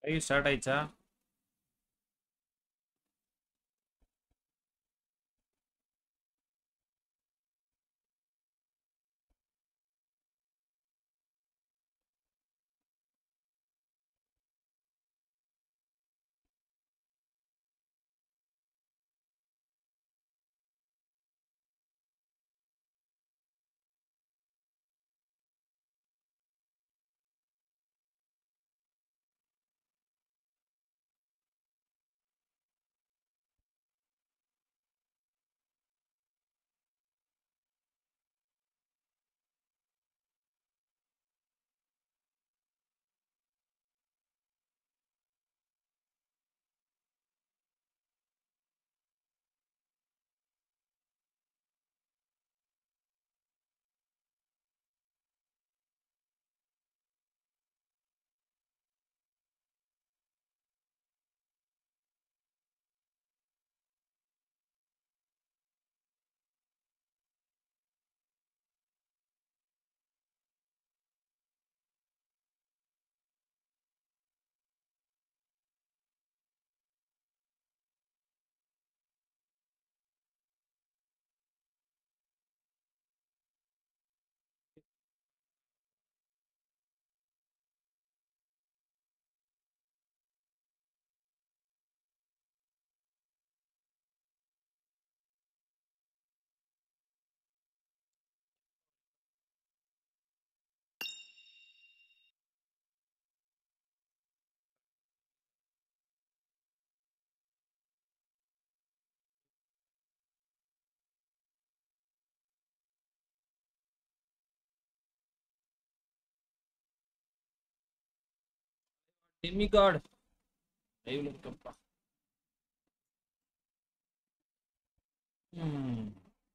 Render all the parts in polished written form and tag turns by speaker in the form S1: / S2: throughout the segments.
S1: ஐயோ ஸ்டார்ட் ஆயிடுச்சா? டெமிகாட் லைவ்ல இருக்கப்பா. ம்.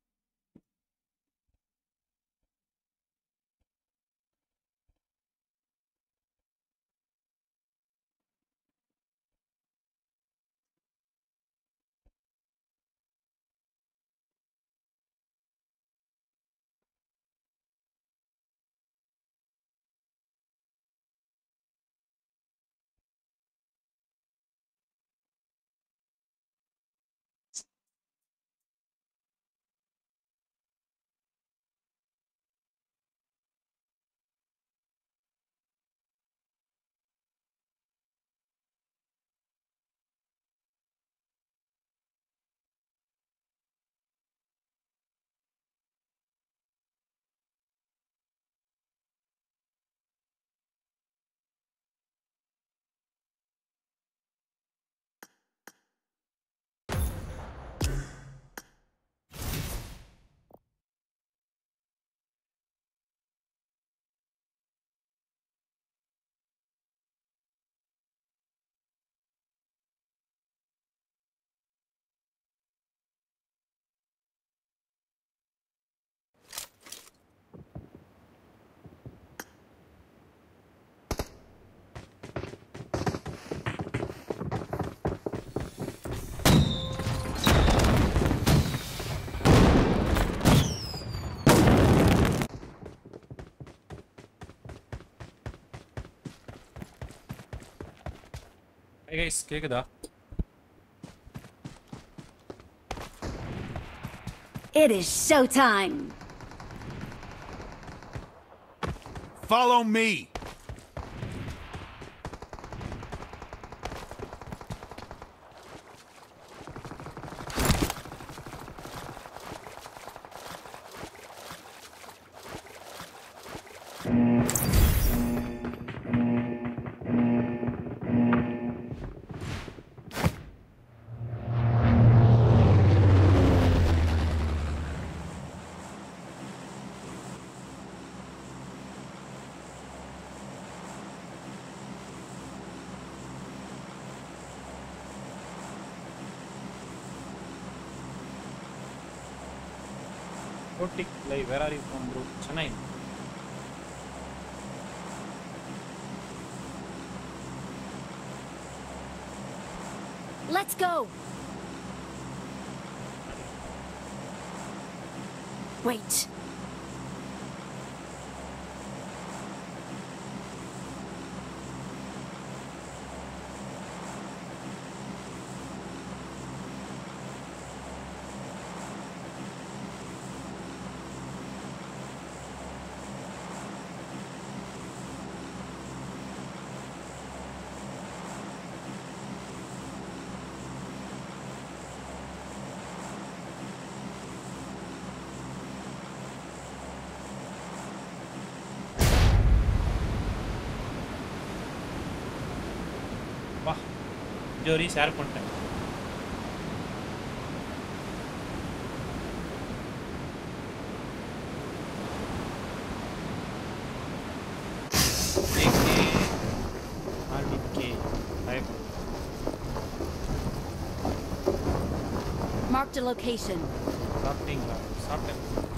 S1: Hey guys, கேக்குதா?
S2: It is showtime.
S3: Follow me.
S1: Kotik live, where are you from bro? Chennai.
S2: Let's go. Wait.
S1: ஜோரி ஷேர் பண்ணிட்டேன்.
S2: Marked a location.
S1: சாப்பிட்டீங்களா? சாப்பிட்டேன்.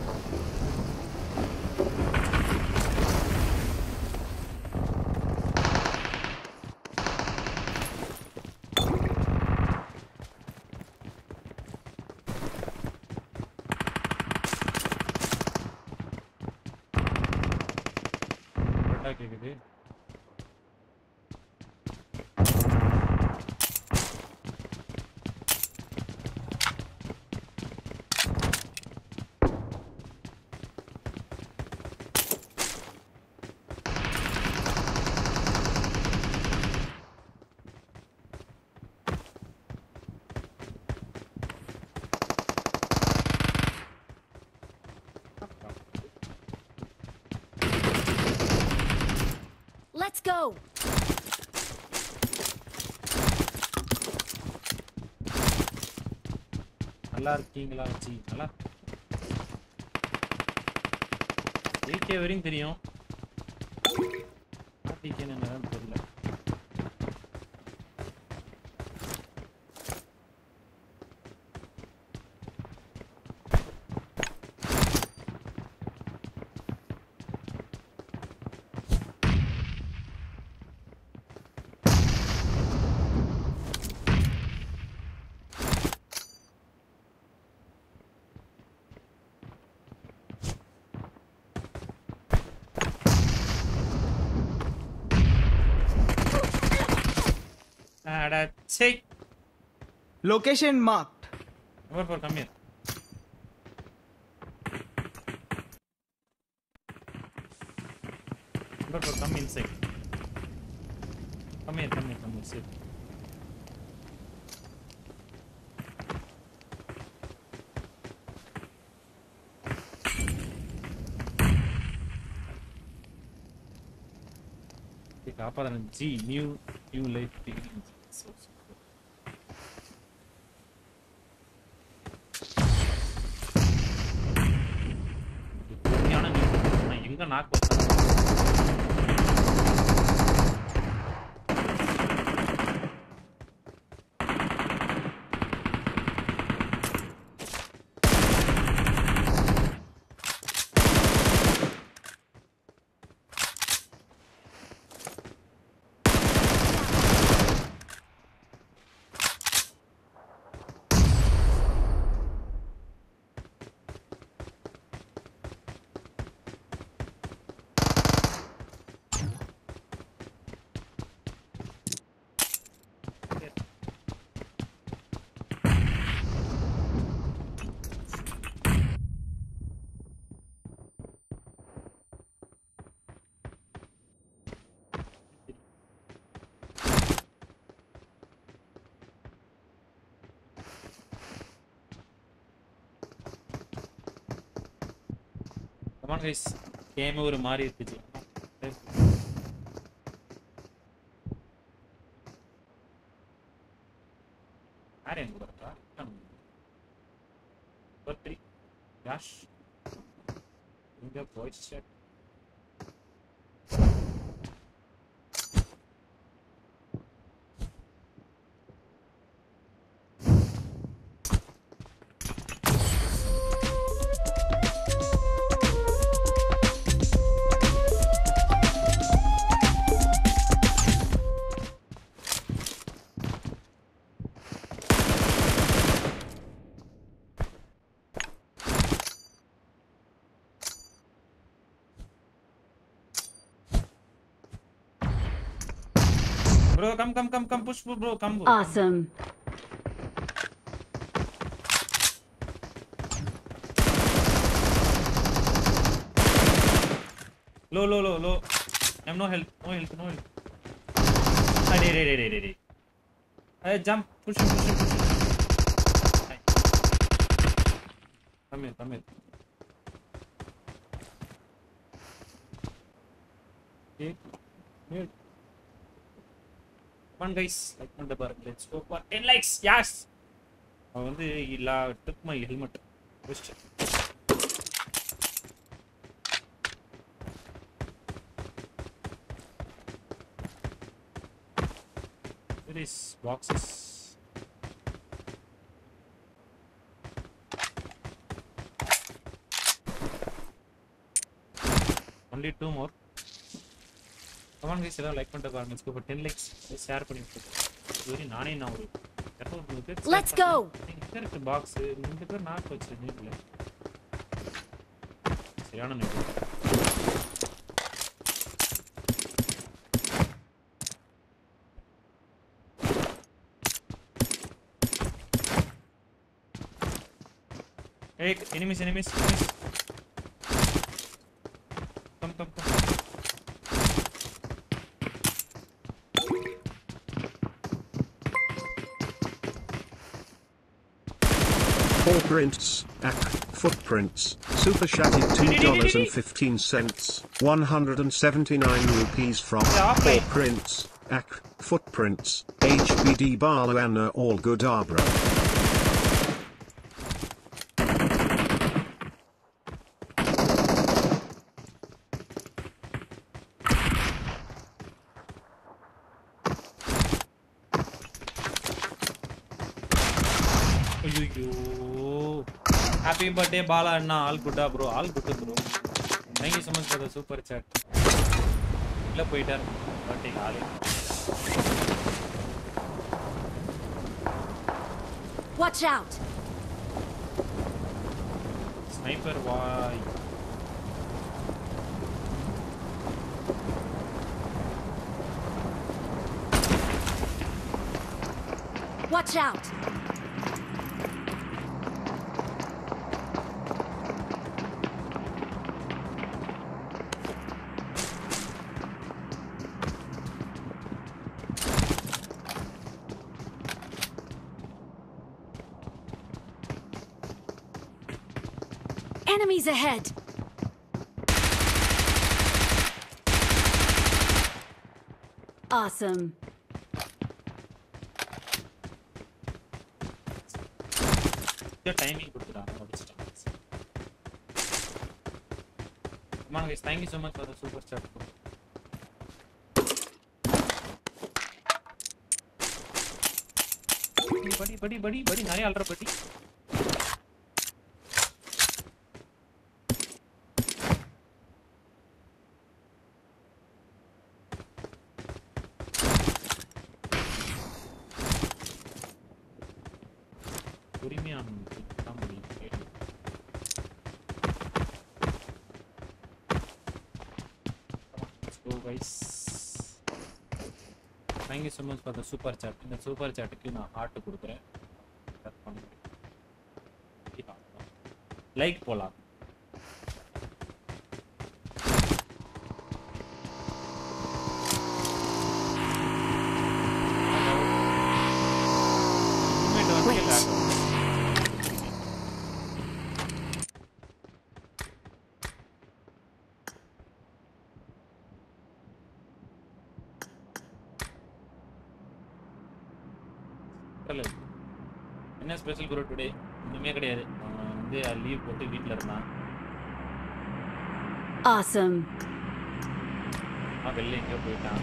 S1: கேக்குது.
S2: Let's go.
S1: நல்லா இருக்கீங்களா ஜி? நல்லா ஏகே வரையும் தெரியும். ஏகே என்னன்னு தெரியல. Take
S4: Location marked.
S1: come here. Come inside. Come here, sit. G, new life beginning. So எங்க நாக்கு Come on guys, game ஒரு மாதிரி இருக்குது. ஆரேன் கூடடா. பத்ரி யாஷ் இந்த voice chat Bro, come, push, bro, come. Bro.
S2: Awesome.
S1: Low. I'm no help. Ready. Hey, jump, push him. Hi. Come here. Okay. Here. Come on guys, like பண்ணி பாருங்க. Let's go for 10 likes. Yes. அவன் வந்து இல்ல took my helmet. Just there is boxes. Only 2 more. Come on guys, like பண்ணி பாருங்க. Let's go for 10 likes. Share பண்ணி விட்டுருங்க. இதுவரை நானே நான் ஒரு
S2: Let's go.
S1: கரெக்ட் பாக்ஸ் இந்த பேர் நாக் வச்சிருக்கீங்களே. சரியான net. Hey, enemies. Come.
S5: Footprints, footprints, super chatted $2.15, 179 rupees from Footprints, footprints, HBD Balana all good bro.
S1: Happy birthday Bala Anna, all good bro, all good bro. Thank you so much for the super chat. இல்ல போயிட்டார் birthday ஆளே.
S2: Watch out.
S1: Sniper why?
S2: Watch out. Enemies ahead. Awesome.
S1: The timing கொடுத்துடா முடிச்சிட்டேன். Come on guys, thank you so much for the super chat. படி நிறைய அல்ற படி. Thank you so much for the super chat. இந்த super chat க்கு நான் heart கொடுக்கிறேன். Like போலாம். என்ன ஸ்பெஷல் ப்ரோ டுடே? ஒண்ணுமே கிடையாது. வந்து லீவ் போட்டு வீட்ல இருந்தான்.
S2: Awesome.
S1: வெளில எங்க போயிட்டான்?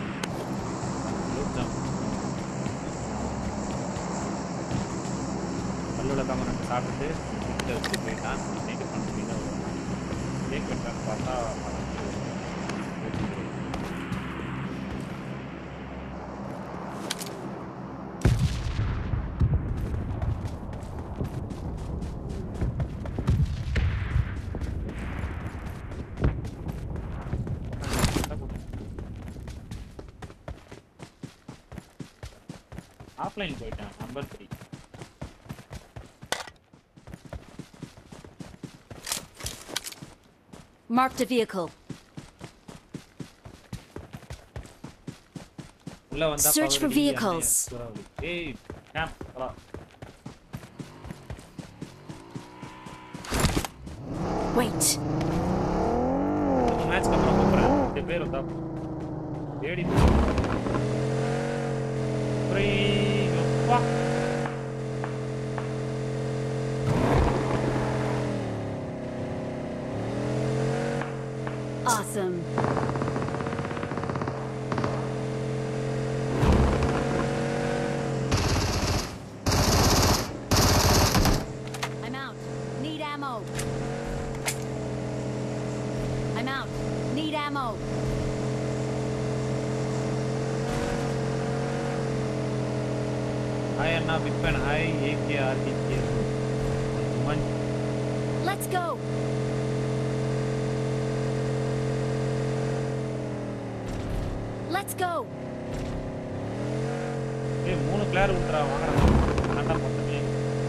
S1: பல்லோட கமரன் சாப்பிட்டு வீட்டில் வச்சு போயிட்டான். நைட்டு பண்ணி தான் வருவான். கேக் வெட்டான்னு பார்த்தா ஆஃப்லைன் போயிட்டான். Number 3
S2: Marked a vehicle.
S1: உள்ள வந்தா
S2: Search for vehicles.
S1: ஏய் கேம்ப் வா.
S2: Wait.
S1: மேட்ச் அப்புறம் கூப்பிடுறேன். இந்த பேர் வந்தா ஏடி sorry. Fuck.
S2: Awesome. I'm out. Need ammo. I'm out. Need ammo.
S1: Hi Anna, big fan. Hi AKRDK.
S2: Let's go. Let's go.
S1: ஏய் 3 கிளார் ஊத்துறா வாங்கடா. அண்ணா மொத்தமே.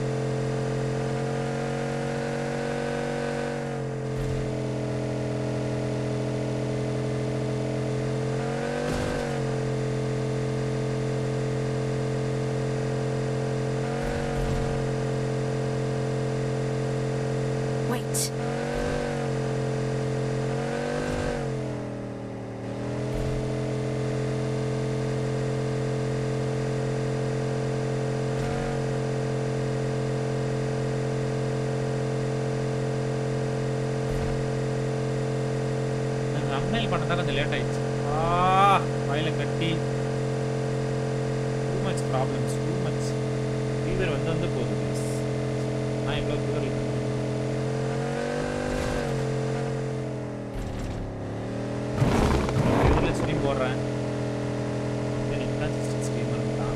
S2: Wait.
S1: அப்மைல் பண்ணதா கொஞ்சம் லேட் ஆயிடுச்சு. ஃபைல கட்டி too much problems, too much. Fever வந்து போகுது guys. நான் இவ்வளவு ஃபீவர் இல்லை. இதுல ஸ்ட்ரீம் போடுறேன். எனக்கு தான் ஸ்ட்ரீமர் தான்.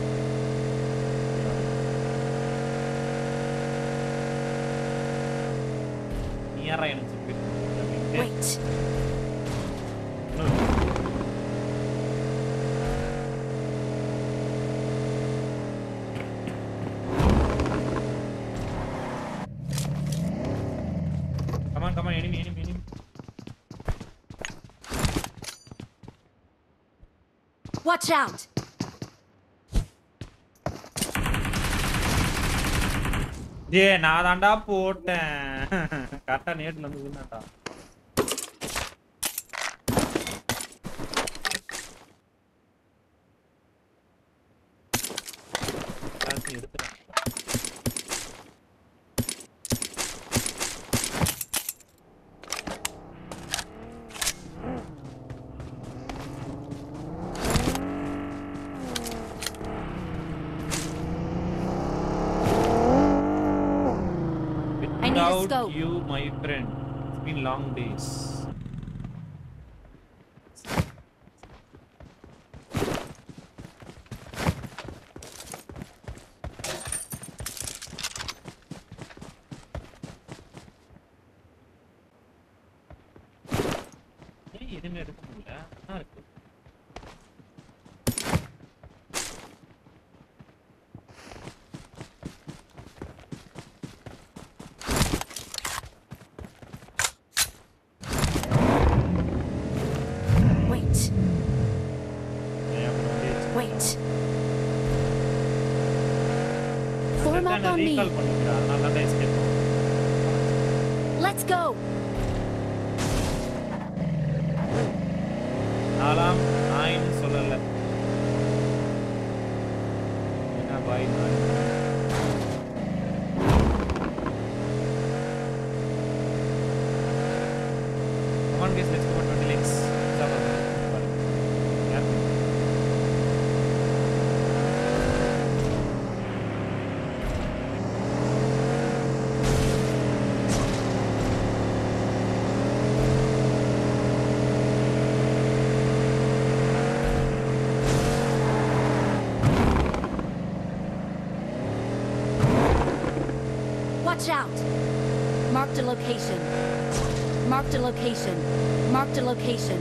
S1: நீ யாரா எனக்கு
S2: Wait.
S1: Come on, enemy.
S2: Watch out.
S1: ஏய் நான் தான்டா போட்டேன். கரெக்ட்டா நேட்ல வந்து வின்னாடா. காசு எடுத்துறேன்.
S2: I need a
S1: Without
S2: scope.
S1: you, my friend. It's been long days. எதுவுமே எடுக்க முடியல. இருக்கு.
S2: Wait.
S1: Wait.
S2: Form up on me.
S1: Recall பண்ணிக்கிறேன். அதனால தான் எஸ்கேப் பண்ணேன்.
S2: Let's go.
S1: நாலாம் நாயின்னு சொல்லல. என்ன பாய் நாய். Come on guys, let's go for 20 likes.
S2: Watch out. Marked a location. Marked a location. Marked a location.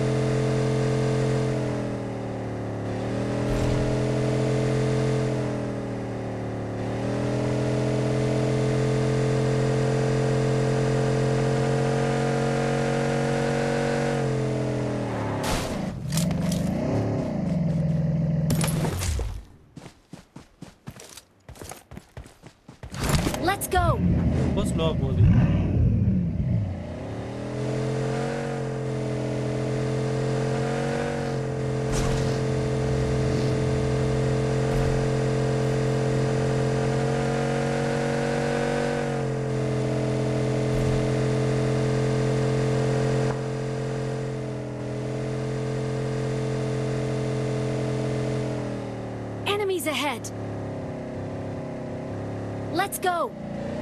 S2: Let's go.
S1: ரொம்ப ஸ்லோவா போகுது.
S2: Enemies ahead! Let's go!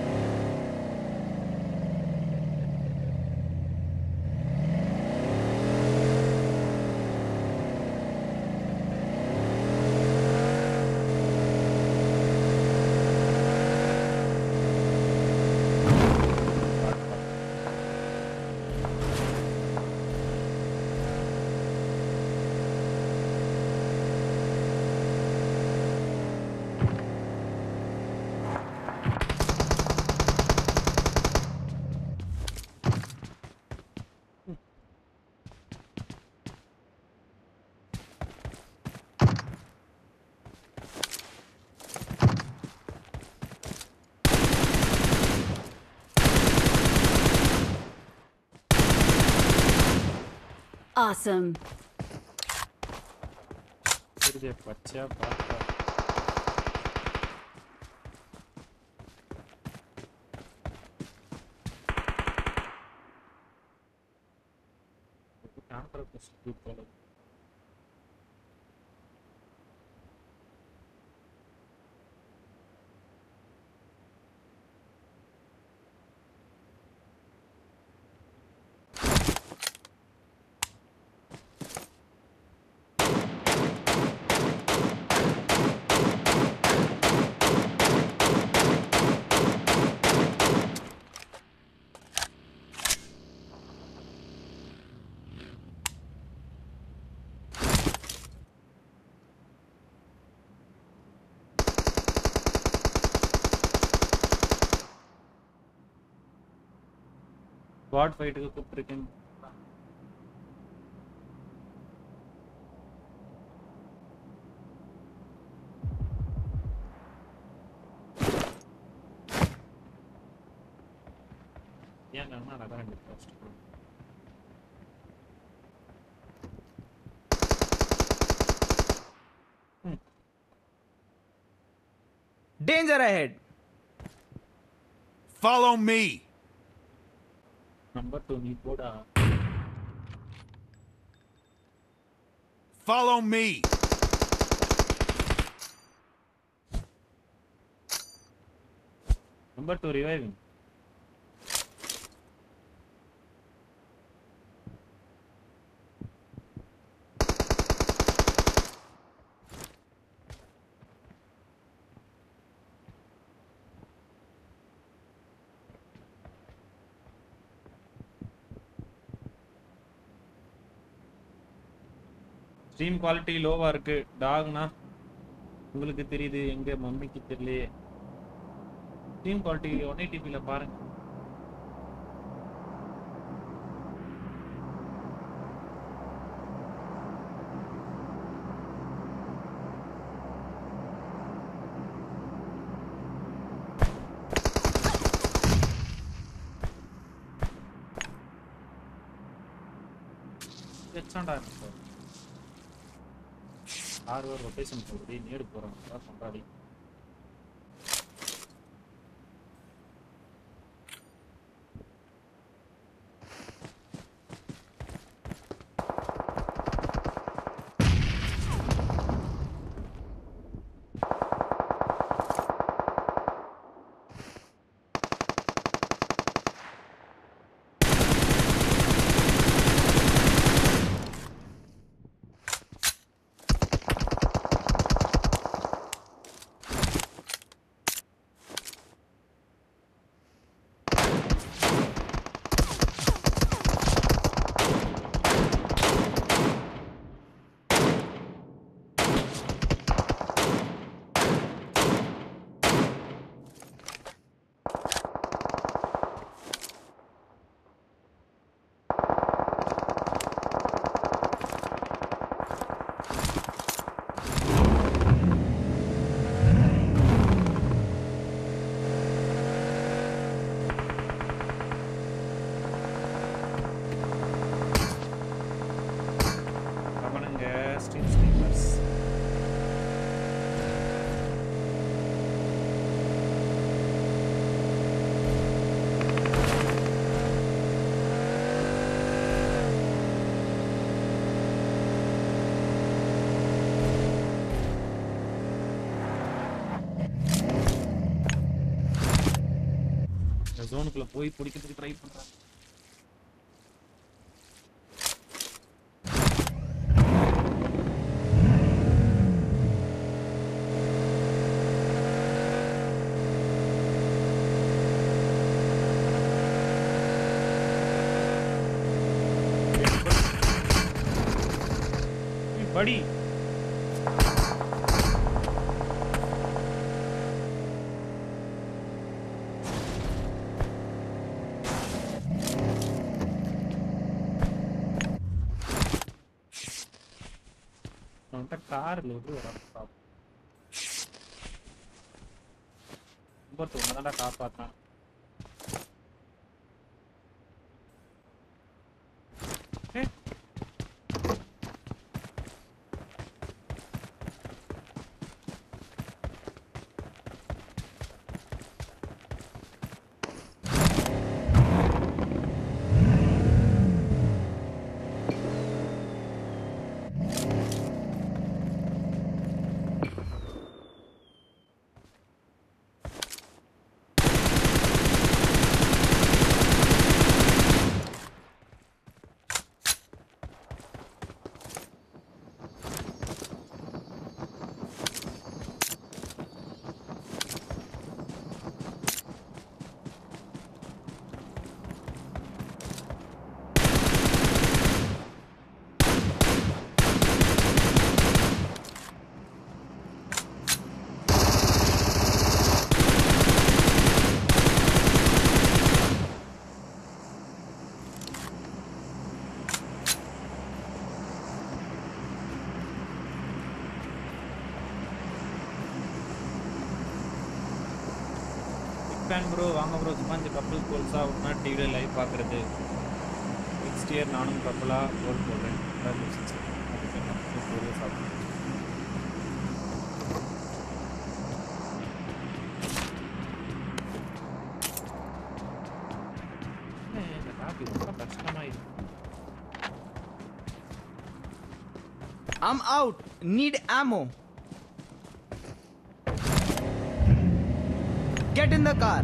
S2: Awesome.
S1: சரிதே பச்சையா பார்த்தா கான்ட்ராக்ட் போல ஸ்குவாட் ஃபைட்டுக்கு கூப்பிட்டுருக்கேன். ஏன் நான் அதான் first
S4: Danger ahead!
S3: Follow me!
S1: Number 2 நீ போடா.
S3: Follow me!
S1: Number 2 reviving. Stream quality லோவா இருக்கு. டாக்னா உங்களுக்கு தெரியுது, எங்க மம்மிக்கு தெரியலையே. ஸ்ட்ரீம் குவாலிட்டி 180p பாருங்க. எச்சாண்டா இருக்கு. ஆறு ரொட்டேஷன் போகுது, நேடு போறாங்க கொண்டாடி. ஜோனுக்குள்ள போய் பிடிக்கிறதுக்கு ட்ரை பண்றாங்க. படி கார்ல ஒரு ரொம்ப காப்பாத்தான். ப்ரோ வாங்க ப்ரோ, சும்மா இந்த கப்பல் கோல்ஸா ஒன்றா டிவியில் லைவ் பார்க்குறது. நெக்ஸ்ட் இயர் நானும் கப்பலாக கோல் போடுறேன். இந்த காப்பி ரொம்ப கஷ்டமாயிருக்கு.
S4: I'm out. Need ammo. Get in the car.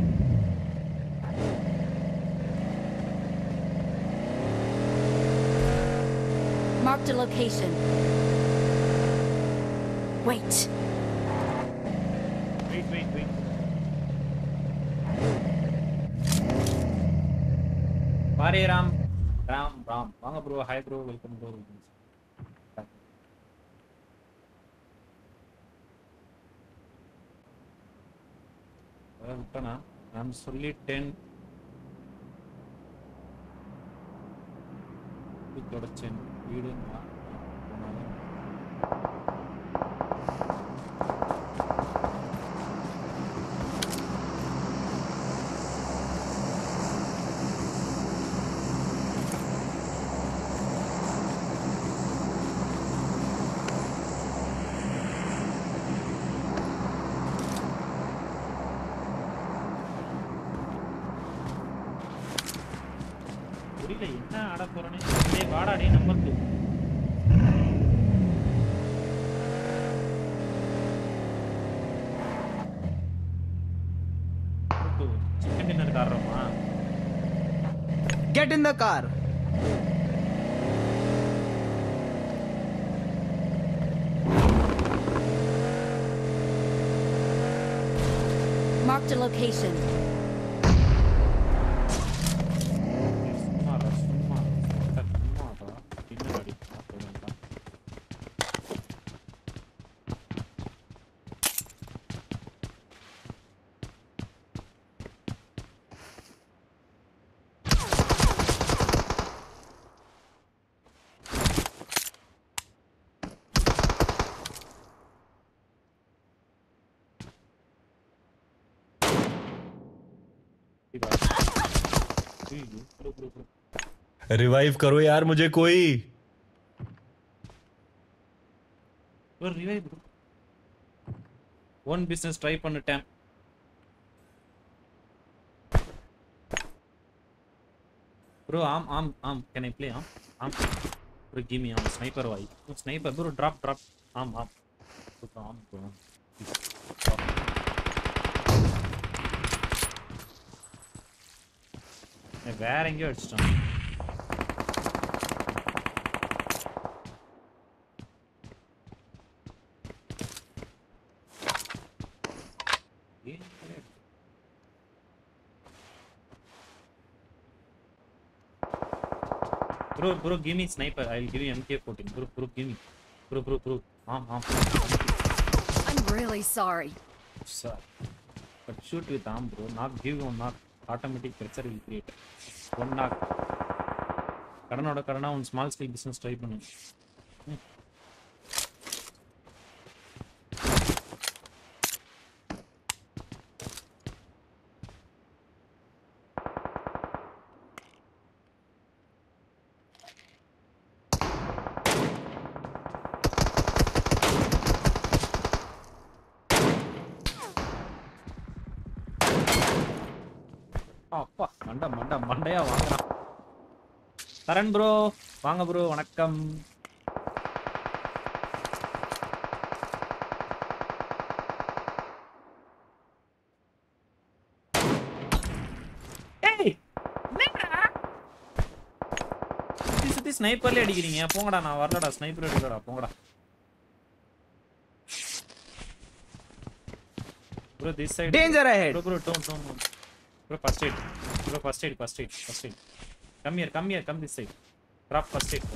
S2: Marked a location. Wait.
S1: Wait. Pare Ram. வாங்க bro, hi bro, welcome bro. விட்டனா நான் சொல்லிட்டேன். தொடச்சேன் வீடு என்ன ஆட போறேன்னு வாடாடி நம்பர் 2 சிக்கன் டின்னர் காரணமா?
S4: Get in the car.
S2: Marked a location.
S6: Revive करो यार मुझे कोई।
S1: रिवाइव वन बिजनेस ट्राई பண்ணிட்டேன். bro am can I play am bro give me sniper why sniper bro drop am bro bro வேற எங்கேயோ அடிச்சிட்டான். Bro, give me sniper. I'll give you MK14. Bro, give me. Bro.
S2: I'm really sorry.
S1: Sorry. But shoot with arm, bro. Not give one knock. Automatic pressure will create. One knock. Kadana on small scale business try பண்ணு. அப்பா மண்டையா வாங்குறான். தரன் bro வாங்க bro, வணக்கம். ஏய் என்னடா சுத்தி ஸ்னைப்பர்ல அடிக்கிறீங்க? போங்கடா, நான் வரலடா, ஸ்னைப்பர் அடிக்கலடா, போங்கடா. Bro this side.
S4: Danger ahead.
S1: Bro, don't. Bro, first aid. Come here, come this side. Drop first aid.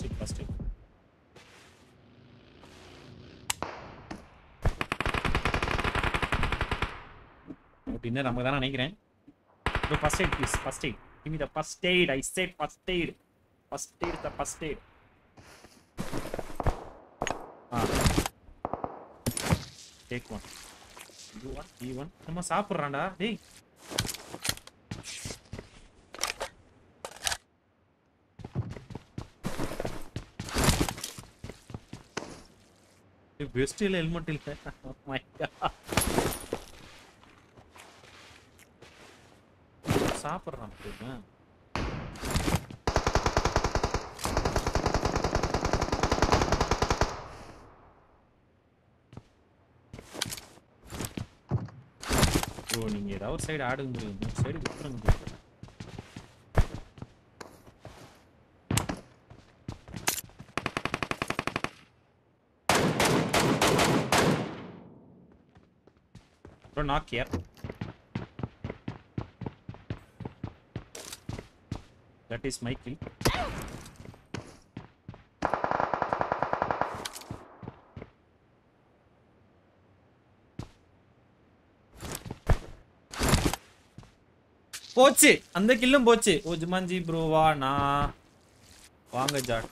S1: Dinner நமக்கு தான நினைக்கிறேன். Bro, first aid please, first aid. Give me the first aid. I said first aid. The first aid. Take one. You want? நம்ம சாப்பிடுறான்டா. டேய். Best helmet இல்ல. Oh my god. சாப்பிடுறான் பாருங்க. Bro நீங்க ஏதாவது ஒரு சைடு ஆடுங்க ப்ரோ, இந்த சைடு விட்டுருங்க bro. Bro, knock here. That is my kill. போச்சு, அந்த கில்லும் போச்சு. ஓ ஜுமான்ஜி ப்ரோவா? நான் வாங்க ஜாட்.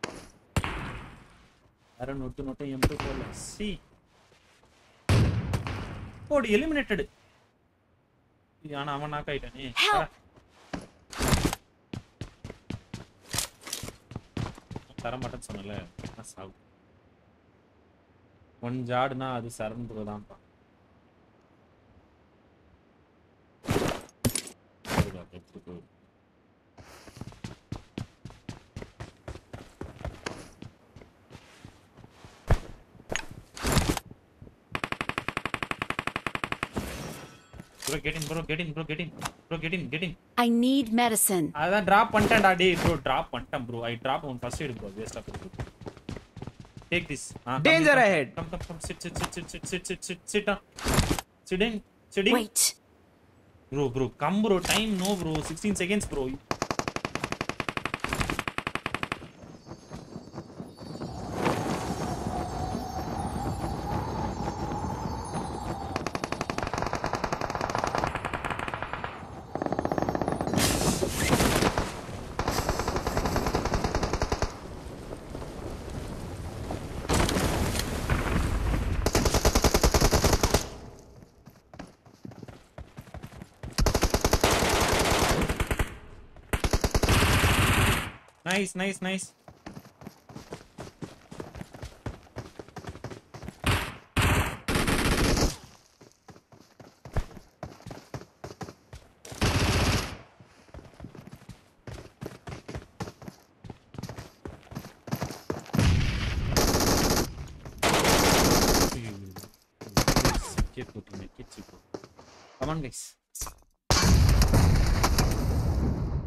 S1: அரை நொட்டு எம்பு போல. சி போடு, எலிமினேட்டட். ஆனா அவன் நாக் ஆயிட்டானே. தர மாட்டேன்னு சொன்னல, சாவு. ஒன் ஜாடுனா அது சரண் ப்ரோ தான்ப்பா. Bro, get in.
S2: I need medicine.
S1: அதான் drop பண்ணிட்டேன்டா டேய். bro drop பண்ணிட்டேன் bro. I drop on first aid bro. Waste of it. Take this.
S4: Danger ahead.
S1: Come. Sit down. Sitting.
S2: Wait.
S1: Bro, come bro. Time no bro. 16 seconds bro. Nice. Come on guys.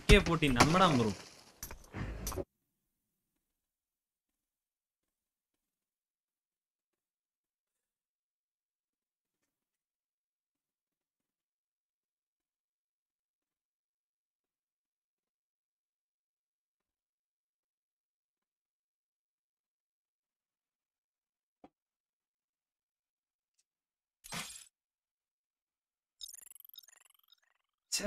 S1: AK-14 நம்மடா bro. ச்சே.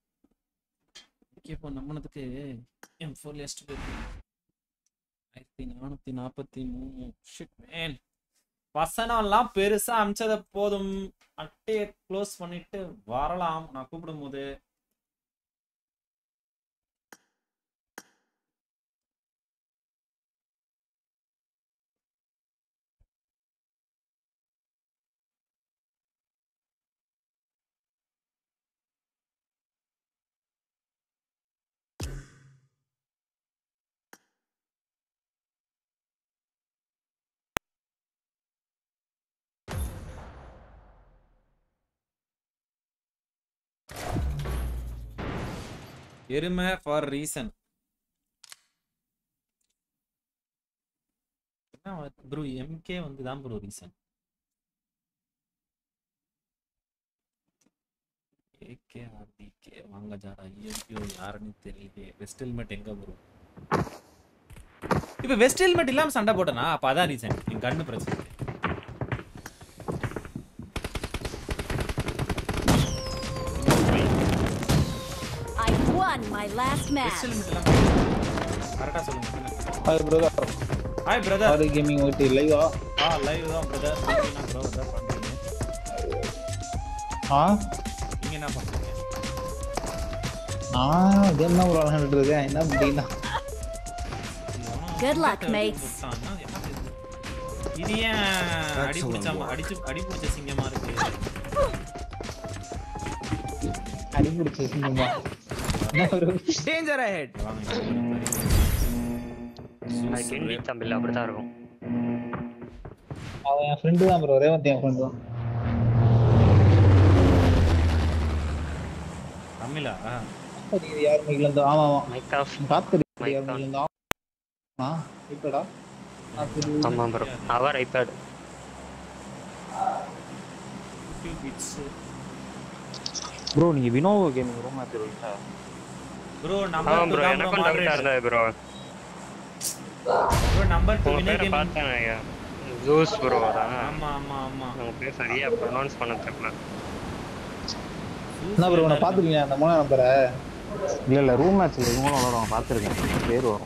S1: AK-14 நம்மனதுக்கு M4 list போயிருக்கு. 1443. Shit man. வசனம்லாம் பெருசா அமிச்சத போதும். அட்டையை close பண்ணிட்டு வரலாம் நான் கூப்பிடும்போது. எருமை ஃபார் ரீசன். ப்ரோ MK வந்து தான் ப்ரோ ரீசன். AK RDK வாங்க ஜாடா. ஐயோ யாருன்னு தெரியல. வெஸ்ட் ஹெல்மெட் எங்க ப்ரோ? இப்போ வெஸ்ட் ஹெல்மெட் இல்லாம சண்டை போட்டனா அப்ப அதான் ரீசன். என் கண்ணு பிரச்சனை.
S2: My last match.
S1: கரெக்ட்டா சொல்லுங்க.
S7: Hi brother.
S1: Hi brother.
S7: R gaming OD லைவா?
S1: லைவ் தான் பிரதர். என்ன ப்ரோ என்ன பண்றீங்க? நீங்க என்ன பண்றீங்க?
S7: கேம் தான் ப்ரோ விளையாடிட்டு இருக்கேன். என்ன பண்றீங்க?
S2: Good luck mates.
S1: இது ஏன் அடிபிடிச்ச சிங்கமா இருக்கு?
S7: அடிபிடிச்ச சிங்கமா?
S4: Danger ahead.
S8: தம்பில அப்படிதான் இருக்கும்.
S7: அவன் என் ஃப்ரெண்டு தான் ப்ரோ. ரேவந்த் என் ஃப்ரெண்டு தான்.
S1: தமிழா?
S7: இது யார் மைக்ல இருந்து? ஆமா ஆமா.
S8: Mic off.
S7: காத்து யார் மைக்ல இருந்து? இப்படா.
S8: ஆமா ப்ரோ. அவர் ஐபேட்.
S7: ப்ரோ நீங்க வினோவோ கேமிங் ரூம் மாத்திருவீங்களா?
S1: ப்ரோ நம்பர்
S8: ப்ரோ எனக்கு டவுட்டா இருந்தது bro.
S1: Bro number 2
S8: Vino gaming பார்த்தேனே. ஜூஸ் ப்ரோ அதான்.
S1: ஆமா ஆமா ஆமா.
S8: உங்க பேர் சரியா ப்ரொனவுன்ஸ் பண்ண தெரியல.
S7: என்ன ப்ரோ நான் பாத்துக்கீங்க அந்த மூணா நம்பரை? இல்ல ரூம் மேட்ச்ல இவங்க வரும் பாத்துர்க்கேன். பேர் வரும்.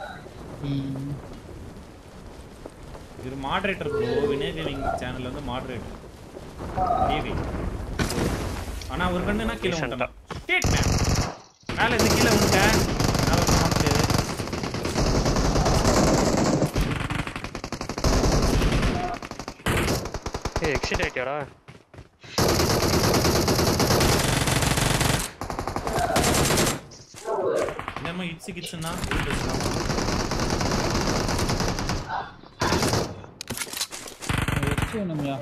S1: இது மாடரேட்டர் ப்ரோ. வினோ கேமிங் சேனல்ல வந்து மாடரேட்டர். டிவி. ஆனா ஒரு கண்ணனா கீழ வந்துட்டா. Shit man. மேல இருந்து கீழ வந்துட்டேன். நான் வந்து
S8: எக்ஸிட் ஆயிட்டடா.
S1: நம்ம இட்ஸ் கிச்சனா
S7: வெச்சு நம்மயா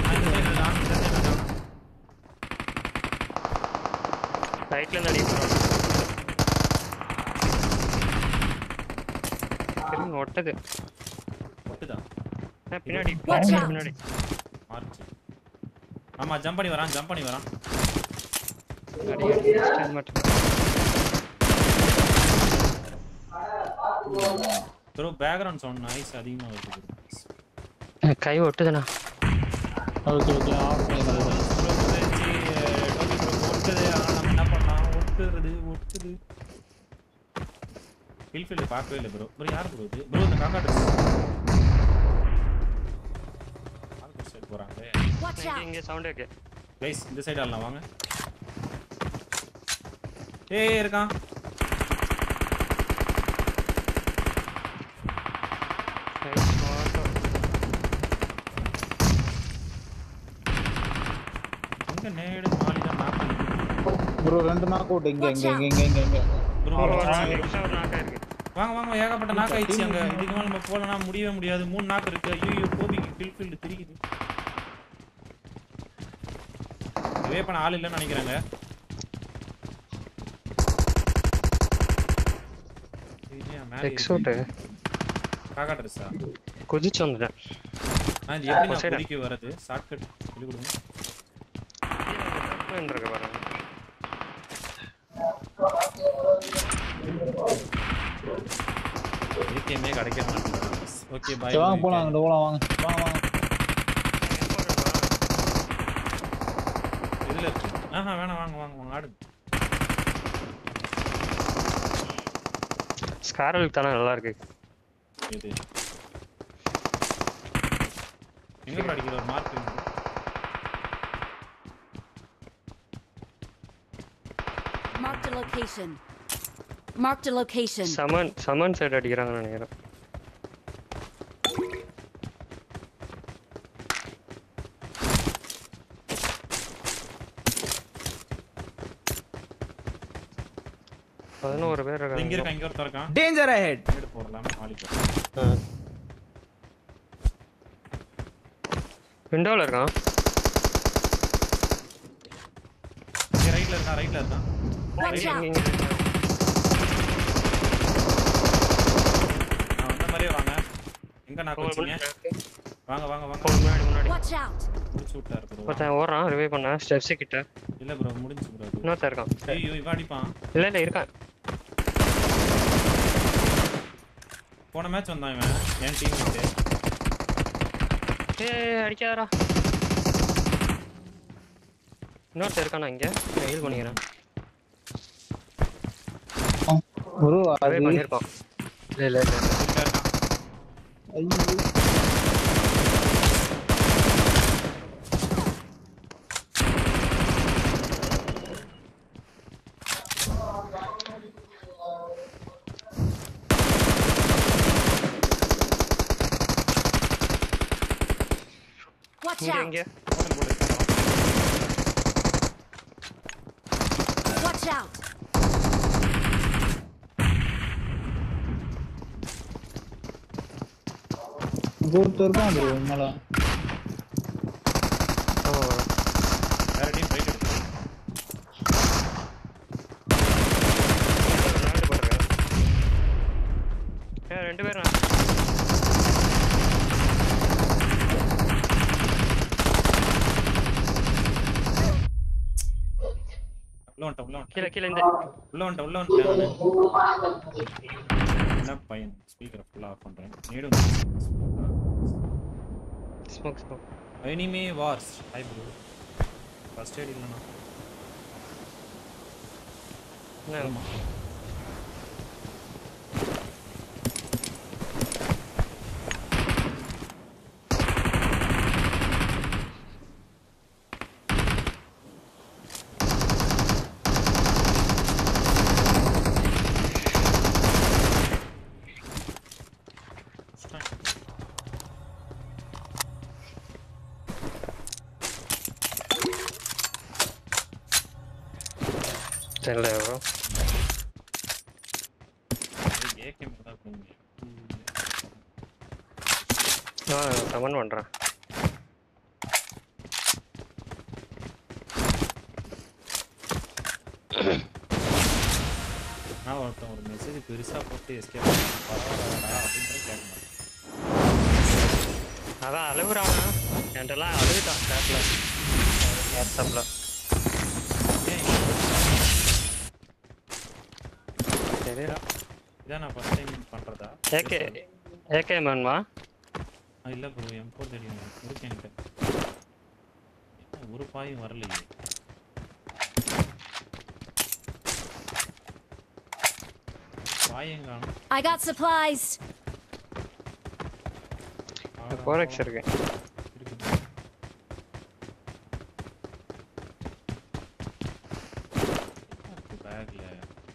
S8: ரைட்ல இருந்து அடிக்குறோம். திரும்ப ஒட்டது.
S1: ஒட்டுதா?
S8: பின்னாடி பின்னாடி
S1: மார்ச். ஆமா ஜம்ப் பண்ணி வரான்.
S8: அடி ஸ்டாண்ட் மட்டும்.
S1: ப்ரோ பேக்ரவுண்ட் சவுண்ட் நாய்ஸ் அதிகமா வருது.
S8: கை ஒட்டுதுனா.
S7: ஓகே ஆஃப் பண்ணிடுங்க.
S1: ஒட்டுது. நம்ம என்ன பண்ணலாம்? ஒட்டுது. ஃபீல்ட் பார்க்கவே இல்லை ப்ரோ. யார் ப்ரோ இது? ப்ரோ இந்த காக்கா ட்ரெஸ். ஆல்கோ சைடு போறாங்க.
S8: இங்க சவுண்ட் இருக்கு.
S1: गाइस இந்த சைடு ஆளலாம் வாங்க. ஏய் இருக்கான். இங்க நேடு மாலி தான் நாக்கு.
S7: ப்ரோ ரெண்டு நாக் அவுட் இங்க
S1: ப்ரோ
S8: நாக்கு இருக்கு.
S1: வாங்க ஏகப்பட்ட நாக்கு ஆயிடுச்சு அங்க. இதுக்கு மேல நம்ம போலனா முடியவே முடியாது. 3 நாக்கு இருக்கு. ஐயோ கோபிக்கு கில் திரிக்குது. இவே பண்ண ஆள் இல்லன்னு நினைக்கிறாங்க. ஏன் மேலே
S8: எக்ஸோட்
S1: காக்கா ட்ரெஸ்ஸா?
S8: குதிச்சு வந்துட்டேன்.
S1: இது எப்படி நான் குதிக்க வரது? ஷார்ட்கட் சொல்லி கொடுங்க.
S8: இருக்கு பாருங்க.
S1: ஏகேமே கிடைக்க மாட்டேங்குது. Okay bye.
S7: வாங்க போலாம், அங்க போலாம் வாங்க. வாங்க வாங்க.
S1: இதுல இருக்கு. வேணாம் வாங்க வாங்க வாங்க ஆடு.
S8: ஸ்காரல் தான நல்லா இருக்கு.
S1: இது எங்க படிக்கிற ஒரு மார்க் இருக்கு.
S2: Marked a location. Marked a location.
S8: சமன் சைடு அடிக்கறாங்கன்னு நினைக்கிறேன். ஒரு பேர் இருக்காங்க.
S1: இங்க இருக்கான், இங்க ஒருத்தர் இருக்கான்.
S4: Danger ahead.
S1: எடுத்து போடலாம் மாலிக்கு.
S8: விண்டோல இருக்கான்.
S1: இங்க ரைட்ல இருக்கான்.
S2: Watch out.
S1: அந்த மாதிரியே வாங்க. எங்க நான் கோச்சிங்க? வாங்க
S8: முன்னாடி.
S2: Watch out.
S1: முடிச்சு விட்டாரு ப்ரோ.
S8: ஒருத்தன் ஓடுறான், ரிவைவ் பண்ண ஸ்டெப்ஸ் கிட்ட.
S1: இல்ல ப்ரோ முடிஞ்சு ப்ரோ.
S8: இன்னொருத்தன் இருக்கான்.
S1: ஐயோ இவன் அடிப்பான்.
S8: இல்ல இருக்கான்.
S1: போன மேட்ச் வந்தான் இவன் என் டீம் கிட்ட.
S8: அடிக்காதடா. இன்னொருத்தன் இருக்கானா இங்க? ஹீல் பண்ணிக்கிறேன்.
S7: ஒரு
S8: ரிவைவ் பண்ணிருப்பான். இல்ல
S7: ஐயோ
S2: Watch out.
S8: இங்க
S2: Watch out.
S7: ஒருத்தர் இருக்கான் ப்ரோ மேல.
S1: வேற டீம் ஃபைட் எடுத்து.
S8: ரெண்டு பேரும்
S1: உள்ள
S8: கீழ இந்த
S1: உள்ள வந்துட்டேன். என்ன பையன் ஸ்பீக்கர் ஃபுல்லா ஆஃப் பண்றேன். நீடும்
S8: ஸ்மோக்
S1: எனிமே வார்ஸ். Hi bro. ஃபர்ஸ்ட் எய்ட் இல்லனா.
S8: ஆமா. தெரியல ப்ரோ.
S1: ஏகே மட்டும் போங்க.
S8: கமெண்ட் பண்றேன்.
S1: நான் ஒரு மெசேஜ் பெருசா போட்டு எஸ்கேப் பரவாயில்லடா அப்படின்ற கேட்கணும்.
S8: அதான் அழுகுறான். என்கிட்டலாம் அழுகுட்டான் சாட்ல வாட்ஸ்அப்ல. தெரியல.
S1: இதான் நான் ஃபர்ஸ்ட் டைம் பண்றதா?
S8: ஏகே மேன்மா?
S1: இல்ல ப்ரோ M4 தெரியும் இருக்கு என்கிட்ட. ஒரு பாயும் வரலையே. பாயங்க.
S2: I got supplies.
S8: 4x இருக்கு.
S1: பேக்ல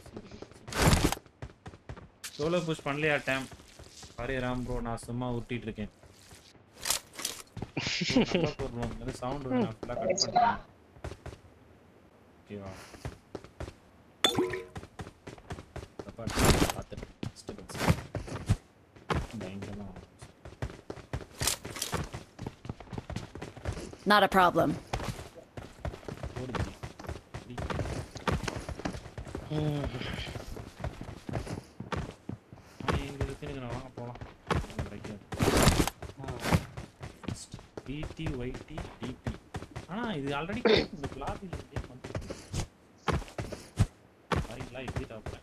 S1: சோலோ புஷ் பண்ணலையா டைம்? சாரி ராம் ப்ரோ, நான் சும்மா ஊட்டிட்டு இருக்கேன். நல்லா சவுண்ட் நான் ஃபுல்லா கட் பண்றேன். ஓகேவா? பாத்து டிஸ்டர்பன்ஸ் பயங்கரமா.
S2: Not a problem.
S1: PTYT DP. ஆனா இது ஆல்ரெடி இந்த லாபில இருந்தே வந்துருக்கு. பாருங்களா இப்படி தாப்பறேன்.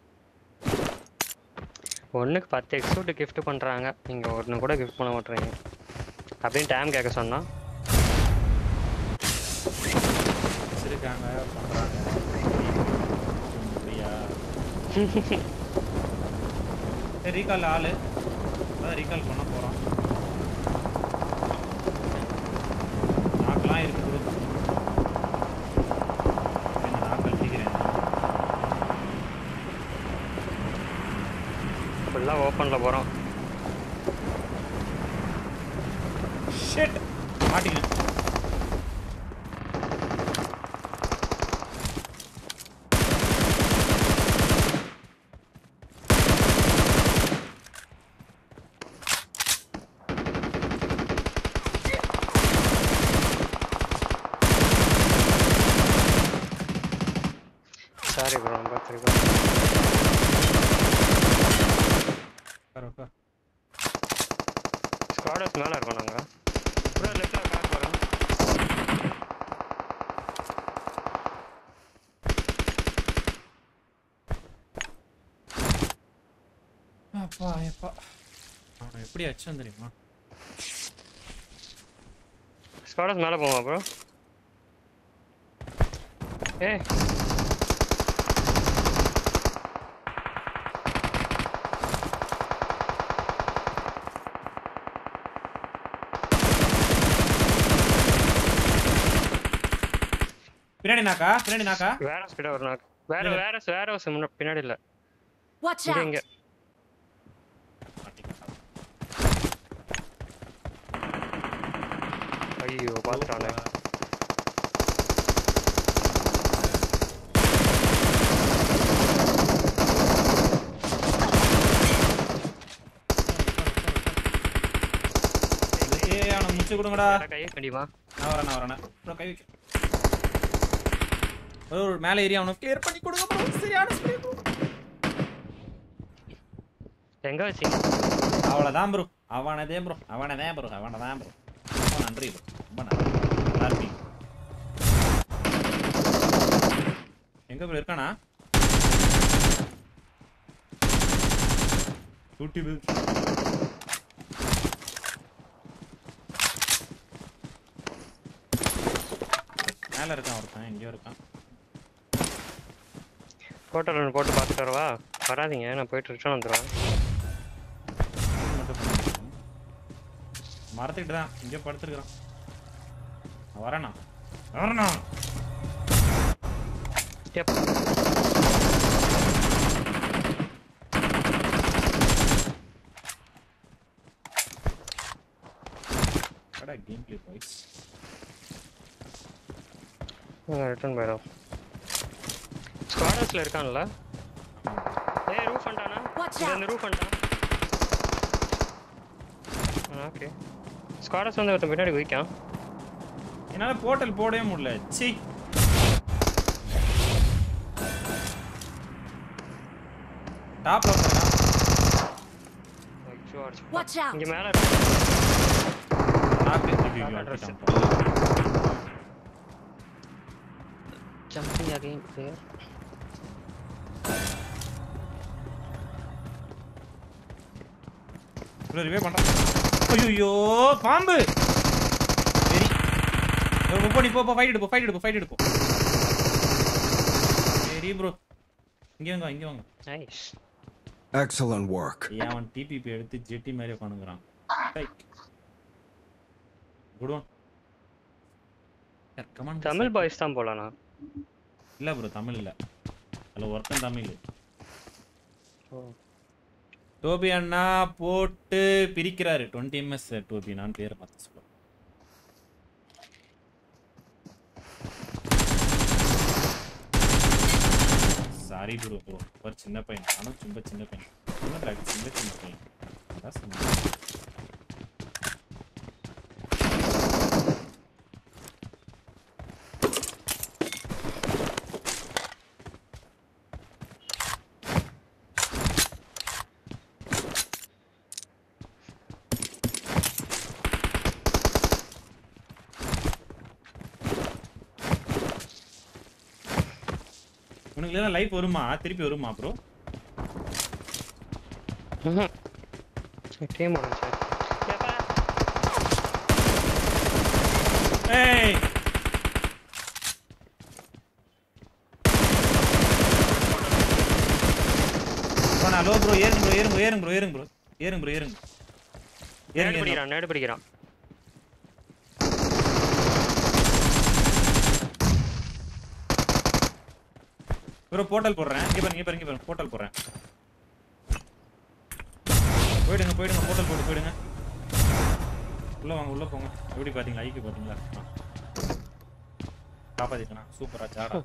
S8: ஒண்ணுக்கு 10 எக்ஸூட் gift பண்றாங்க. நீங்க ஒண்ணு கூட gift பண்ண மாட்டறீங்க. அப்படியே டைம் கேட்க சொன்னா
S1: வச்சிருக்காங்க பண்றாங்க. அப்படியா? ரீகால் ஆளு. அதான் ரீகால் பண்ண போறோம். நாக்கெல்லாம் இருக்கு bro. என்ன நாக்கல் அடிக்கிறேன்.
S8: ஃபுல்லா ஓபன்ல போறோம்.
S1: ஷிட். மாட்டிக்கிட்டேன்.
S8: சாரி ப்ரோ ரொம்ப தெரியும்.
S1: கரெக்ட்டா.
S8: ஸ்குவாடர்ஸ் மேல இருக்கோம் நாங்க. ப்ரோ லெஃப்ட்ல கார் போறோம்.
S1: அப்பா எப்பா. அவன் எப்படி அடிச்சான் தெரியுமா?
S8: ஸ்குவாடர்ஸ் மேல போமா ப்ரோ. ஏய்
S1: பின்னாடி நாக்கா
S8: வேற ஸ்பீடா ஒரு நாக்கு. வேற முன்ன பின்னாடி இல்ல.
S2: Watch
S8: இங்க
S2: out!
S8: இங்க. ஐயோ பாத்துட்டானே.
S1: ஏய் அவன முச்சு கொடுங்கடா.
S8: கை கண்டிப்பா.
S1: நான் வரேன். ப்ரோ கை வைக்க. ஒரு மேலே ஏரியா அவன கிளியர் பண்ணி கொடுங்க ப்ரோ. சரியான ஸ்பீட் ப்ரோ.
S8: எங்க வச்சீங்க?
S1: அவ்வளவுதான் ப்ரோ. அவனதே ப்ரோ. ரொம்ப நன்றி ப்ரோ. ரொம்ப நன்றி. நல்லா இருக்கீங்க. எங்க ப்ரோ இருக்கானா? டூட்டி பில். மேல இருக்கான் ஒருத்தன். எங்கேயோ இருக்கான்.
S8: ஹோட்டல் போட்டு பார்த்துட்டு வரவா? வராதீங்க, நான் போயிட்டு ரிட்டர்ன் வந்துடுவேன்.
S1: மரத்துக்கிட்டு தான் இங்கே படுத்துருக்குறான். வரேண்ணா வரேண்ணா. Game play boys.
S8: ரிட்டர்ன் போயிடும். ஸ்குவாடர்ஸ்ல இருக்கான்ல? ஏய் ரூஃப் பண்ணிட்டானா? இந்த ரூஃப் பண்ணிட்டான். ஓகே. ஸ்குவாடர்ஸ் வந்து ஒருத்தன் பின்னாடி போய்க்கான்.
S1: என்னால போர்ட்டல் போடவே முடியல. சி டாப்ல வந்தா.
S2: Watch out!
S8: இங்க மேல இருக்கு. Jumping again there.
S1: ப்ரோ ரிவே பண்றான். ஐயோ பாம்பு. சரி போ ஃபைட் எடுப்போம். சரி ப்ரோ. இங்க வாங்க.
S8: நைஸ்.
S3: Excellent work.
S1: அவன் டிபிபி எடுத்து ஜெட்டி மாதிரி உட்காந்துக்கிறான். Good one. Come on.
S8: Tamil boys தான் போலானா?
S1: இல்ல ப்ரோ தமிழ் இல்ல. அதுல ஒருத்தன் தமிழ். டோபி அண்ணா போட்டு பிரிக்கிறாரு. 20 ms டோபி. நான் பேரை பார்த்து சொல்லுவேன். Sorry bro. ஒரு சின்ன பையன். நானும் சின்ன பையன். சின்ன பையன். அதான் சொன்னேன். இவனுக்கு லைஃப் வருமா திருப்பி வருமா ப்ரோ?
S8: டீம் முடிஞ்சு. ஏப்பா
S1: ஏய் போனா லோ ப்ரோ ஏறுங்க ப்ரோ.
S8: நேடு பிடிக்கிறான்.
S1: ப்ரோ போர்ட்டல் போடுறேன். இங்க பாருங்க போர்ட்டல் போடுறேன். போய்டுங்க போர்ட்டல் போட்டு போய்டுங்க. உள்ள போங்க. எப்படி பாத்தீங்களா? ஐக்கு பாத்தீங்களா? காப்பாத்திட்டனா சூப்பரா சாடா.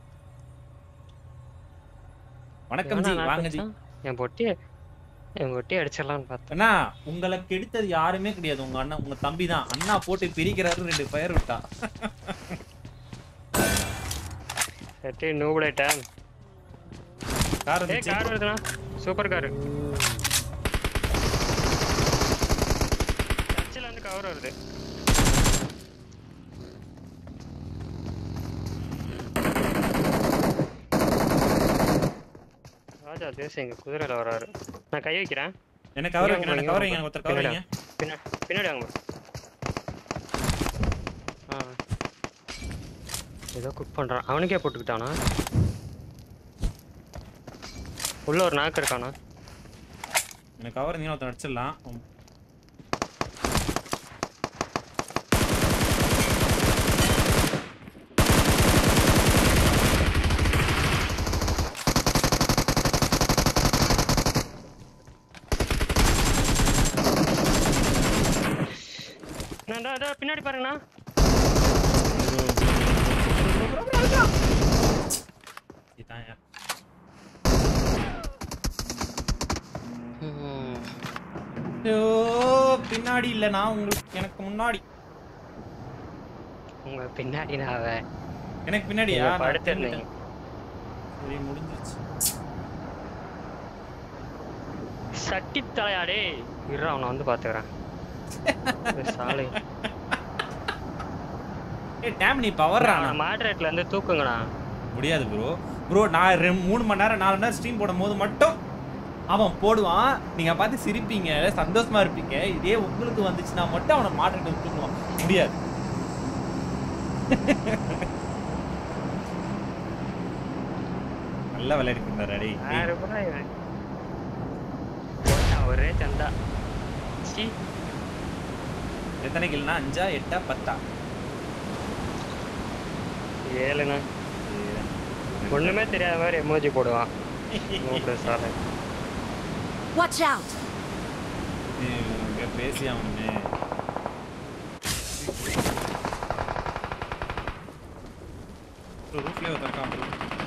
S1: வணக்கம் ஜி வாங்க ஜி.
S8: என் பொட்டி அடிச்சிடலாம்னு பார்த்தேன்.
S1: அண்ணா உங்களை கெடுத்தது யாருமே கிடையாது. உங்க அண்ணா உங்க தம்பி தான். அண்ணா போட்டு பிரிக்கிறாரு 2 ஃபயர் விட்டா.
S8: சட்டி நூபுலேட்டேன்.
S1: கார்
S8: வருதுண்ணா. Super car. சர்ச்சில் வந்து கவர் வருது. ராஜா தேசம் எங்க குதிரையில வராரு. நான் கை வைக்கிறேன்.
S1: என்ன கவர் வைங்க ஒருத்தர் கவர் வைங்க.
S8: பின்னாடி வாங்க. ஏதோ குக் பண்றான். அவனுக்கே போட்டுக்கிட்டானா? உள்ள ஒரு நாக்கு இருக்கானா?
S1: எனக்கு கவர் நீங்க ஒருத்தர் அடிச்சிடலாம்.
S8: பின்னாடி பாருங்கண்ணா.
S1: பின்னாடி இல்ல நான் உங்களுக்கு எனக்கு முன்னாடி.
S8: உங்க பின்னாடி நான்
S1: எனக்கு பின்னாடியா?
S8: படுத்துறீங்க.
S1: சரி முடிஞ்சிருச்சு.
S8: சட்டி தலையாடே இரு அவனை வந்து பாத்துக்கிறேன். சாலை
S1: டேம் நீ பவர்றா.
S8: மாடரேட்ல இருந்து தூக்குங்கண்ணா.
S1: முடியாது ப்ரோ நான் 3 மணி நேரம் 4 மணி நேரம் ஸ்ட்ரீம் போடும்போது மட்டும் அவன் போடுவான். நீங்க பார்த்து சிரிப்பீங்க, சந்தோஷமா இருப்பீங்க. இதே உங்களுக்கு வந்துச்சுன்னா மட்டும் அவனை மாடரேட் தூக்குவான். முடியாது. நல்லா விளையாடிட்டு ரெடி.
S8: ஒரே சண்டா.
S1: எத்தனை கில்னா? 5 8 10
S8: 7ண்ணா. ஒண்ணுமே தெரியாத மாதிரி எமோஜி போடுவான்.
S2: Watch out.
S1: பேசி அவனே ரூஃப்ல வந்திருக்கான் bro.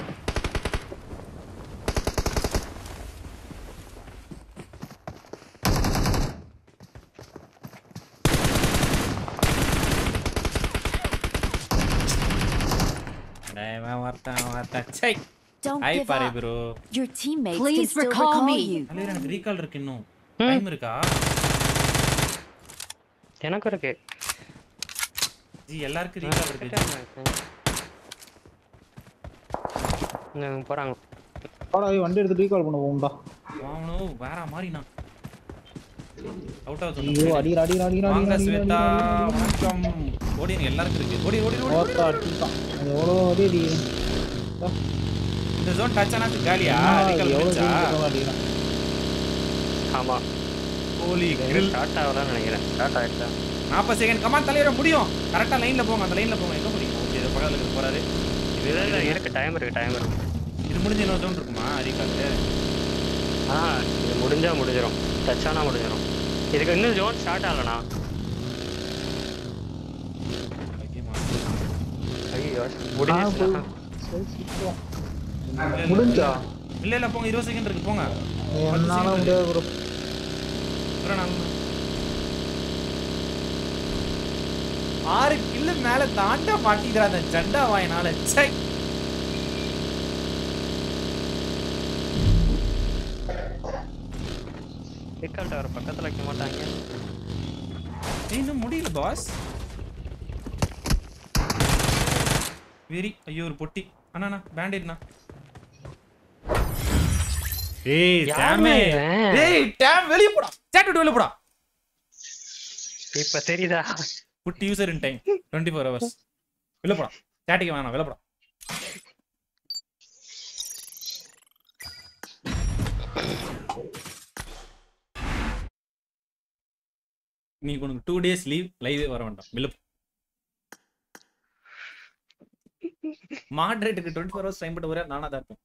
S2: Don't
S1: Hi
S2: give
S1: pare
S2: up.
S1: bro.
S2: Your teammates Please can recall me.
S1: அலையற எனக்கு ரீகால் இருக்கு. இன்னும் டைம் இருக்கா?
S8: எனக்கு இருக்கு
S1: ஜி. எல்லாருக்கும் ரீகால் இருக்கு.
S8: போறாங்க.
S7: போடா வண்டி எடுத்து ரீகால் பண்ண போகும்டா.
S1: வாங்கனோ வேற மாதிரினா அவுட் ஆஃப்
S7: ஐயோ அடி
S1: வாங்க ஸ்வேதா வணக்கம். ஓடிங்க எல்லாருக்கும் இருக்கு. ஓடி
S7: ஓட்டா அடிச்சான். எவ்வளோ அடி.
S1: இந்த ஜோன் டச் ஆனாது காலியா?
S8: ஆமா.
S1: ஹோலி கிரில்
S8: ஸ்டார்ட் ஆகலாம்னு நினைக்கிறேன். ஸ்டார்ட் ஆயிடுச்சா?
S1: 40 செகண்ட். கமான் தலையற முடியும். கரெக்ட்டா லைன்ல போங்க. அந்த லைன்ல போங்க. எங்க போறீங்க? ஓகே இது பக்கத்துல இருக்கு போறாரு.
S8: இதுல இருக்கு டைம் இருக்கு.
S1: இது முடிஞ்ச இன்னொரு ஜோன் இருக்குமா ரீகால்?
S8: இது முடிஞ்சிரும். டச் ஆனா முடிஞ்சிரும். இதுக்கு இன்னும் ஜோன் ஸ்டார்ட் ஆகலனா? ஐயோ
S7: முடிஞ்சா?
S1: இல்ல போங்க. 20 செகண்ட் இருக்கு போங்க.
S7: என்னால முடியாது ப்ரோ.
S1: 6 கில் மேல தாண்ட மாட்டிக்கிறான் அந்த ஜண்டா வாயினால. சை
S8: ரீகால் டவர் பக்கத்துல வைக்க மாட்டாங்க.
S1: இன்னும் முடியல பாஸ். வெரி ஐயோ ஒரு பொட்டி. அண்ணா பேண்டேட்ண்ணா. ஏய் சாமே டேய் டேம் வெளிய போடா சாட் விட்டு வெளிய போடா
S8: இப்ப தெரியுதா
S1: put user in time 24 hours வெளிய போடா சாட்டிக்கு வேணாம் வெளிய போடா நீ உனக்கு 2 days லீவ் லைவே வர வேண்டாம் வெளிய மாடரேட்டுக்கு 24 hours டைம் போட்டு வர நானா தான் இருப்பேன்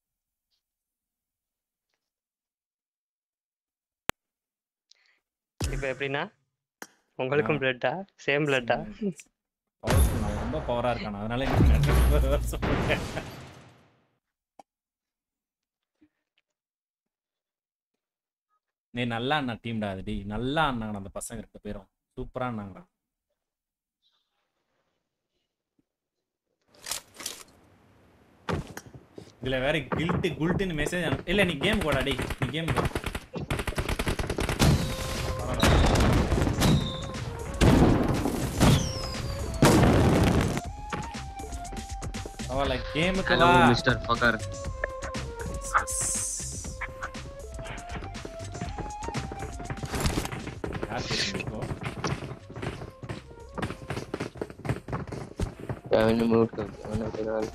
S8: இப்ப எப்படின்னா உங்களுக்கும் பிளட்டா சேம் பிளட்டா
S1: நான் ரொம்ப பவரா இருக்கானே அதனால எனக்கு நீ நல்லா அண்ணா டீம்டா அது டி நல்லா அண்ணாங்க அந்த பசங்க இருக்க பேரும் சூப்பரா அண்ணாங்கடா இதுல வேற கில்ட் குல்ட்னு மெசேஜ் இல்ல நீ கேம் போடா டேய் நீ கேம் போடா அவள கேமுக்கு வா
S9: மிஸ்டர் ஃபக்கர்
S1: யார் பேசுறீங்க
S9: அவன் மூட் அவன பேரால்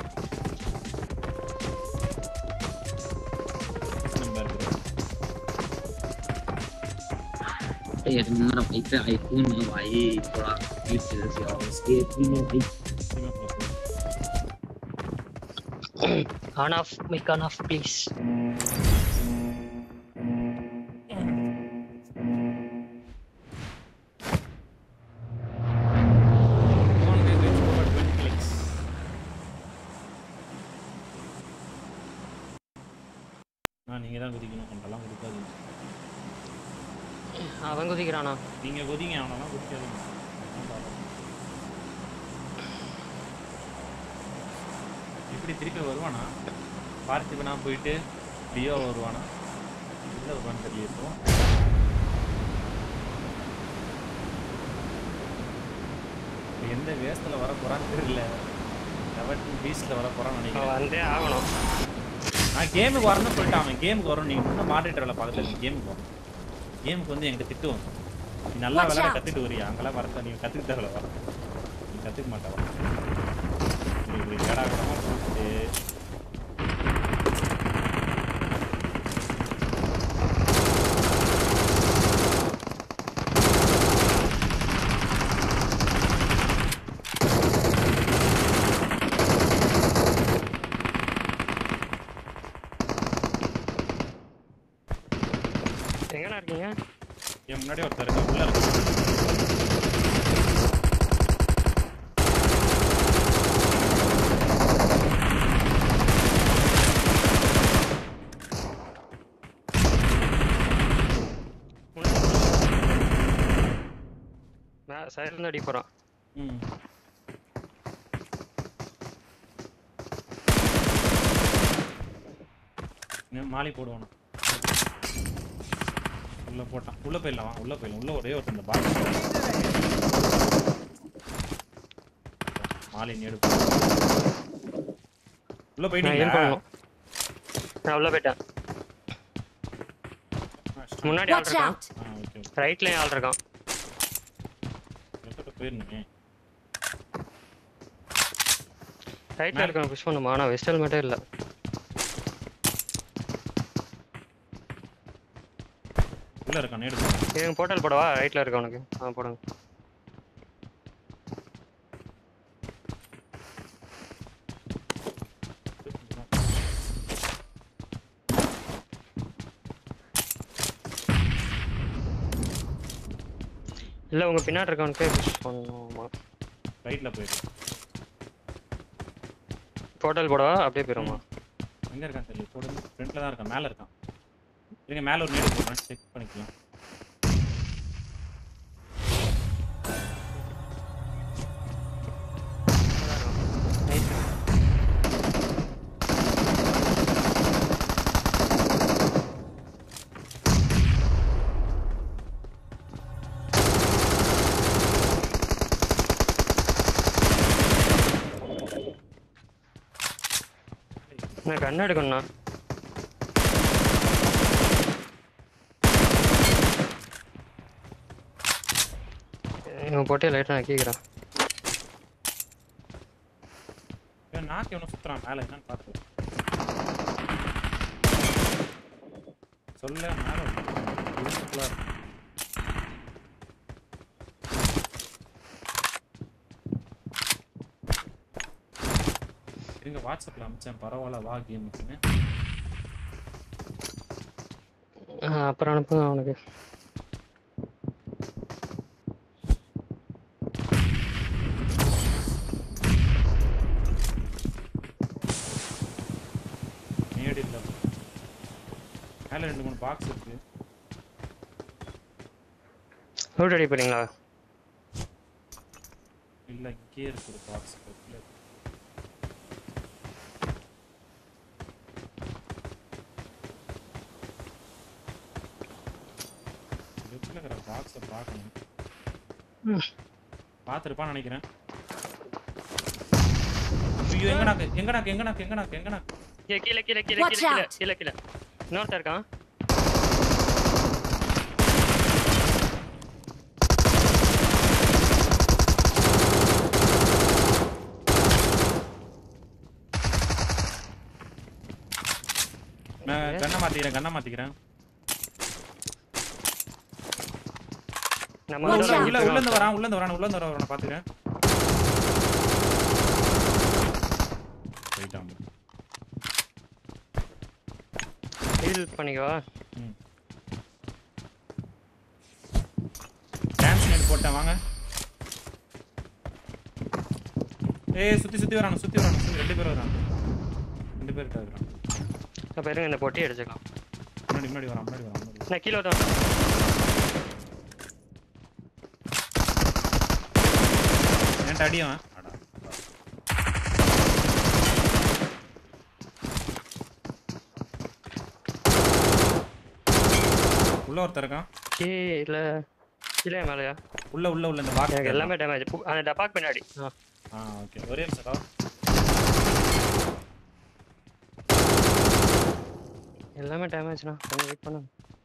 S9: यार मेरा भाई पे आईफोन है भाई थोड़ा प्लीज से आओ इसके तीनों भाई
S8: on off mic on off please
S1: நான் நீங்க தான் குதிக்கணும் அதெல்லாம் குதிக்காதீங்க
S8: அவன் குதிக்கிறானா
S1: நீங்க குதிங்க அவனெல்லாம் குதிக்காதீங்க இப்படி திருப்பி வருவானா பார்த்திபனா போயிட்டு லியோ வருவானா இல்லை வருவான்னு தெரியல இப்போ எந்த வேஸ்டில் வர போகிறான்னு தெரியல 17 பீஸில் வர போகிறான்னு நினைக்கிறேன்
S8: வந்தே ஆகணும்
S1: நான் கேமுக்கு வரணும்னு சொல்லிட்டு அவன் கேமுக்கு வரும் நீங்கள் இன்னும் மாடரேட்டர் வேலை பார்க்கல நீ கேமுக்கு வரும் கேமுக்கு வந்து என்கிட்ட திட்டுவோம் நீ நல்லா விளையாட கற்றுட்டு வரியா அங்கெல்லாம் வரத்த நீ கற்றுக்கிட்ட வேலை பார்க்க நீ கற்றுக்க மாட்டவா இப்படி கேடாகமாக போட்டு
S8: எங்கண்ணா இருக்கீங்க
S1: என் முன்னாடி ஒருத்தர் இருக்கா உள்ள இருக்கு
S8: நான் சைடுல அடி போறான்
S1: மாலி போடுவானா உள்ள போட்டான் உள்ள போயிடலாம் உள்ள போயிடலாம் உள்ள ஒரே ஒருத்தர் இந்த பால் மாலி நேடு உள்ள போயிட்டீங்களா
S8: நான் உள்ள போயிட்டேன் முன்னாடி ஆள் இருக்கான்
S1: ஓகே
S8: ரைட்ல ஆள் இருக்கான்
S1: எத்தனை போயிருந்தீங்க
S8: ரைட்ல இருக்கான் புஷ் பண்ணுமா ஆனா வெஸ்டல் மட்டும் இல்ல
S1: உள்ள இருக்கான் நேடு
S8: இவன் போர்ட்டல் போடவா ரைட்ல இருக்க உனக்கு போடுங்க இல்ல உங்க பின்னாடி இருக்கவனுக்கே புஷ் பண்ணுமா
S1: ரைட்ல போயிடு
S8: போர்ட்டல் போடவா அப்படியே போயிருமா
S1: எங்க இருக்கான் தெரியல போடுங்க ஃப்ரண்ட்ல தான் இருக்கான் மேல இருக்கான் இருங்க மேல ஒரு நேடு போடுறேன் செக் பண்ணிக்கலாம்
S8: நான் கண்ணு எடுக்கணும்ண்ணா இவன் போட்டே லைட்டா நான் கேக்குறான்.
S1: இவன் நாக்கு எவனோ சுத்துறான் மேல என்னன்னு பாத்து. சொல்ல மேல இருக்குல. இங்க வாட்ஸ்அப்ல அனுப்பிச்சேன் பரவாயில்ல வா கேமுக்கு.
S8: அப்புறம் அனுப்புங்க அவனுக்கு.
S1: நேடி இல்ல. மேல 2-3 பாக்ஸ் இருக்கு.
S8: லூட் ரெடி பண்ணீங்களா?
S1: இல்ல இங்கே இருக்கு ஒரு பாக்ஸ். பாக்ஸை பார்க்கணும். பார்த்துருப்பான்னு நினைக்கிறேன். ஐயோ எங்கடா
S8: கீழே இன்னொருத்தர் இருக்கான்.
S1: நான் கண்ணை மாத்திக்கிறேன்.
S8: நம்ம
S1: உள்ளந்து வரான் பாத்துக்கிறேன். போயிட்டான்.
S8: ஹீல் பண்ணிக்கவா?
S1: டான்ஸ் நெட் போட்டேன் வாங்க. ஏய் சுத்தி வரானு 2 பேர் வராங்க. 2 பேர் இருக்காங்க.
S8: அப்ப இருங்க இந்த பொட்டி அடிச்சுக்கலாம்.
S1: முன்னாடி வரான்.
S8: நான் கீழ வரேன்.
S1: ஏன்டா அடியும்? அடா. உள்ள ஒருத்தர் இருக்கான்.
S8: கீழே மேலையா?
S1: உள்ள இந்த பாக்ஸ்
S8: எல்லாமே டேமேஜ். அந்த டபாக் பின்னாடி.
S1: ஓகே ஒரே நிமிஷம்.
S8: எல்லாமே டேமேஜ்னா கொஞ்சம் வெயிட் பண்ணுங்க.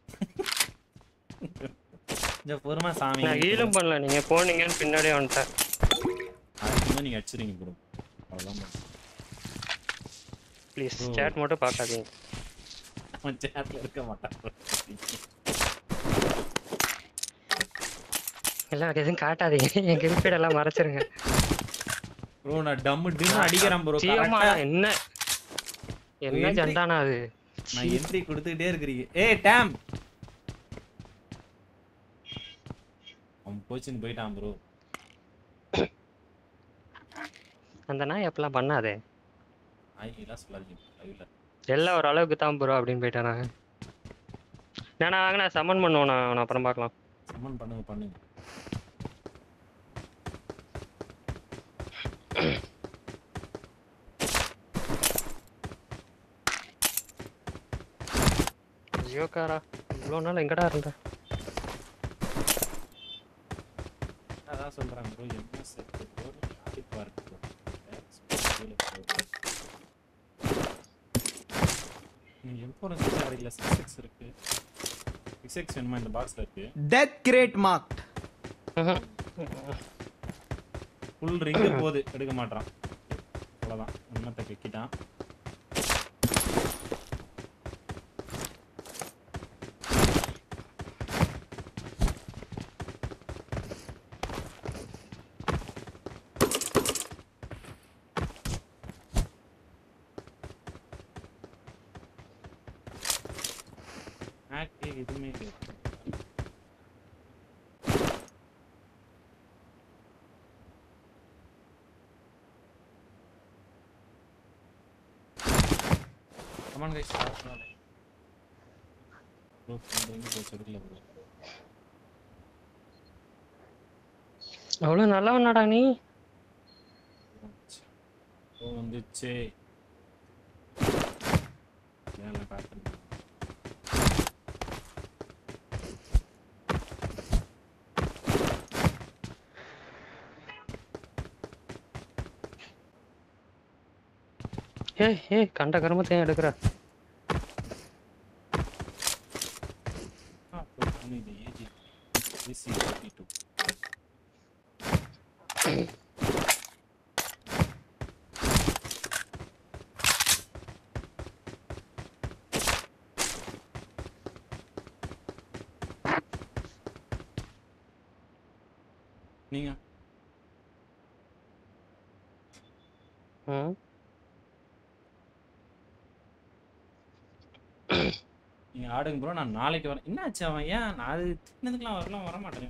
S1: கொஞ்சம் பொறுமை சாமி.
S8: நான் ஹீலும் பண்ணல, நீங்க போனீங்கன்னு பின்னாடியே வந்துட்டேன்.
S1: அதுக்கு நீங்க அடிச்சிரீங்க ப்ரோ. அவ்வளவுதான்.
S8: ப்ளீஸ் chat மட்டும் பார்க்காதீங்க.
S1: அவன் chatல இருக்க மாட்டான்.
S8: எல்லாம் எதுவும் காட்டாதீங்க. என் கில்பீட் எல்லாம் மறைச்சிருங்க.
S1: ப்ரோ நான் டம்மு அடிக்கிறேன் ப்ரோ.
S8: என்ன ஜண்டானா அது?
S1: நான் என்ட்ரி கொடுத்துட்டே இருக்கறீங்க. ஏய் டாம். அவன் போச்சின்னு போயிட்டான் ப்ரோ.
S8: அந்த நாய் எப்பலாம் பண்ணாதே.
S1: நாய்லாம் சொல்லாதீங்க. லைவ்ல
S8: எல்லாம் ஒரு அளவுக்கு தான் ப்ரோ அப்படின்னு போயிட்டானா. நான் சம்மன் பண்ணுவோம். நான் அப்புறம் பார்க்கலாம்.
S1: சம்மன் பண்ணுங்க.
S8: ஜியோகாரா இவ்வளோ நாள் எங்கடா இருந்த?
S1: அதான் சொல்றாங்க ப்ரோ. என்ன செட் ப்ரோ ஆடி பார்க் ப்ரோ. நீ எம்போரன் கிடைக்கல. 6x இருக்கு. 6x வேணுமா? இந்த பாக்ஸ்ல இருக்கு.
S4: Death crate mark.
S1: Full ring போகுது எடுக்க மாட்டான். அவ்வளவுதான். உண்மத்தை கிக்கிட்டான். எதுவுமே Come on guys, start now. Bro,
S8: அவ்வளோ நல்லவனாடா நீ.
S1: வந்துச்சு. ஏன்ல பார்த்தேன்.
S8: ஏய் கண்ட கர்மத்தையும் எடுக்கிற.
S1: நீங்க நீங்க ஆடுங்க ப்ரோ. நான் நாளைக்கு வரேன். என்னாச்சு அவன்? ஏன் நான் அது தின்னதுக்கெல்லாம் வர மாட்டேன்.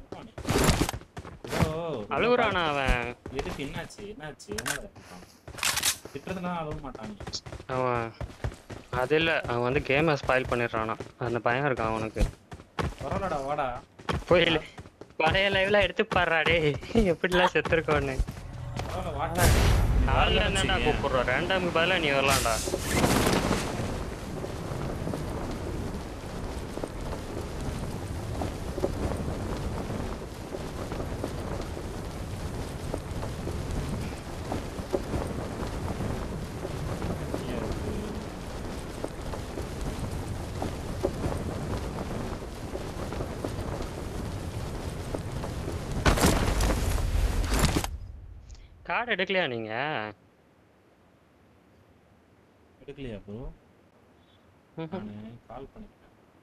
S8: அழுகுறானா அவன்?
S1: எதுக்கு? என்னாச்சு? திட்டுறதுலாம் அழுக மாட்டாங்க
S8: அவன். அது இல்லை, அவன் வந்து கேமை ஸ்பாயில் பண்ணிடுறானா, அந்த பயம் இருக்கான் அவனுக்கு.
S1: பரவாயில்லடா, வாடா
S8: போயில பழைய லைவ்ல எடுத்து பாடுறாடே எப்படிலாம் செத்துருக்கோன்னு. நாளில் என்னடா கூப்பிடுறோம், ரேண்டமுக்கு பதிலாக நீ வரலாம்டா. கார்டு எடுக்கலையா நீங்க?
S1: எடுக்கலையா ப்ரோ? நானே கால் பண்ணிட்டேன்.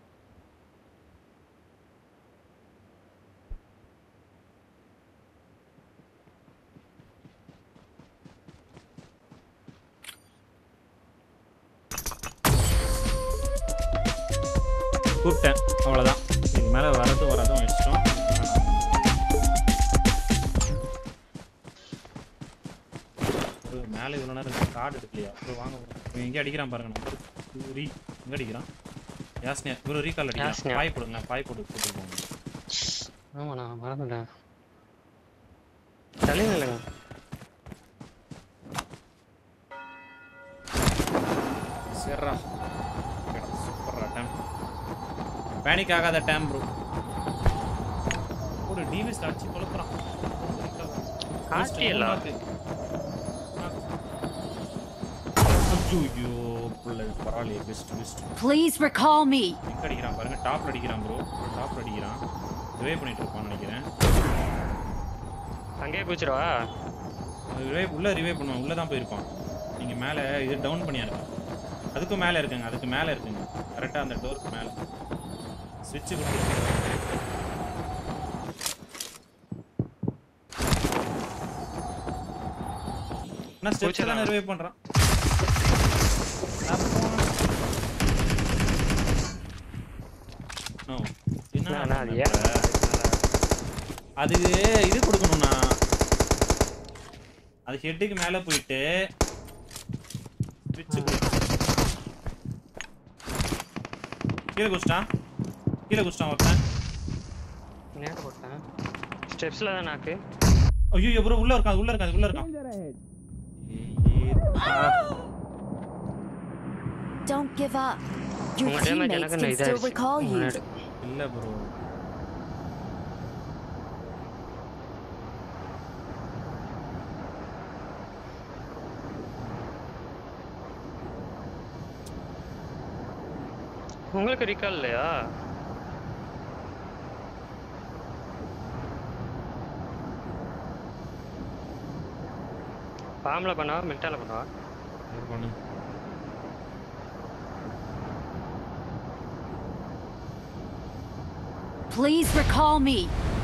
S1: கூப்பிட்டேன், அவ்வளோதான். இதுக்கு மேலே வராதும் இஷ்டம். மேலே இவ்வளோ நேரம் கார்டு எடுக்கலையா ப்ரோ? வாங்க ப்ரோ. எங்கே அடிக்கிறான் பாருங்க. நம்பர் எங்கே அடிக்கிறான்? யாஸ்னியா ப்ரோ ரீகால் அடிக்கிறான். பாய் போடுங்க, பாய் போட்டு போங்க.
S8: ஆமாம், நான் மறந்துட்டேன். தலைங்க இல்லைங்க.
S1: சரிடா, சூப்பர்ரா டைம். பேனிக் ஆகாத டைம் ப்ரோ. ஒரு டிவிஎஸ் அடிச்சு கொளுப்புறான்.
S8: காட்டியலா?
S1: ஐயோ புள்ள பரவாயில்லையே. பெஸ்ட்.
S2: Please recall me.
S1: எங்க அடிக்கிறான் பாருங்க. டாப்ல அடிக்கிறான் ப்ரோ. டாப்ல அடிக்கிறான். ரிவே பண்ணிட்டு இருப்பான்னு நினைக்கிறேன்.
S8: அங்கேயே போச்சுடா.
S1: ரிவே பண்ணுவான். உள்ள தான் போயிருப்பான். நீங்க மேலே இது டவுன் பண்ணியாருங்க. அதுக்கும் மேலே இருக்குங்க. அதுக்கு மேலே இருக்குங்க. கரெக்டாக அந்த டோருக்கு மேலே ஸ்விட்சு கொடுத்து. நான் ஸ்டெப்ஸ் தானே ரிவே பண்றான். அது இது கொடுக்கணும்னா அது ஹெட்டுக்கு மேல போயிட்டு கீழே குச்சிட்டான் ஒருத்தன்.
S8: ஸ்டெப்ஸ்ல தான் நாக்கு.
S1: ஐயோ ப்ரோ உள்ள இருக்கான்.
S2: Don't give up. Your teammates can still recall you.
S1: இல்ல ப்ரோ.
S8: உங்களுக்கு ரீகால் இல்லையா? பாம்ல பண்ணா மில்டால பண்ணா
S1: பண்ணு.
S2: Please recall me.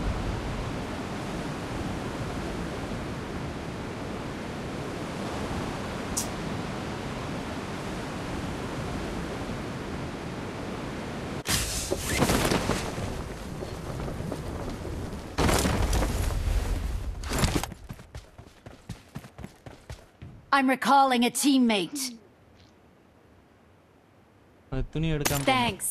S2: I'm recalling a teammate.
S1: துணி எடுக்காம.
S2: Thanks.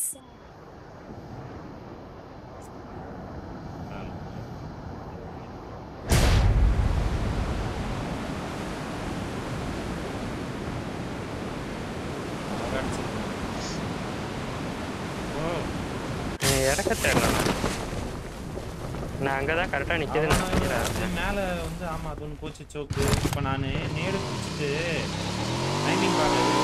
S8: இறக்க தெரியல. நான் அங்கதான் கரெக்டா நிக்குது நினைக்கிறேன்.
S1: மேல வந்து ஆமா அது ஒன்று போச்சு சோக்கு. இப்போ நான் நேடு பிடிச்சிட்டு டைமிங் பார்க்க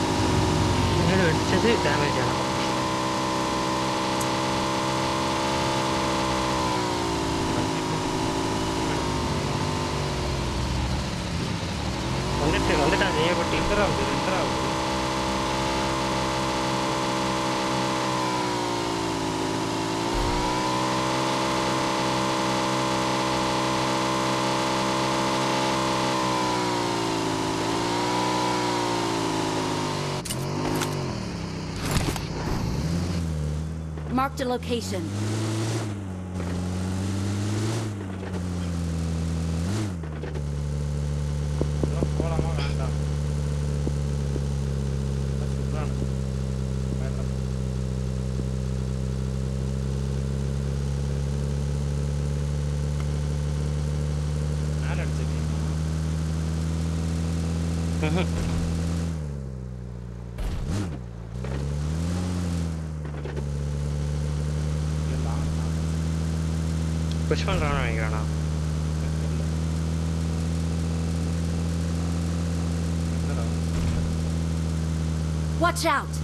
S8: நேடு அடிச்சது டேமேஜ் ஆகும்.
S1: ரெண்டராவது
S2: Marked a location.
S1: போலாமா வேண்டாம்? மேல அடிச்சிருக்கீங்க.
S8: புஷ் பண்றான்னு நினைக்கிறேண்ணா.
S2: Watch out!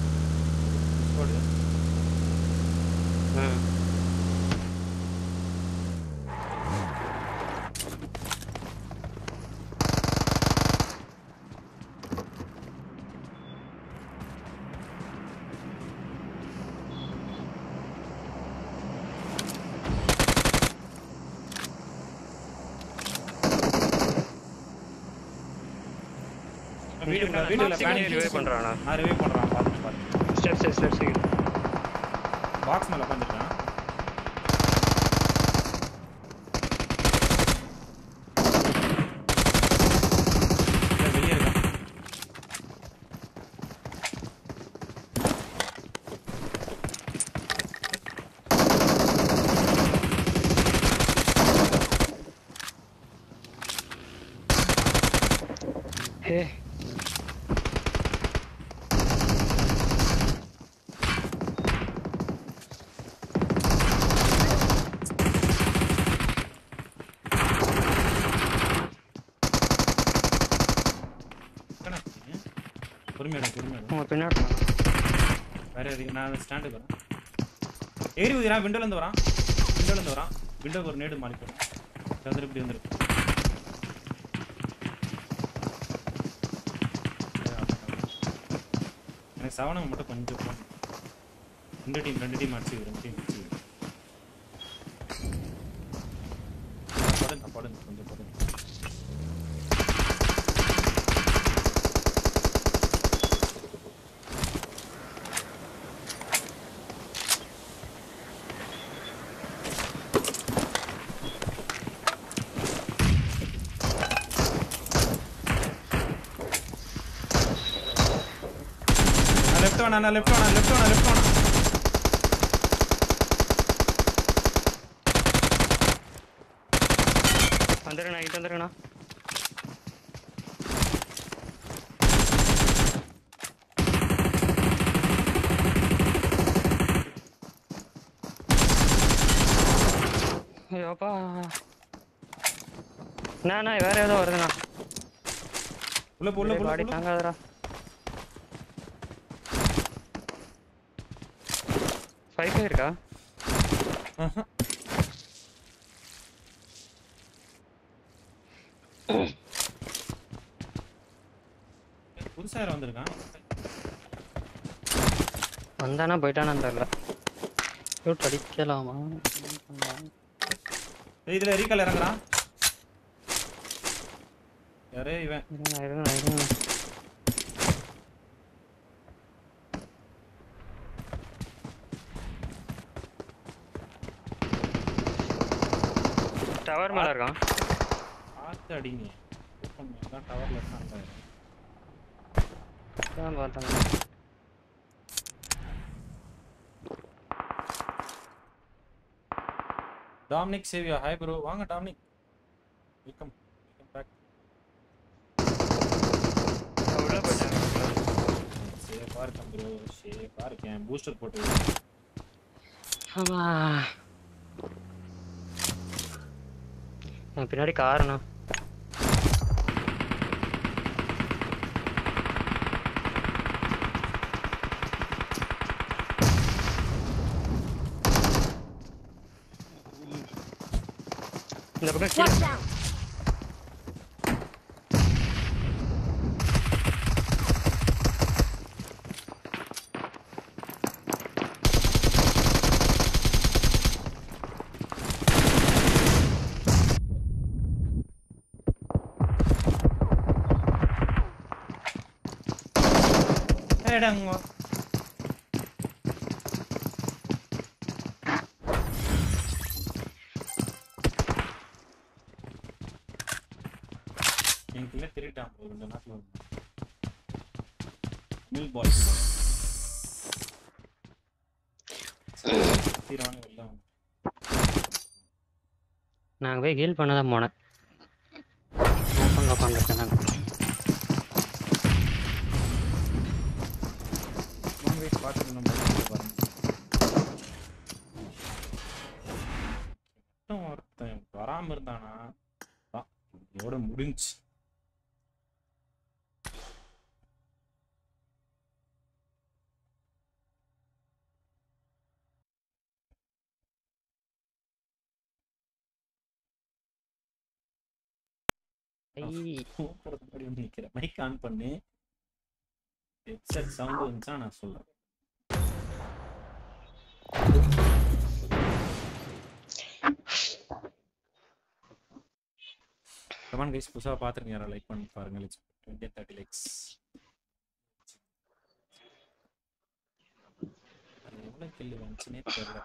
S1: வீடியோல பிளான்
S8: ரிவைவ் பண்றானா?
S1: ரிவைவ் பண்றான். பாத்து
S8: ஸ்டெப்ஸ்
S1: பாக்ஸ் மேல உட்கார்ந்திருக்கான். வெளியே இருக்கான்.
S8: ஹே பின்னாடி
S1: வேற எதுக்கு நான் ஸ்டாண்டுக்கு வரேன். ஏறி ஊதிரான். விண்டோலேருந்து வரான். விண்டோக்கு ஒரு நேடு மாறி போகிறான். இப்படி வந்துருக்கு. எனக்கு சவனம் மட்டும் கொஞ்சம் போகணும். ரெண்டு டீம் அடிச்சு படுங்க கொஞ்சம் படுங்க. லெஃப்ட் வேணா
S8: வந்துருங்கண்ணா. ஐயோப்பா அண்ணா வேற ஏதோ வருதுண்ணா.
S1: உள்ள
S8: பாடி தாங்காதடா. ஃபைவ் இருக்கா?
S1: புதுசா யாரும் வந்திருக்கான்.
S8: வந்தானா போயிட்டானான்னு தெரியல. ஷூட் அடிக்கலாமா?
S1: இதுல ரீகால் இறங்குறான். யாரே இவன்?
S8: இருங்க. டவர் மேல இருக்கான்.
S1: பார்த்து அடிங்க. ஓபன் டவர்ல இருக்கான்.
S8: தான் பார்த்தாங்க.
S1: Dominic Xavier, hi bro. வாங்க Dominic. Welcome back.
S8: உள்ள போயிட்டாங்க.
S1: சேஃபா இருக்கேன் bro. சேஃபா இருக்கேன். பூஸ்டர் போட்டு.
S8: ஆமா. பின்னாடி காரணா இந்த பக்கம் கீழ
S1: அடங்க எனக்குள்ள திருட்டான் ஒரு ரெண்டு நாட்ல மில் பாய்ஸ் தீரானே எல்லாம்
S8: நாங்க போய் ஹீல் பண்ண தான் போனேன். ஓப்பன்ல உட்காந்துருக்கேன் நான்.
S1: பார்த்து நம்ம ஒருத்தன் வராம இருந்தானா இதோட முடிஞ்சு. மைக் ஆன் பண்ணு. ஹெட்செட் சவுண்ட் வந்துச்சா நான் சொல்றேன். கமான் கைஸ், புதுசா பாத்துருங்க, யாரா லைக் பண்ணி பாருங்க. Let's 20-30 likes. எவ்வளவு கில் வந்துச்சுனே தெரியல.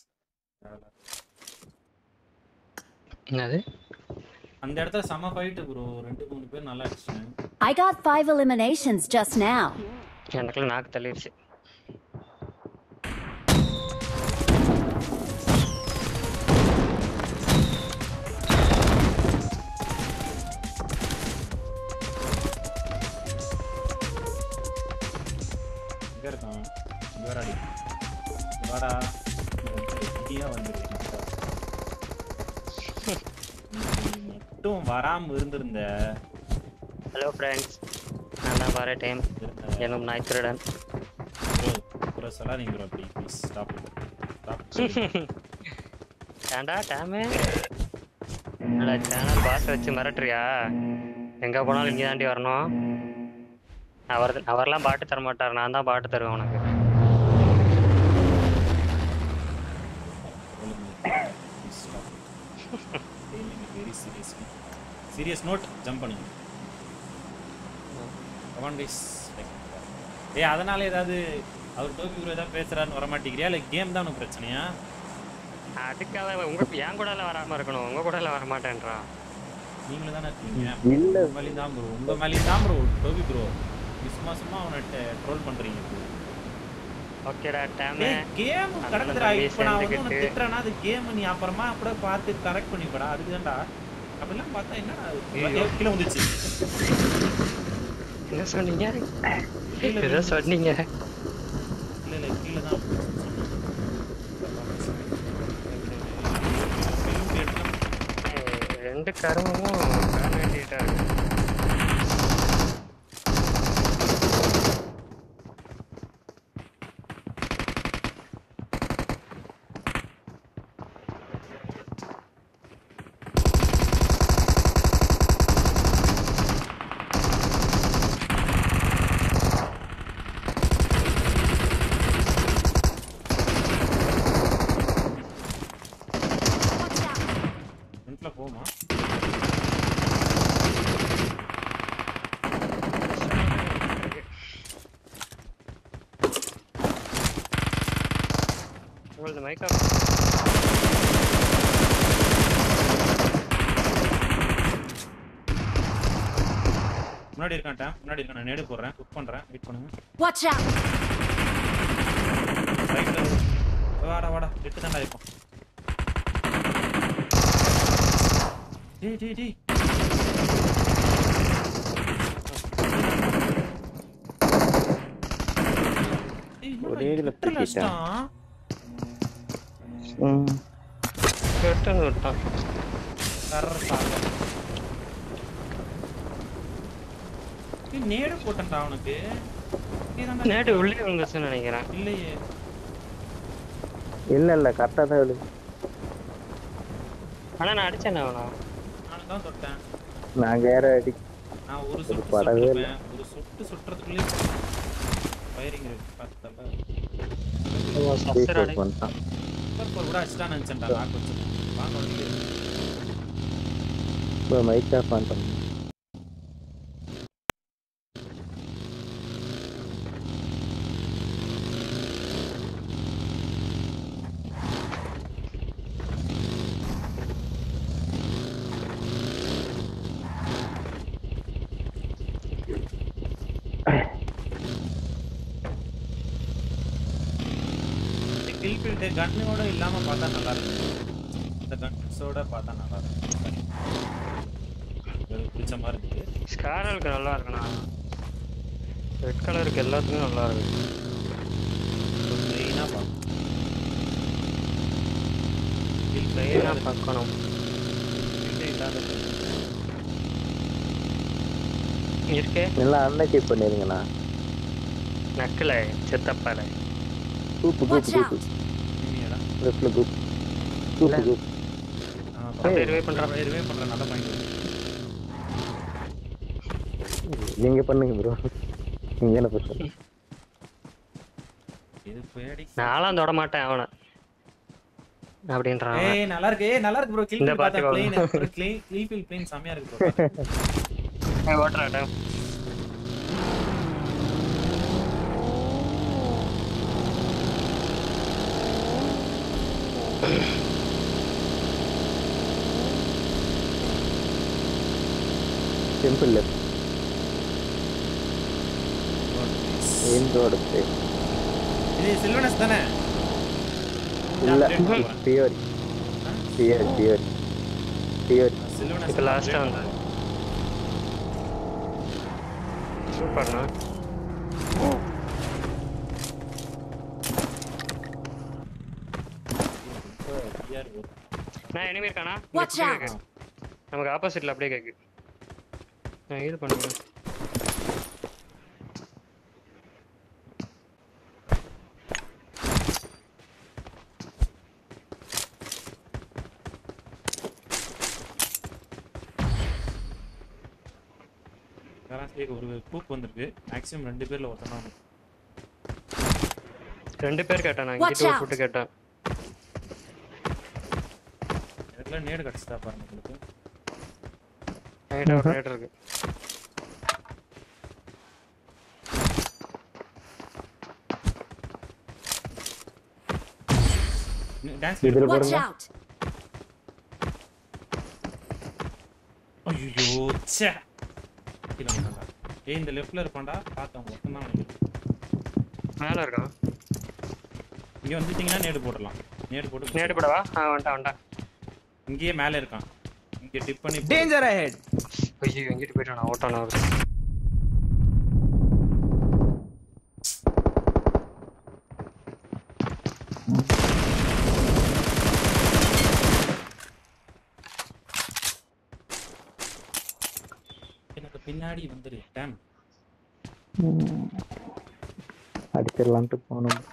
S8: என்னது
S1: அந்த இடத்துல சம ஃபைட் ப்ரோ, 2-3 பேர் நல்லா அடிச்சாங்க.
S2: I got 5 eliminations just now.
S8: எனக்குள்ள நாக்கு தள்ளிடுச்சு.
S1: எங்க இருக்கான்? இவராடி வாடா, இங்கேயா வந்துருக்கீங்க மட்டும் வராம இருந்திருந்த.
S8: ஹலோ ஃப்ரெண்ட்ஸ், நான் தான் வர டைம் எனும் நாய் திருடன்.
S1: ப்ரோ சொல்லாதீங்க ப்ரோ, ப்ளீஸ் ஸ்டாப்.
S8: ஏண்டா டைமு என்னடா சேனல் பாஸ் வச்சு மிரட்டுறியா? எங்கே போனாலும் இங்கே தாண்டி வரணும். அவர்லாம் பாட்டு தர மாட்டார், நான் தான் பாட்டு தருவேன் உனக்கு.
S1: சீரியஸ் நோட், ஜம்ப் பண்ணுங்க. Come on guys. ஏய் அதனால ஏதாவது அவர் டோபி ப்ரோ ஏதாவது பேசுறாருன்னு வர மாட்டேங்கிறியா, இல்லை கேம் தான் உனக்கு பிரச்சனையா?
S8: அதுக்காக என் கூட எல்லாம் வராம இருக்கணும், உங்க கூட எல்லாம் வர மாட்டேன்றான்.
S1: நீங்களும் தானே இருக்கீங்க. உங்க மேலேயும் தான் ப்ரோ, உங்க மேலேயும் தான் ப்ரோ டோபி ப்ரோ. சும்மா அவனை ட்ரோல் பண்றீங்க.
S8: ஓகேடா டைம்
S1: கேம் கடந்துடா. இப்போ நான் வந்து உனக்கு திட்டுறேன்னா அது கேம், நீ அப்புறமா கூட பார்த்து கரெக்ட் பண்ணிப்படா. அதுக்கு தான்டா. அப்படிலாம் பார்த்தா என்னடா கீழே வந்துச்சு.
S8: என்ன சொன்னீங்க? ஏதோ சொன்னீங்க.
S1: இல்லை கீழே தான்.
S8: ரெண்டு கருமும் வேண்டிட்டா இருக்கு.
S1: போமா
S8: உங்களுக்கு மைக்கா
S1: முன்னாடி இருக்கான்டா, முன்னாடி இருக்கான். நான் நேடு போடுறேன், குக் பண்றேன், வெயிட் பண்ணுங்க.
S2: Watch out.
S1: ரைட்ல வாடா எட்டு தான்டா இருக்கும். டேய்
S7: ஒரே இதுல பிடிச்சிட்டான்.
S8: கரெக்டான விட்டான்.
S1: நேடு போட்டேன்டா அவனுக்கு.
S8: நேடு உள்ளே வந்துச்சுன்னு நினைக்கிறேன்.
S1: இல்லையே.
S7: இல்ல கரெக்டா தான் விழுது.
S8: ஆனா நான் அடிச்சேன் அவனா.
S1: நான் தான் தொட்டேன்.
S7: நான் வேற அடி.
S1: நான் ஒரு சுட்டு சுட்டுறேன். ஒரு சுட்டு சுட்டுறதுக்குள்ளே ஃபயரிங் ரேட் பார்த்தல.
S8: ஓ சப்ஸ்கிரைப்
S7: பண்ணிட்டான்.
S1: சூப்பர் கூட அடிச்சான் நினைச்சேன்டா. நான் கொஞ்சம் வாங்க வந்து
S7: மைக் ஆஃப் பண்ணிட்டேன்.
S1: கில் ஃபீல்ட் கன்னோட இல்லாம பார்த்தா நல்லா இருக்கும். இந்த கன்ஸோட பார்த்தா நல்லா இருக்கும். எனக்கு பிடிச்ச மாதிரி இருக்கு.
S8: ஸ்காரலுக்கு நல்லா இருக்குண்ணா. ரெட் கலருக்கு எல்லாத்துக்கும் நல்லா இருக்கு.
S1: மெயினா பார்க்கணும்.
S8: மெயினா பார்க்கணும். இருக்கே
S7: எல்லாம் அன்னைக்கு பண்ணிருங்கண்ணா.
S8: நக்கல செத்தப்பால
S7: கூப்பு கூப்பு கூப்பு லெஃப்ட்ல கூப்பு கூப்பு கூப்பு.
S8: அப்படியே ரிவைவ் பண்றேன்.
S1: நல்ல பாயிண்ட்.
S7: நீங்க பண்ணுங்க ப்ரோ. நீங்க என்ன பண்ணுங்க.
S1: இது பேடி.
S8: நான்லாம் தொட மாட்டேன் அவனை. அப்படின்றான்.
S1: ஏய் நல்லா இருக்கு ப்ரோ. கில் பார்த்தா ப்ளேன் கில் ஃபீல் ப்ளேன் செமையா இருக்கு ப்ரோ.
S8: ஏய் ஓட்றாடா.
S7: Temple left. Main road.
S1: இது சில்வனஸ் தானே?
S7: இல்ல தியரி
S1: சில்வனஸ்
S8: இப்ப லாஸ்டா வந்தா. சூப்பர்ண்ணா. நான் எனிமி இருக்கானா?
S2: Watch out.
S8: நமக்கு ஆப்போசிட்ல அப்படியே கேக்கு. நான் ஹீல் பண்ணுறேன்.
S1: ஒரு கூப் வந்திருக்கு. மேக்ஸிமம் 2 பேர்ல ஒருத்தனா.
S8: 2 பேர் கேட்டான். நான் இங்க ஒரு ஃபுட் கேட்டேன்.
S1: இதெல்லாம் நேடு கட்ஸ்டா பாருங்க உங்களுக்கு.
S8: ரைட் ஒரு ரேட் இருக்கு.
S1: டான்ஸ்
S7: இதுல
S2: Watch
S7: பாருங்க.
S2: out.
S1: ஐயோ ச்சே. கிலோமீட்டர். ஏய் இந்த லெஃப்ட்ல இருப்பான்டா. பார்த்தேன் ஒருத்தனா நினைக்கிறேன்.
S8: மேல இருக்கான்.
S1: இங்க வந்துட்டீங்கன்னா நேடு போடலாம்.
S8: நேடு போடவா? வந்துட்டான்.
S1: இங்கேயே மேல இருக்கான். இங்க டிப் பண்ணி
S4: Danger ahead.
S8: ஐயோ எங்கிட்டு போயிட்டானா? ஓட்டானா அவரு.
S1: எனக்கு பின்னாடி வந்துரு. டாம்.
S7: அடிச்சிரலாம்னு போனோம்.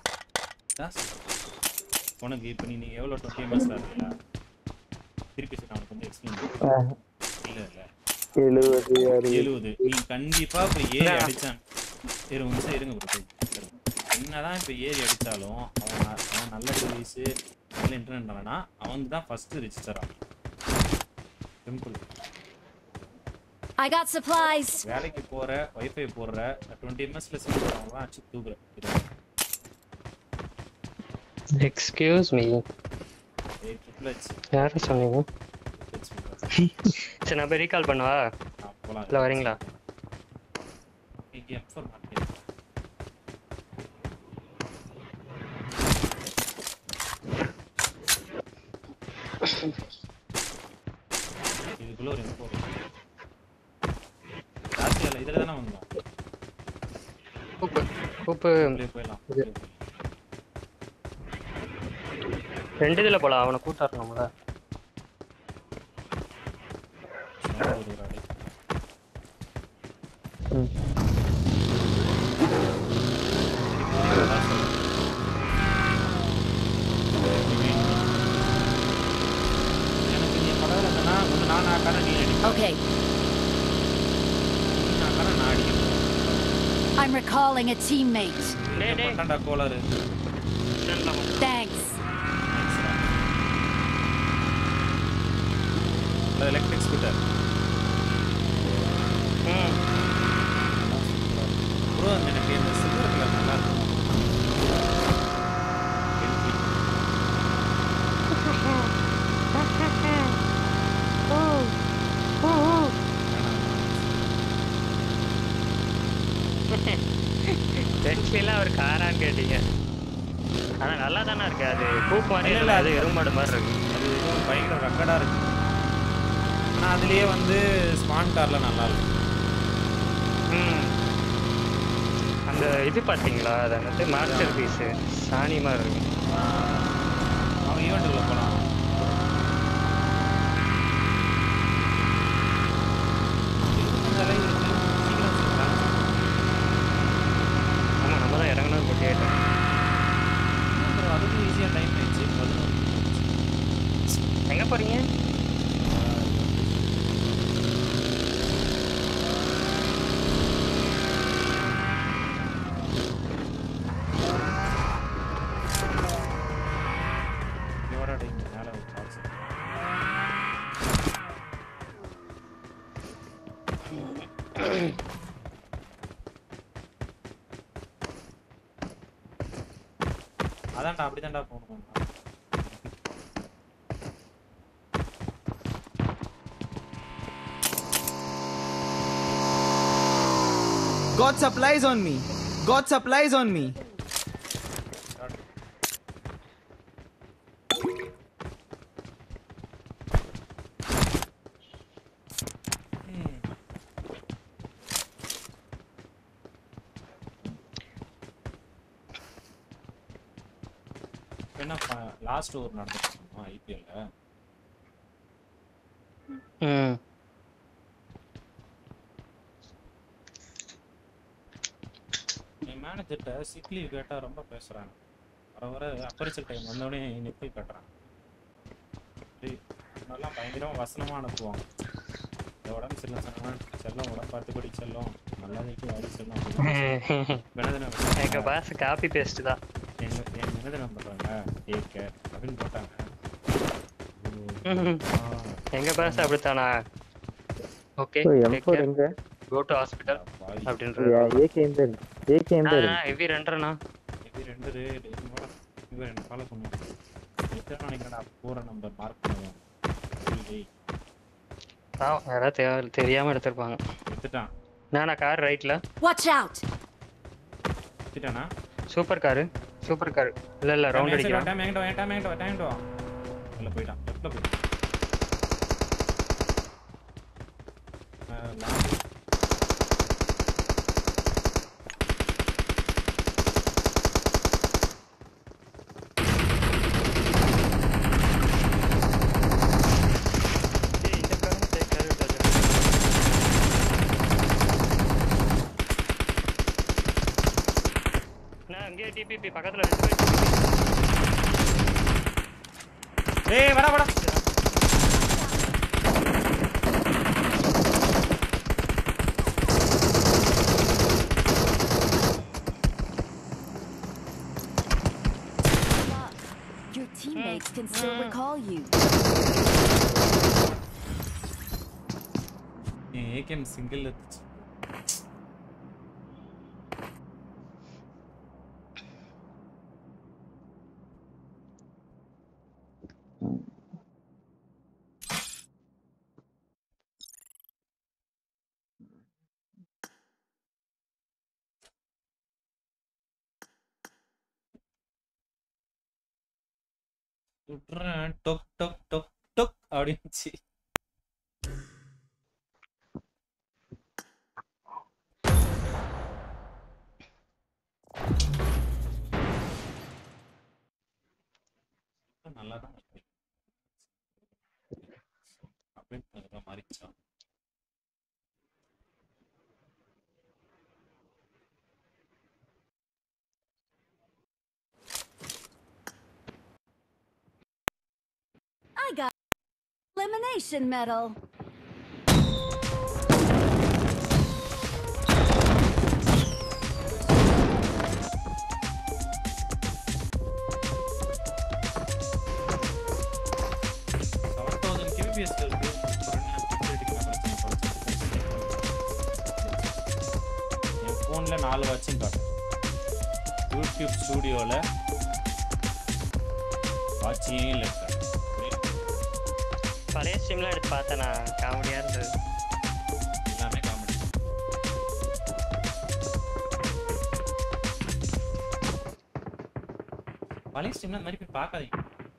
S1: உனக்கு இப்போ நீ எவ்வளோ 20 ms இருக்கீங்களா? திருப்பி நான் உனக்கு வந்து எக்ஸ்பிளைன் இல்லை 70 நீ கண்டிப்பா இப்போ ஏறி அடிச்சான். இருங்க ப்ரோ. என்னதான் இப்போ ஏறி அடித்தாலும் அவன் நல்ல சர்வீஸு நல்ல இன்டர்நெட் ஆனா அவன் தான் ஃபர்ஸ்ட் ரிஜிஸ்டர் ஆகும். சிம்பிள்.
S2: I got supplies.
S1: வேலைக்கு போற வைஃபை போடுற 20 ms சிம்பிள் அவன் அடிச்சு தூக்குற.
S8: Excuse me. யாரு சொன்னீங்க? சரி நான் போய் ரீகால் பண்ணவா? இல்லை வரீங்களா?
S1: இதுக்குள்ள ஒரு இன்ஃபோ ராசியால இதுல தானே வந்தோம்.
S8: கூப்பு
S1: போயிடலாம்.
S8: 2 இதுல போலாம். அவனை கூட்டாரணும்ல.
S2: Okay. I'm recalling a teammate. Thanks.
S1: Electric scooter. Bro, எனக்கு இந்த சில்வர் கலர் நல்லா இருக்கு.
S8: ஒரு காரான்னு கேட்டீங்க. ஆனா நல்லா தானே இருக்கு. அது கூப் மாதிரி
S1: இல்ல,
S8: இல்ல, அது எருமாடு மாதிரி இருக்கு.
S1: அது ஏதோ பயங்கர ரக்கடா இருக்கு. ஆனா அதுலயே வந்து ஸ்மார்ட் கார்ல நல்லா இருக்கு.
S8: அந்த இது பாத்தீங்களா, அது என்னது மாஸ்டர் பீஸ் சாணி மாதிரி இருக்கு.
S1: அவன் ஈவெண்ட்டுக்குள்ள போலாம்.
S8: ஆமா, நம்ம தான் இறங்கணும் போட்டியாயிட்டோம்.
S1: அதுக்கும் ஈஸியா டைம் ஆயிடுச்சு.
S8: எங்க போறீங்க?
S1: அதான்டா அப்படிதான்டா போகணும்.
S4: God supplies on me. God supplies on me.
S1: என்ன லாஸ்ட் ஓவர் நடந்துருக்கோமா ஐபிஎல்ல? என் மேனேஜர்கிட்ட சிக் லீவ் கேட்டால் ரொம்ப பேசுகிறாங்க. வர வர அப்பரிச்சல் டைம் வந்தோடனே நிப்பை கட்டுறாங்க. நல்லா பயங்கரமாக வசனமாக அனுப்புவாங்க. இந்த உடம்பு செல்லம் சொன்னால் செல்லம் உடம்பு பார்த்து கொடி செல்லம் நல்லா வைக்க வாடி செல்லம்.
S8: எங்க பாஸ் காப்பி பேஸ்ட் தான்.
S1: என் நிவேதனம் பண்ணுறாங்க டேக் கேர் அப்படின்னு போட்டாங்க.
S8: எங்க பாஸ் அப்படித்தானா? ஓகே, கோ டு ஹாஸ்பிடல் அப்படின்றது. ஹெவி ரெண்டர்னா
S1: ஹெவி ரெண்டரு இவன் என்ன ஃபாலோ பண்ணுவாங்க. எத்தனை நினைக்கிறா போகிற நம்பர் மார்க் பண்ணுவாங்க.
S8: யாராவது தெரியாம எடுத்திருப்பாங்க.
S1: எடுத்துட்டான்.
S8: நானா கார் ரைட்ல.
S2: Watch out.
S1: எடுத்துட்டானா?
S8: Super car. Super car. இல்ல ரவுண்ட் அடிக்கலாம்.
S1: டைம் எங்கடா உள்ள போய்டான். லெஃப்ட்ல போய்.
S8: டிபிபி பக்கத்துல
S1: ஏய் வாடா
S2: Your teammates can still recall you.
S1: ஏகேம் சிங்கிள் எடுத்து டொக் டொக் டொக் டொக் அப்படின்னுச்சு. நல்லா தான் இருக்கு. அப்படின்னு மாறிச்சா
S2: I got elimination medal.
S1: என் ஃபோன்ல 4 வாட்சிங் காட்டும். யூடியூப் ஸ்டுடியோல வாட்சிங்கே இல்லை.
S8: பழைய ஸ்ட்ரீம்லாம் எடுத்து பார்த்தேன் நான். காமெடியாக இருந்தது.
S1: எல்லாமே காமெடி. பழைய ஸ்ட்ரீம்ல அந்த மாதிரி போய் பார்க்காதீங்க.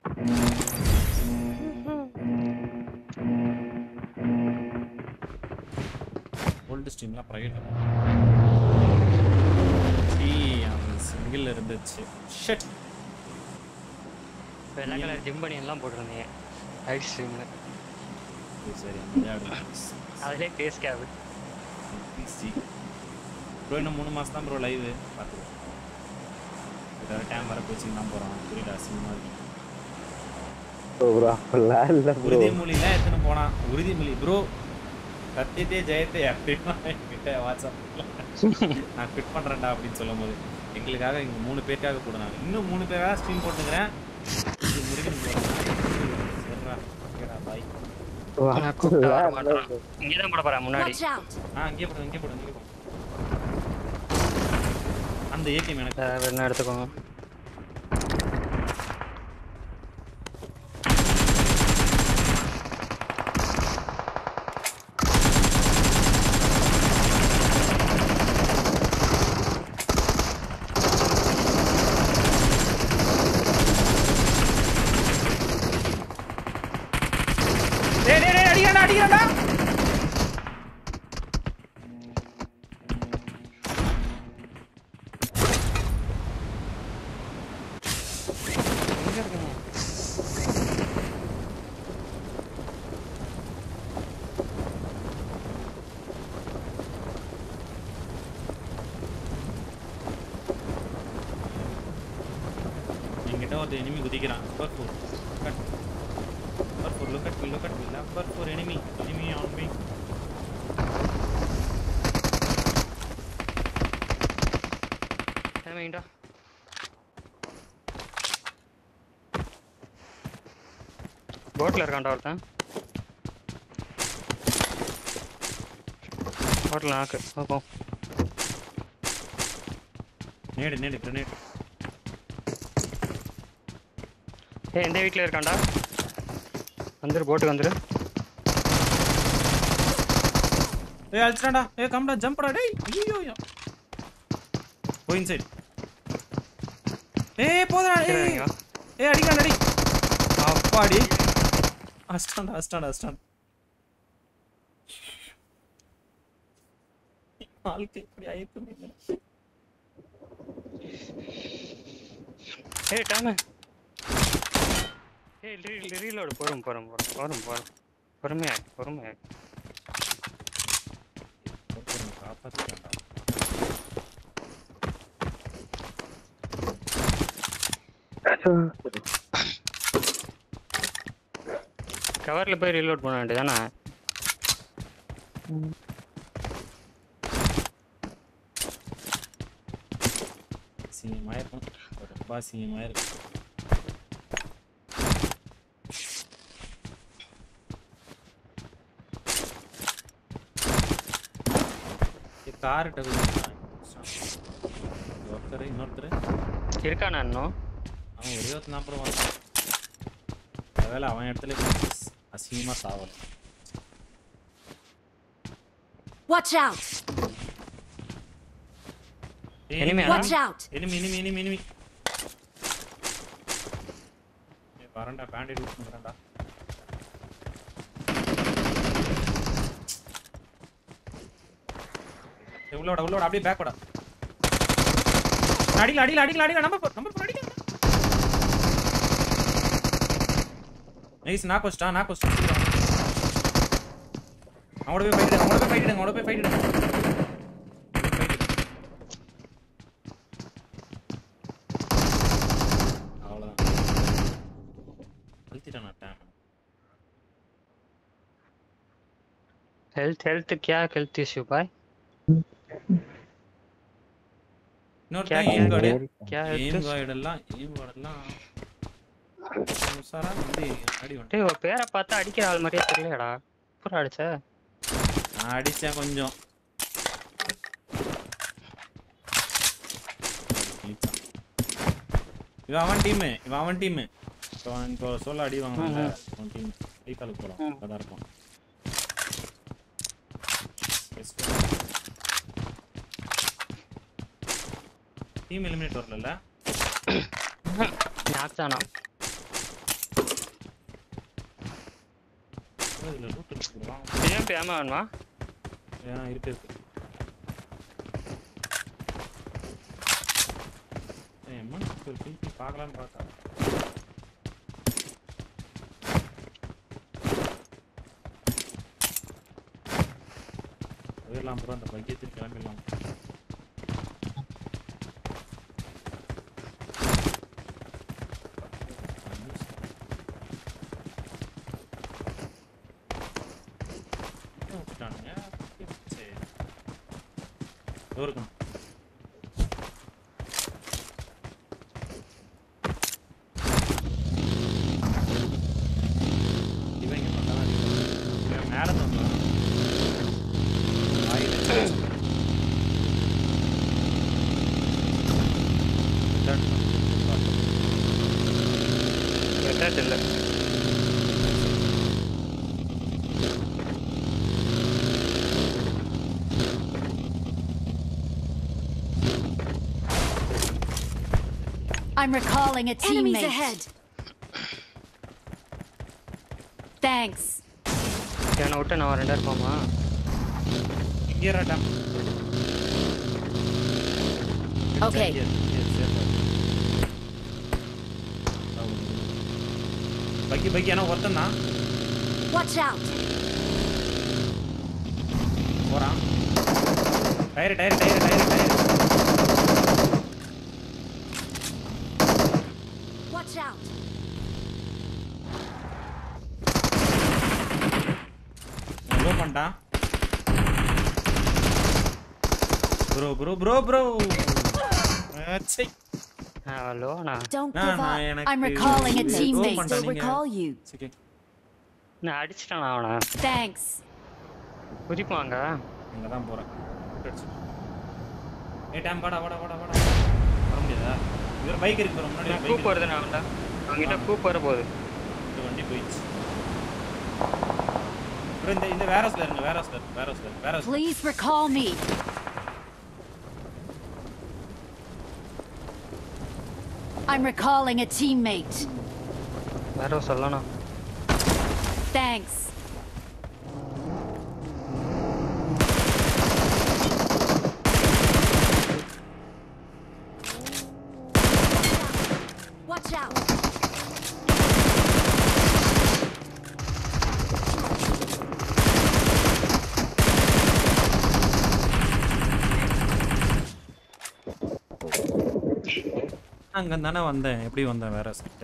S1: ஓல்டு ஸ்ட்ரீம்லாம் ப்ரைவேட். சிங்கிள் இருந்துச்சு. ஷட்.
S8: வெள்ளை கலர் ஜிம் பண்ணி எல்லாம் போட்டுருந்தீங்க லைவ் ஸ்ட்ரீம்ல.
S1: சரி
S8: அதுலேயே பேஸ் கேபு
S1: ப்ரோ. இன்னும் 3 மாதம் தான் ப்ரோ லைவ். பார்த்துக்கோ. ஏதாவது டைம் வர கோச்சிங் தான் போகிறோம். புரியல, அசிங்கமாக இருக்கு. உறுதிமொழிலாம் எத்தனை போனான்? உறுதிமொழி ப்ரோ சத்தியத்தே ஜெயத்தே அப்படின்னா என்கிட்ட வாட்ஸ்அப்பில் நான் ஃபிட் பண்ணுறேன்டா அப்படின்னு சொல்லும் போது எங்களுக்காக இங்கே 3 பேருக்காக கூட நான் இன்னும் 3 பேராக ஸ்ட்ரீம் போட்டுக்கிறேன். இது முருகன் சரிடா. ஓகேடா பாய்.
S8: இங்கேதான் போட போறேன் முன்னாடி.
S1: இங்கே போடு இங்கே போடு இங்கே போடு. அந்த ஏடிஎம் எனக்கு
S8: என்ன எடுத்துக்கோங்க.
S1: அடிக்கடா. என்கிட்ட ஒரு எனிமி குதிக்கிறான். Look at me. Number 4 enemy on me.
S8: Hey, போட்ல இருக்கான்டா ஒருத்தன். போட்ல நாக்கு. ஓகே.
S1: நேடு கிரனேட்.
S8: ஏய் இந்த வீட்ல இருக்கான்டா. வந்துரு போட்டுக்கு வந்துரு.
S1: ஏய் அல்ட்ராடா. ஏய் கம்டா ஜம்ப்டா டேய். ஐயோ. Go inside. ஏய் போடா ஏய். ஏய் அடிக்கடா அடி. அப்பாடி. அஸ்டான். ஆல்கே இப்படி ஆயிடுமே.
S8: ஏய் டாமே. ஏய் ரீலோட் போறோம். பொறுமையா.
S1: காப்பாத்திட்டான்டா.
S8: கவர்ல போய் ரீலோட் பண்ண வேண்டியதானே?
S1: சீமாயிருக்கும். ரொம்ப சீமாயிருக்கும். கார்ட்ட இன்னொருத்தர்
S8: இருக்கானா இன்னும்?
S1: அவன் ஒரே ஒருத்தன் அப்புறம் வேலை அவன் இடத்துல அசிங்கமா சாவல.
S2: Watch out! Watch out!
S1: Enemy. வரண்டா பேண்டேட் யூஸ் பண்றேன்டா. உள்ளோட அப்படியே பேக் போடா. அடில நம்பர் அடில. நைஸ் நாக் வச்சிட்டா. அவனோட போய் ஃபைட் இடு. அவ்வளவுதான். அழுத்திட்டானா டைம்.
S8: हेल्थ क्या हेल्थ इशू भाई?
S1: क्या एम गाइड எல்லாம் சாரா வந்து அடி வந்து.
S8: டேய் பேரை பார்த்தா அடிக்கிற ஆள் மாதிரியே தெரியலடா. புற அடிச்ச?
S1: நான் அடிச்சேன் கொஞ்சம். இவன் அவன் டீம். இப்போ சோலோ அடி வாங்குறாங்க. அவன் டீம் கை கால் போலாம். அதான் இருக்கும். டீம் எலிமினேட் வரல.
S8: நாக்தானா
S1: இதுல லூட் இருக்குடா.
S8: டிஎம்பி ஆமா வேணுமா
S1: இருக்கு எம்மன் ஒரு டிபி பார்க்கலாம்னு பார்த்தா போயிடலாம் ப்ரோ. அந்த பைக்கெத்துக்கு கிளம்பிடலாம். இருக்கும் இவங்க பக்கம் மேல தான்
S8: இல்ல
S2: I'm recalling a teammate.
S10: Enemies ahead.
S2: Thanks.
S8: என்ன விட்டு நான் ரெண்டா இருப்போமா
S1: இங்கேடா.
S2: Okay.
S1: பக்கி ஆனா ஒருத்தன் தான்.
S2: Watch out.
S1: போறான். Tyre
S2: Watch out.
S1: லோ பண்ணிட்டான். ப்ரோ சை
S8: hello
S2: Don't give up. I'm recalling a teammate. They'll recall you.
S8: நான் அடிச்சிட்டான் அவனை.
S2: Thanks.
S8: குதிப்பாங்க
S1: அங்க தான் போறேன். ஏய் டைம் வாடா வர முடியாதா? இவர பைக் இருக்கு bro. முன்னாடி பைக்
S8: கூப் வருது நான் அவங்கிட்ட கூப் வர போகுது.
S1: இந்த வண்டி போயிடுச்சு. bro இந்த வேரஸ்ல இருங்க. வேரஸ்.
S2: Please recall me. I'm recalling a teammate.
S8: வேற சொல்லணும்.
S2: Thanks. Watch out.
S1: அங்க தானே வந்தேன். எப்படி வந்தேன் வேற கிட்ட?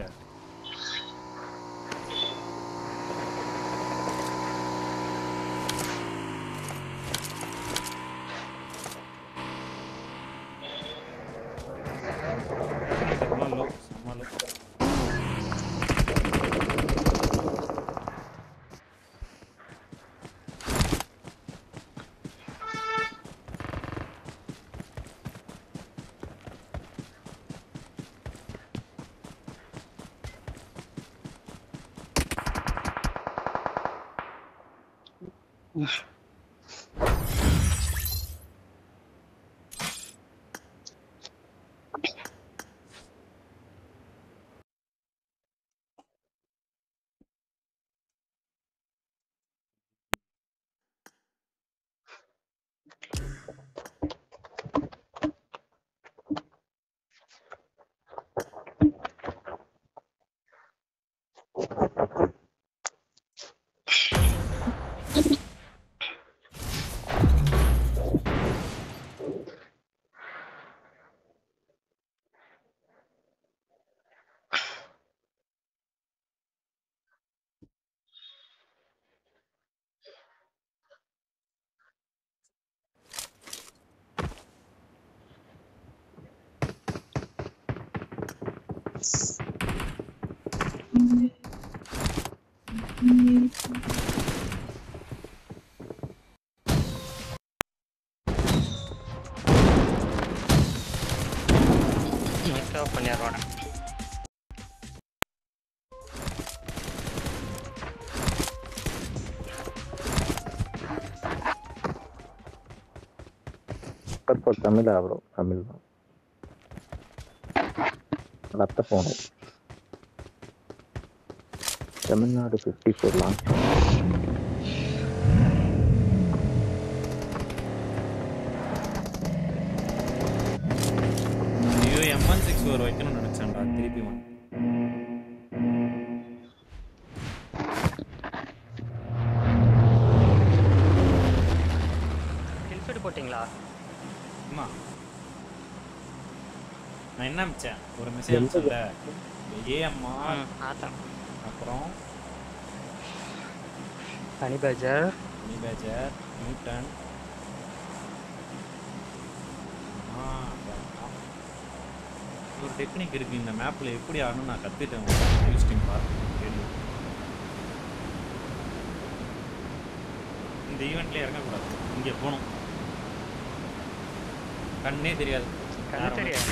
S8: பண்ணிடுவானே.
S7: தமிழா ப்ரோ? தமிழ் தான். ரத்த போனோம். தமிழ்நாடு 54 லான்ச்.
S1: ஐயோ M164 வைக்கணும்னு நினைச்சேன்டா திருப்பி வந்து.
S8: கில்ஃபீட் போட்டிங்களா?
S1: அம்மா நான் என்ன அனுப்பிச்சேன் ஒரு மெசேஜ் அனுப்பிச்சேன்ல AMR
S8: ஆத்தம்.
S1: அப்புறம்
S8: ஹனி பேஜர்
S1: நியூட்டன் ஒரு டெக்னிக் இருக்கு இந்த மேப்ல எப்படி ஆடணும் நான் கத்துட்டேன். யூஸ்டிங் பாருங்க இந்த ஈவெண்ட்ல இறங்கக்கூடாது. இங்கே போகணும். கண்ணே தெரியாது.
S8: கண்ணே தெரியாது.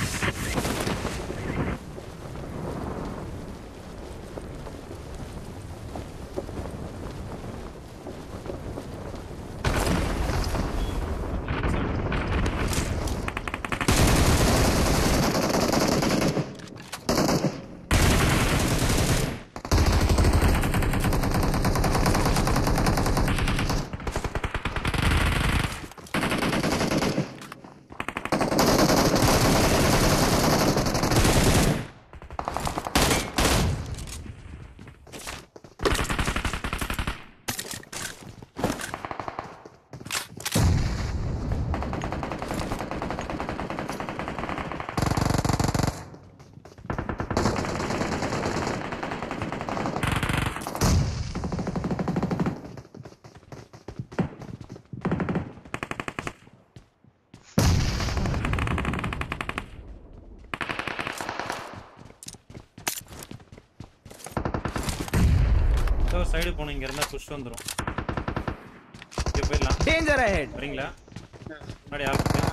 S1: சைடு போணும். இங்க இருந்தா புஷ் வந்துரும். இங்க போயிடலாம்.
S4: Danger ahead.
S1: வரீங்களா? முன்னாடி ஆள் இருக்கு.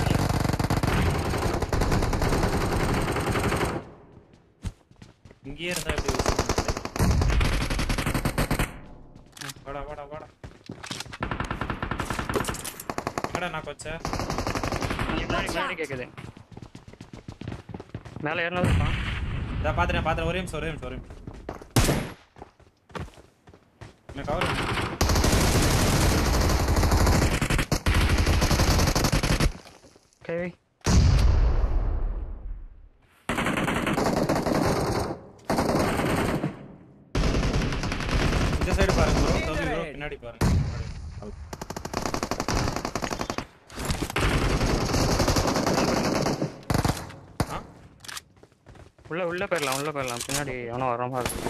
S1: இங்கேயே இருந்தா எப்படி வாடா வாடா வாடா கடை நான் கொச்ச
S8: முன்னாடி கேக்குது. மேல ஏறனதுப்பா.
S1: இத பாத்துறேன் ஒரே நிமிஷம் நான் கவர்
S8: கேவி
S1: இந்த சைடு பாருங்க ப்ரோ. தம்பி ப்ரோ பின்னாடி பாருங்க.
S8: உள்ள போயிடலாம். பின்னாடி எவனோ வர மாதிரி இருக்கு.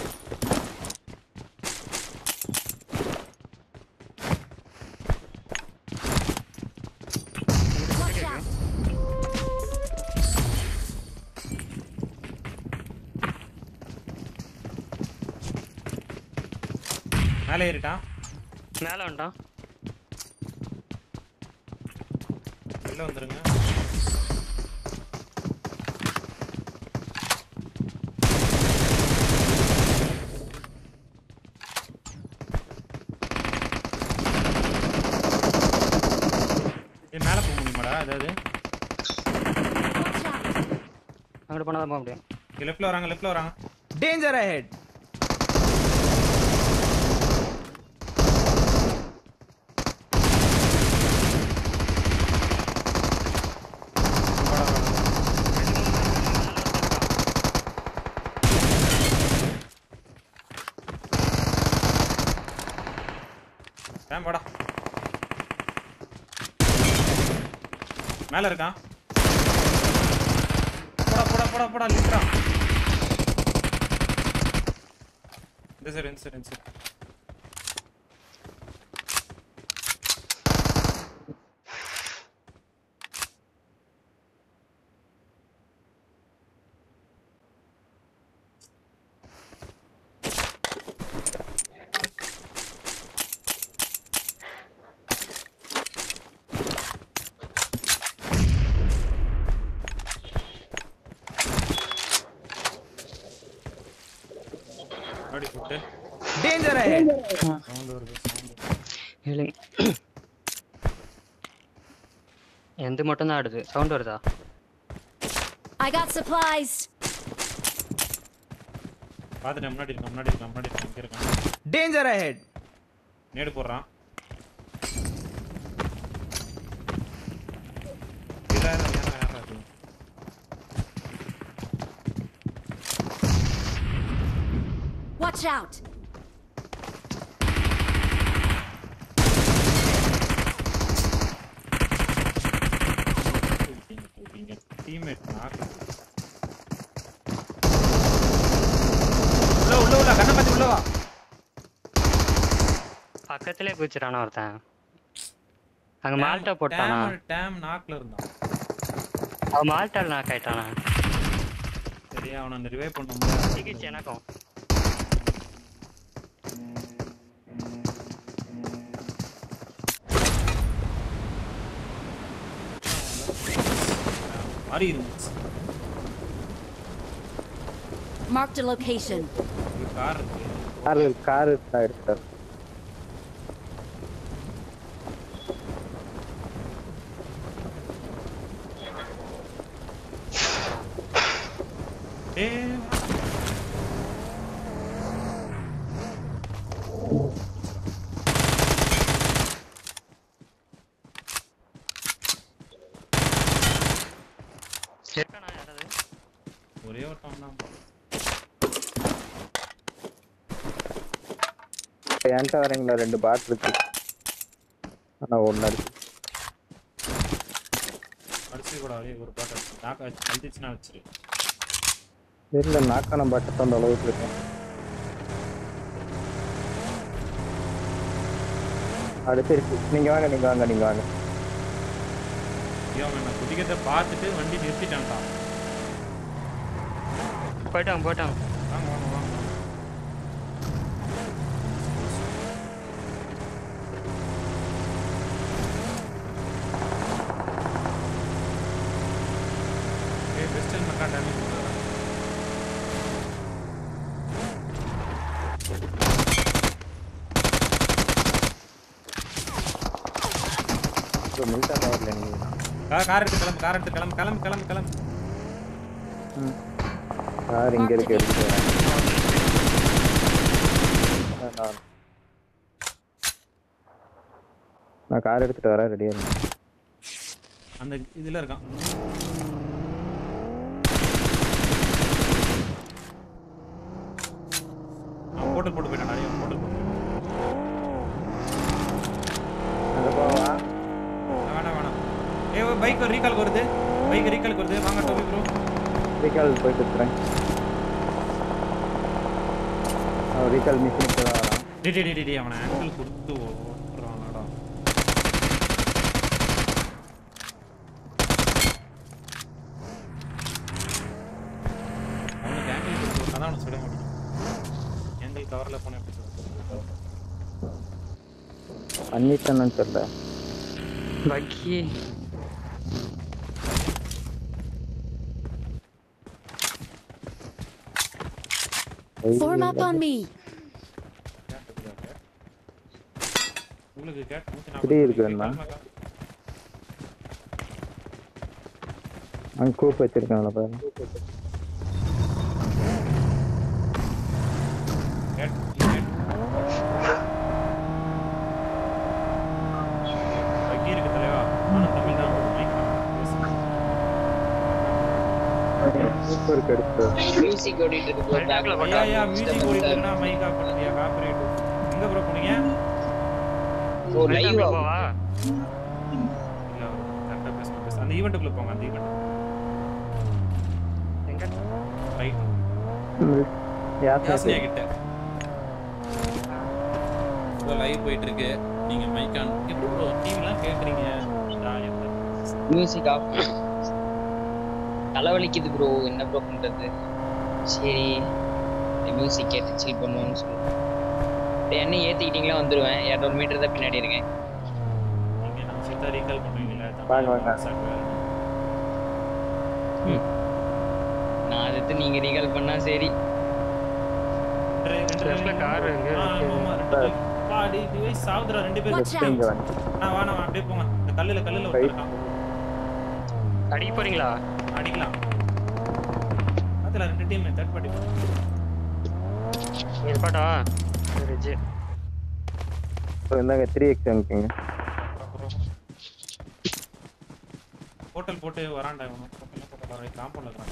S1: மேலே ஏறிட்டான்.
S8: மேலே வந்துட்டான்.
S1: வெளில வந்துருங்க. மேலே போக முடியுமாடா? அதாவது
S8: அங்கிட்டு போனா தான் போக முடியும்.
S1: லெஃப்ட்ல வராங்க.
S4: Danger ahead.
S1: போடா. மேல இருக்கான். போடா லிட்டரா. இந்த சைடு.
S4: Danger ahead.
S8: எந்த மட்டும் தான் ஆடுது. சவுண்ட் வருதா?
S2: I got supplies.
S1: பாத்துட்டேன் முன்னாடி இருக்கான் இங்க இருக்கான்.
S4: Danger ahead.
S1: நேடு போடுறான்.
S2: Watch out!
S1: Teammate knock. உள்ள கண்ண பாத்து உள்ள வா.
S8: பக்கத்திலே குச்சிரானா ஒருத்தன். அங்க மால்டா போட்டானா?
S1: டேம் நாக்ல இருந்தான்.
S8: அவன் மால்டால நாக் ஆயிட்டானா?
S1: சரியா அவனை ரிவைவ் பண்ணும்போது
S8: டிகிச்சு எனக்கும்.
S1: மாறி இருந்துச்சு.
S2: Marked a location.
S1: கார் இருக்கு. ஒரே ஒரு டம் தான்.
S7: என்கிட்ட வரீங்களா? 2 பாட் இருக்கு. ஆனா ஒண்ணு இருக்கு.
S1: அடிச்சு கூட ஒரு பாட் நாக்க அழுத்திச்சுனா வச்சிரு.
S7: இல்ல நாக்கான பாட் தான் அளவுக்கு இருக்கு. அடுத்து இருக்கு. நீங்க வாங்க.
S1: ஐயோ நான் குதிக்கத பார்த்துட்டு வண்டி நிறுத்திட்டான்டா.
S8: போய்ட்டான்.
S1: வாங்க. வெஸ்டர்ன் மக்கா டேமேஜ் பண்ணுறாங்க.
S7: மில்டா வரல நீங்க.
S1: கார் எடுத்து கிளம்பு.
S7: கார் இங்க இருக்கு. நான் கார் எடுத்துட்டு வரேன். ரெடியா இருங்க.
S1: அந்த இதுல இருக்கான். போட்டு போயிட்டான். நிறைய போட்டு
S7: அங்க போவா.
S1: வேணாம். பைக் ரீகால் வருது. வாங்க டோபி ப்ரோ.
S7: ரீகால் போயிட்டு இருக்கேன். ரீகால் மிஷின் கூட வரான்.
S1: டேய் அவன ஆங்கிள் கொடுத்து ஓடுறானடா. அவனுக்கு ஆங்கிள் கொடுத்து ஓடுறா அவன சுட முடியும். ஆங்கிள் கவர்ல போன எப்படி சொல்றது?
S7: பண்ணிட்டேன்னு தெரியல.
S8: பக்கி
S2: Form up on me.
S1: உங்களுக்கு கேட்
S7: 3 இருக்குன்னா அங்க கூப் வச்சிருக்காங்களா பாருங்க.
S1: பக்கி இருக்கு தலைவா. நான் தமிழ் தான்
S7: சூப்பர் கடுப்பு.
S9: மியூசிக் ஓடிட்டு இருக்கு ப்ரோ. பேக்ல
S1: ஐயா மியூசிக் ஓடிட்டு இருக்குனா மைக் ஆஃப் பண்ணியா? காப்பிரைட். எங்க ப்ரோ போறீங்க?
S9: ஓ லைவ்
S8: வா.
S1: இல்ல கரெக்ட்டா பேசணும். அந்த ஈவென்ட்க்குள்ள போங்க. அந்த ஈவென்ட்
S8: எங்க?
S1: ரைட்.
S7: யாஸ்னியா
S1: கிட்ட. ப்ரோ லைவ் போயிட்டு இருக்கு. நீங்க மைக் ஆன் எப்படி ப்ரோ டிவிலாம் கேக்குறீங்க?
S9: Music off. தலைவலிக்குது ப்ரோ. என்ன ப்ரோ பண்றது? சரி மியூசிக் கேட்டு சீட் பண்ணுவோம்னு சொல்லுங்க. என்ன ஏத்திக்கிட்டீங்களா? வந்துருவேன். 200 மீட்டர் தான் பின்னாடி இருக்கேன்.
S1: நீங்க நம்ம சித்தா ரீகால் பண்ணுவீங்களா?
S7: வாங்க.
S9: நான் அதுக்கு நீங்க ரீகால் பண்ணா சரி.
S8: ரெண்டு கார் எங்க?
S1: பாடி டிவைஸ் சாவுதுடா 2 பேர். வாணா அப்படியே போங்க. இந்த கல்லுல உட்கார்றான்.
S8: அடிக்க போறீங்களா?
S1: அடிக்கலாம். அதுல 2 டீம் தேர்ட் பார்ட்டி.
S8: இருப்பாட்டா ரிஜ்
S7: இந்தாங்க 3x அனுப்புங்க.
S1: ஹோட்டல் போட்டு வரான்டா இவனும். ஹோட்டல்ல போட்டு வர காம்பவுண்ட்ல இருக்கான்.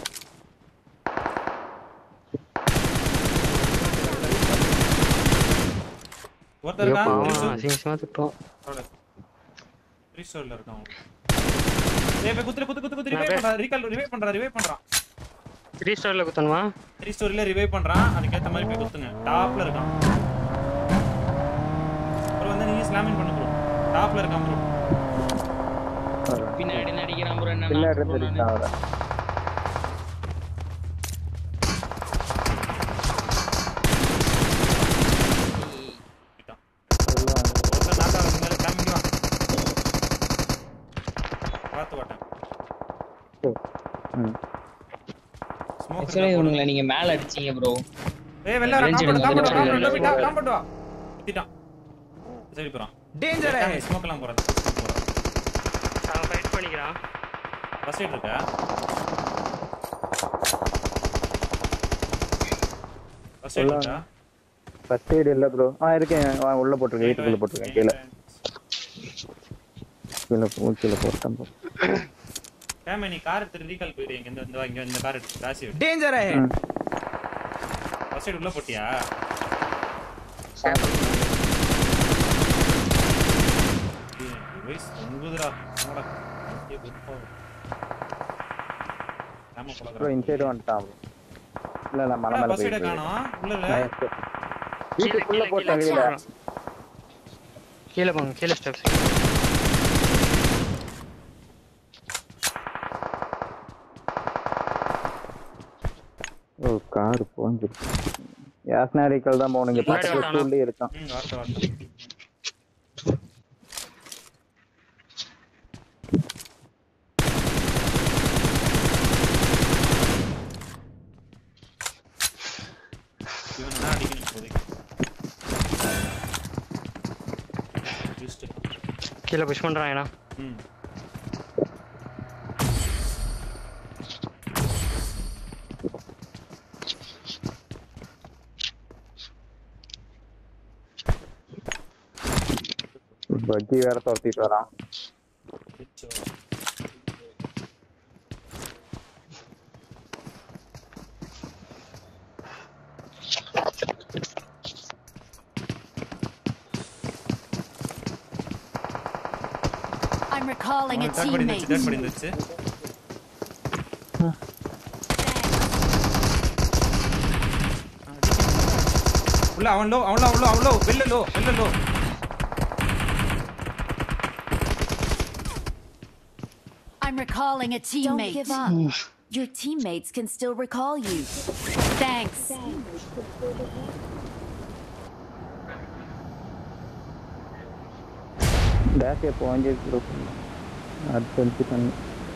S1: ஒருத்தர் இருக்கான்.
S8: சிங்ஸ்மா திட்டோம்.
S1: 3 ஸ்டோர்ல இருக்கான். ஏய் குத்து ரிவைவ் பண்றான்.
S8: 3 ஸ்டோர்ல குத்தணுமா?
S1: 3 ஸ்டோரில ரிவைவ் பண்றான். அதுக்கு ஏத்த மாதிரி போய் குத்துங்க. டாப்ல இருக்கான். ப்ரோ வந்து நீங்க ஸ்லாமிங் பண்ணு ப்ரோ. டாப்ல இருக்கான் ப்ரோ.
S9: பின்னாடி நடிக்கிறான் ப்ரோ. என்ன
S7: பின்னாடி தெரியுதா அவர?
S9: ஆக்சுவலி இவனுங்கள நீங்க மேல அடிச்சீங்க ப்ரோ.
S1: ஏய் வெல்ல வர காம்பவுண்ட் வா. குத்திட்டான். சரி போறான்.
S4: டேஞ்சர் ஆ.
S1: ஸ்மோக்லாம் போறான்.
S8: அவன் ஃபைட் பண்ணிக்கிறான்.
S1: ஃபர்ஸ்ட் எய்ட் இருக்கா? ஃபர்ஸ்ட் எய்ட் இருக்கா?
S7: ஃபர்ஸ்ட் எய்ட் இல்ல ப்ரோ. இருக்கேன். உள்ள போட்டுருக்கேன். வீட்டுக்குள்ள போட்டுருக்கேன். கீழ போட்டேன் ப்ரோ.
S1: கேமே நீ கார் எடுத்து ரீகால் போயிடு. இங்க இந்த கார் எடுத்து காசி விடு.
S4: டேஞ்சர் ஆ.
S1: ஃபர்ஸ்ட் எய்ட் உள்ள போட்டியா? வைஸ் உங்குதுடா. என்னடா ஏ குட் நாம போலாம்.
S7: ப்ரோ இன்சைட் வந்துட்டான். இல்ல மலை மேல
S1: ஃபர்ஸ்ட் எய்ட் காணோம். உள்ள இல்ல.
S7: வீட்டுக்குள்ள போட்டேன்.
S8: கீழ போங்க. கீழ ஸ்டெப்ஸ்.
S7: ஓ கார் போஞ்சிருக்கு. யாஸ்னாரிக்கல் தான் போனுங்க. பக்கத்துல ஸ்டூல்ல இருக்கான்.
S1: வாட்ட. இவனா அடிக்கணும் போதே.
S8: கீழ புஷ் பண்றான் ஏனா.
S7: பக்கி வேற தோத்திட்டு வரான்.
S2: I'm recalling a teammate.
S1: உள்ள அவன் லோ வெல்ல லோ.
S2: I'm recalling a teammate. Don't give up. Your teammates can still recall you. Thanks.
S7: That's a point is group. Adventure.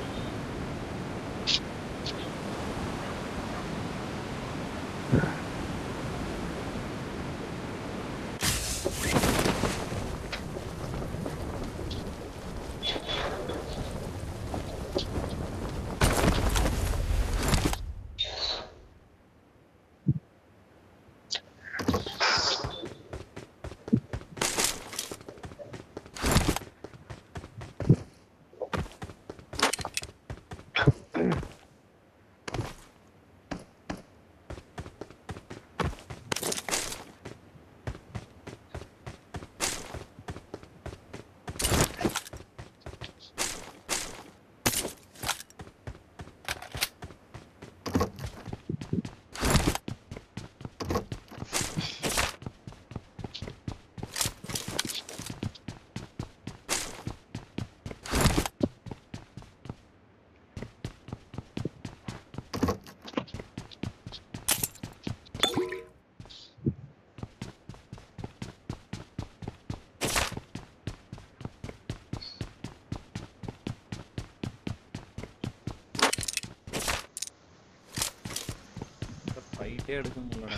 S1: ஃபைட்டே எடுக்க முடியலடா.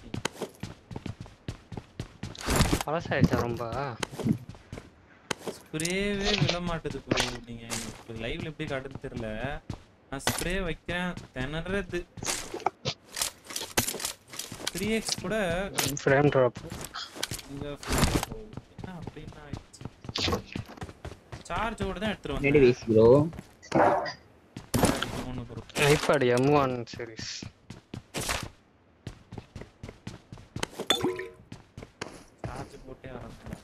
S8: பழசாயிடுச்சா ரொம்ப?
S1: ஸ்ப்ரேவே விழ மாட்டுது ப்ரோ. நீங்க லைவ்ல எப்படி காட்டுன்னு தெரியல. நான் ஸ்ப்ரே வைக்கிறேன் திணறது. 3x கூட
S8: ஃப்ரேம் டிராப்.
S1: இங்க என்ன அப்படினா சார்ஜோட தான் எடுத்துட்டு
S9: ரெடி
S1: வந்தேன்.
S9: வைஸ் bro.
S8: IPad M1 series.
S1: Charge போட்டே ஆரம்பிச்சேன்.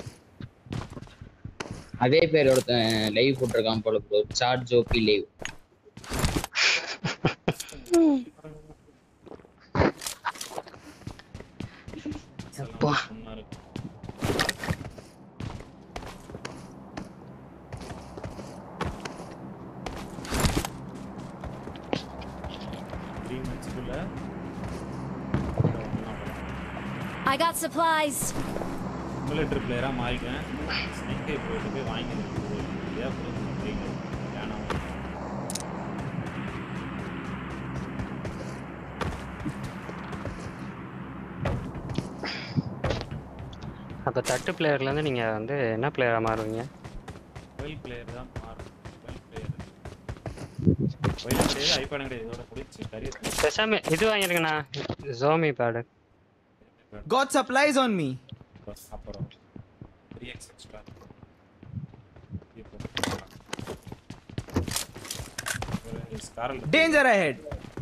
S9: அதே பேர் ஒருத்தன் லைவ் போட்டிருக்கான் போல ப்ரோ. Charge OP live.
S8: அப்பா
S2: I got supplies.
S1: சிமுலேட்டர் பிளேயரா மாறிட்டேன். ஸ்னேக்கை போய் வாங்கிடுறேன்.
S8: அப்போ தட்டு பிளேயர்லேருந்து நீங்கள் வந்து என்ன பிளேயராக மாறுவீங்க?
S1: மொபைல் பிளேயர் தான் மாறும். மொபைல் பிளேயர் கிடையாது, ஐபேடும் கிடையாது. இதோட முடிச்சு கரியர்
S8: பேசாம இது வாங்கிருங்கண்ணா, ஜோமி பேடு.
S4: God supplies on me.
S1: அப்புறம் 3x எக்ஸ்ட்ரா.
S4: Danger ahead.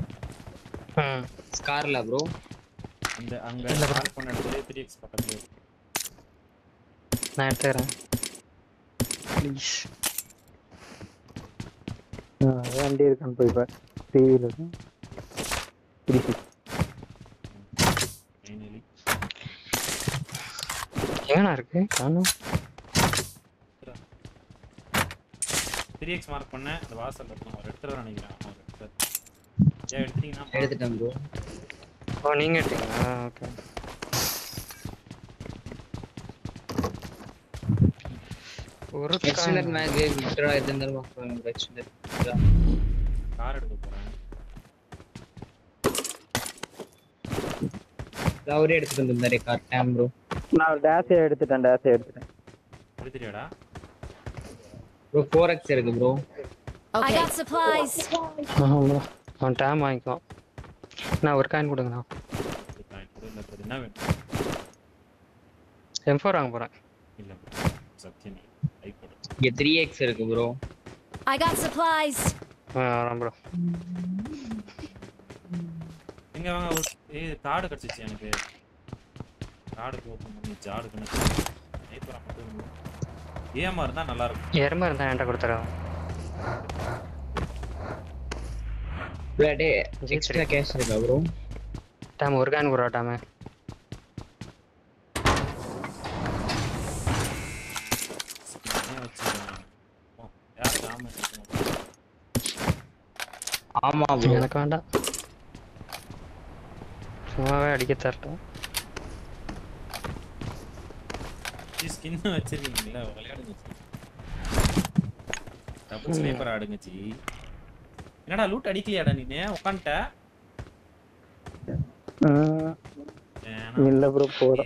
S9: ஸ்கார்ல ப்ரோ.
S1: அந்த அங்க மார்க் பண்ண இடத்துல 3x பக்கத்துல இருக்கு.
S8: நான் எடுத்துறேன் ப்ளீஸ்.
S7: வண்டி இருக்கான்னு போய் பாரு. டிவில இருக்கு. 360
S1: ஃபைனலி
S8: ஏனா இருக்கு காணோம்.
S1: 3x மார்க் பண்ண அந்த வாசல்ல இருக்கும். ஒரு எடுத்துறத நினைக்கிறேன். ஆமா எடுத்துறேன். ஏன் எடுத்தீங்கன்னா
S9: எடுத்துட்டேன் ப்ரோ.
S8: ஓ நீங்க எடுத்தீங்களா? ஓகே. ஒரு
S9: எக்ஸ்டெண்டட் மேக் விட்ரா எதுனாலும் பார்க்கலாம் ப்ரோ. எக்ஸ்டெண்டட்
S1: கார் எடுக்க போறேன்.
S9: அவரே எடுத்துட்டு வந்தாரே கார் டேம் ப்ரோ.
S7: நான் டேஷ் எடுத்துட்டேன்.
S1: எடுத்துறியாடா
S9: ப்ரோ? 4x இருக்கு ப்ரோ.
S2: I got supplies.
S8: ஆமா நான் டைம் வாங்கிக்கோ. நான் ஒரு காயின் கொடுங்கண்ணா.
S1: என்ன வேணும்?
S8: M4 வாங்க போறேன்.
S1: இல்ல சத்தியம் ஐபோட்.
S9: இங்க 3x இருக்கு ப்ரோ.
S2: I got supplies.
S8: வரேன் ப்ரோ.
S1: இங்க வாங்க. கார்டு கிடைச்சிச்சு எனக்கு. கார்டு ஓபன் பண்ணி ஜாடு கணக்கு ஐபோட் மட்டும் ஏமா இருந்தா நல்லா இருக்கும்.
S8: எருமை இருந்தா என்கிட்ட கொடுத்துறேன்.
S9: பிளேட் எக்ஸ்ட்ரா கேஷ் இருக்கா ப்ரோ?
S8: டைம் ஒரு காயின் கொடுறா டைம்.
S9: ஆமா ப்ரோ.
S8: எனக்கு வேண்டாம். சும்மாவே அடிக்க தரட்டும்.
S1: ஸ்கின் வச்சிருக்கீங்களா? விளையாடுங்க. டபுள் ஸ்னைப்பர் ஆடுங்கச்சி. என்னடா லூட் அடிக்கலையாடா நீனே? உட்கார்ந்துட்ட?
S7: இல்ல ப்ரோ போற.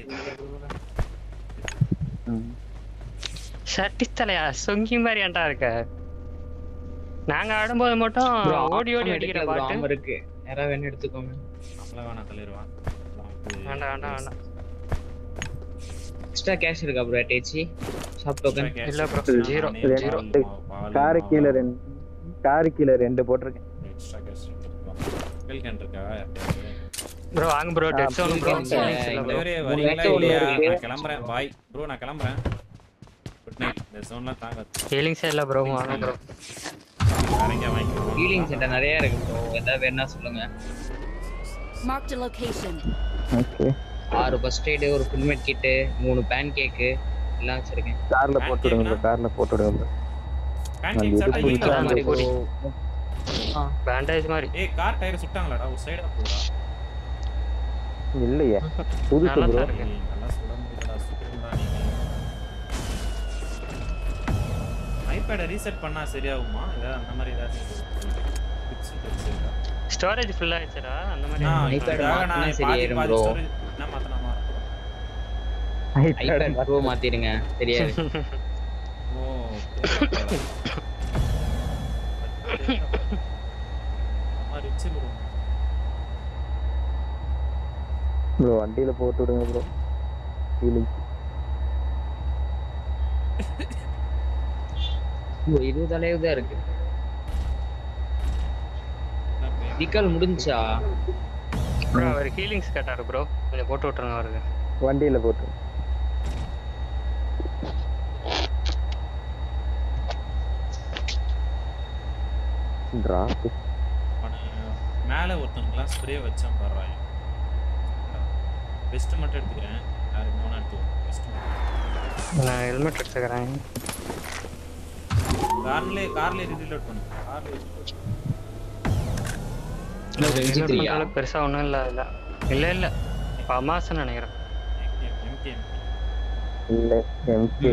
S8: சட்டி தலையா சொங்கி மாதிரி ஏன்டா இருக்க? நாங்க ஆடும்போது மட்டும் ஓடி ஓடி அடிக்கிற பாட்டு
S9: இருக்கு. யாரா வேணும் எடுத்துக்கோங்க.
S1: நம்மள வேணா தள்ளிடுவா.
S8: வேண்டாம் வேண்டாம் வேண்டாம்.
S9: எக்ஸ்ட்ரா கேஷ் இருக்கா ப்ரோ? அட்டேச்சி ஷாப் டோக்கன்
S8: இல்ல ப்ரோ. 0
S7: கார் கீழ 2 போட்டுருக்கேன்.
S1: எக்ஸ்ட்ரா கேஷ் வெல் கேன் இருக்கா?
S8: ப்ரோ வாங்க ப்ரோ. Dead zone bro.
S1: ஒரே வரீங்களா இல்லையா? நான் கிளம்பறேன். Bye bro. நான் கிளம்பறேன். Good night. இந்த ஜோன்ல தாங்க.
S8: ஹீலிங்ஸ் இல்ல ப்ரோ. வாங்க ப்ரோ.
S1: அரங்க வாங்கிக்கோ.
S9: ஹீலிங் சென்டர் நிறைய இருக்கு ப்ரோ. எதா வேணா சொல்லுங்க.
S2: Marked a location.
S7: Okay.
S9: 6 first aid, ஒரு ஃபுல் மெட் கிட், 3 பேன் கேக் எல்லாம் வச்சிருக்கேன்.
S7: கார்ல போட்டு விடுங்க. கார்ல போட்டு விடுங்க.
S1: பேன்கேக் சாப்பிட்டீங்களா?
S8: மாதிரி போடி. பேண்டேஜ் மாதிரி.
S1: ஏய் கார் டயர் சுட்டாங்களாடா? ஒரு சைடுல போடா.
S7: இல்லையே. புதுசு ப்ரோ.
S1: நல்லா சுட முடியலடா. சுடுறா நீங்க. ஐபேட் ரீசெட் பண்ணா சரியாகுமா? இல்ல அந்த மாதிரி ஏதாவது பிக்ஸ் இருக்கா?
S8: ஸ்டோரேஜ் ஃபுல் ஆயிடுச்சுடா அந்த மாதிரி.
S9: ஐபேட் மாத்தினா சரியாயிரும் ப்ரோ.
S1: என்ன மாத்தலாமா?
S9: IPad bro மாத்திடுங்க. சரியாயிரும்.
S1: ஓ அம்மா ரிச் ப்ரோ.
S7: ப்ரோ வண்டியில போட்டு விடுங்க ப்ரோ. ஹீலிங்.
S9: ப்ரோ 20 அளவு தான் இருக்கு. டிக்கல் முடிஞ்சா
S8: ப்ரோ அவர் ஹீலிங்ஸ் கேட்டாரு ப்ரோ. கொஞ்சம் போட்டு விட்டுருங்க அவருக்கு.
S7: வண்டியில போட்டு. டிராப்.
S1: மேல ஒருத்தனுக்குலாம் ஸ்ப்ரே வச்சான் பாருடா. பெஸ்ட் மட்டும் எடுத்துக்கிறேன். யாருக்கு வேணா எடுத்துக்கோ. பெஸ்ட்
S8: நான் ஹெல்மெட் எடுத்துக்கிறேன்.
S1: கார்ல ரீலோட் பண்ணு. கார்ல
S8: ரீலோட் பெருசா ஒண்ணும் இல்ல இல்ல அமாசன் நினைக்கிறேன்.
S7: இல்ல எம்கே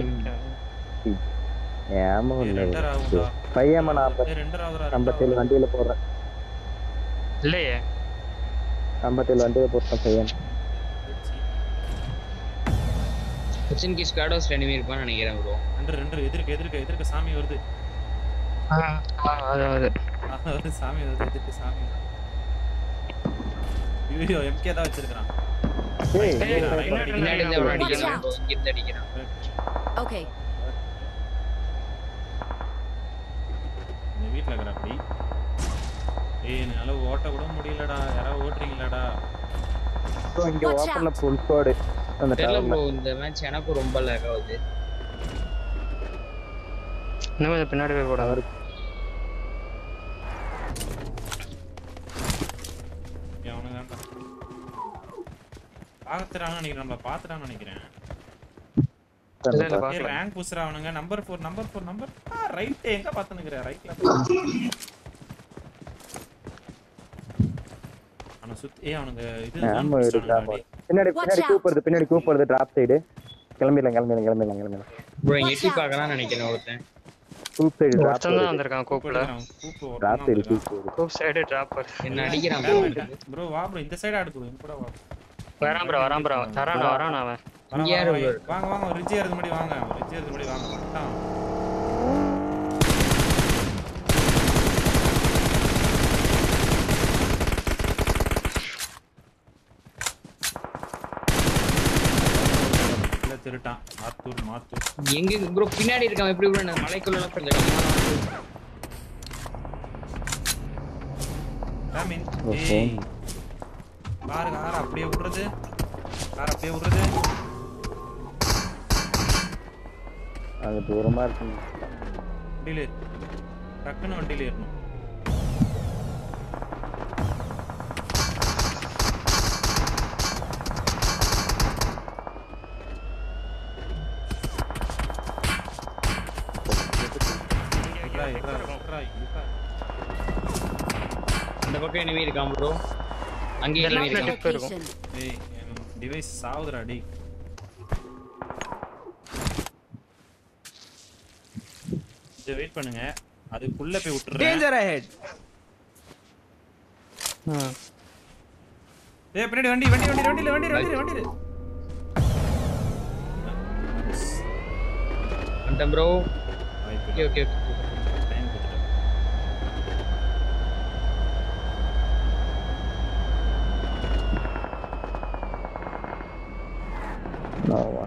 S7: ஏமா இல்ல பையமா நான் 57 வண்டியில போறேன்.
S8: இல்லையே
S7: 57 வண்டியில போறேன் பையன்.
S9: கிச்சன் கி ஸ்குவாடோஸ் எனிமி இருப்பான்னு நினைக்கிறேன் ப்ரோ.
S1: ரெண்டு எதிர்க்க சாமி வருது. அது சாமி வருது. எதிர்க்க சாமி. ஐயோ எம்கே தான் வச்சிருக்கான்.
S9: பின்னாடி இருந்து அவன் அடிக்கிறான் ப்ரோ. இங்க இருந்து அடிக்கிறான்.
S2: Okay.
S1: இந்த வீட்ல இருக்கற அப்படி. என்னால ஓட்ட கூட முடியலடா. யாராவது ஓட்றீங்களாடா?
S7: ப்ரோ இங்க ஓபன்ல ஃபுல் ஸ்குவாட். அந்த
S9: தெரியல ப்ரோ இந்த மேட்ச் எனக்கு ரொம்ப லாக் ஆகுது.
S8: இன்னும் பின்னாடி போய் போடா.
S1: பாத்துறான்னு நினைக்கிறேன். நம்மள பாத்துறான்னு நினைக்கிறேன். ரேங்க் புஷ்ரா அவனுங்க. நம்பர் 4 ரைட் எங்க பாத்துனுக்குற? ரைட்ல அவன சுத்தி அவனுங்க இது
S7: பின்னாடி கூப்பிடுறது டிராப் சைடு. கிளம்பிடலாம்.
S9: ப்ரோ எட்டி பார்க்கறான்னு நினைக்கிறேன் ஒருத்தன்.
S7: கூப் சைடு டிராப்
S8: தான் வந்திருக்கான். கூப்ல
S7: டிராப் சைடு
S8: கூப் சைடு டிராப்பர்
S9: என்ன அடிக்கிறான்
S1: ப்ரோ. வா ப்ரோ இந்த சைடு ஆடு ப்ரோ. கூட வா.
S8: வரான் ப்ரோ. வரான் அவன்.
S1: இங்க யாரு வாங்க ரிஜி ஏறது முடி வாங்க. வந்துட்டான். இல்ல திருட்டான். மாத்தூர்
S9: எங்க ப்ரோ பின்னாடி இருக்கான். எப்படி ப்ரோ நான் மலைக்குள்ள கொஞ்சம்
S1: ராமின் ஏய் கார் அப்படியே விடுறது.
S7: அது தூரமா இருக்கு.
S1: வண்டியில டக்குன்னு வண்டியில ஏறணும்.
S9: அந்த பக்கம் எனிமி இருக்கான் ப்ரோ. அங்கே எனிமி இருக்கான்.
S1: ஏய் டிவைஸ் சாவுதுடா டேய். வெயிட் பண்ணுங்க. அதுக்குள்ள போய் விட்டுறேன்.
S4: Danger ahead.
S1: ஏய் பின்னாடி வண்டி.
S9: அந்த ப்ரோ. ஓகே.
S1: டைம் கொடுத்துட்டேன்.
S7: ஆமா.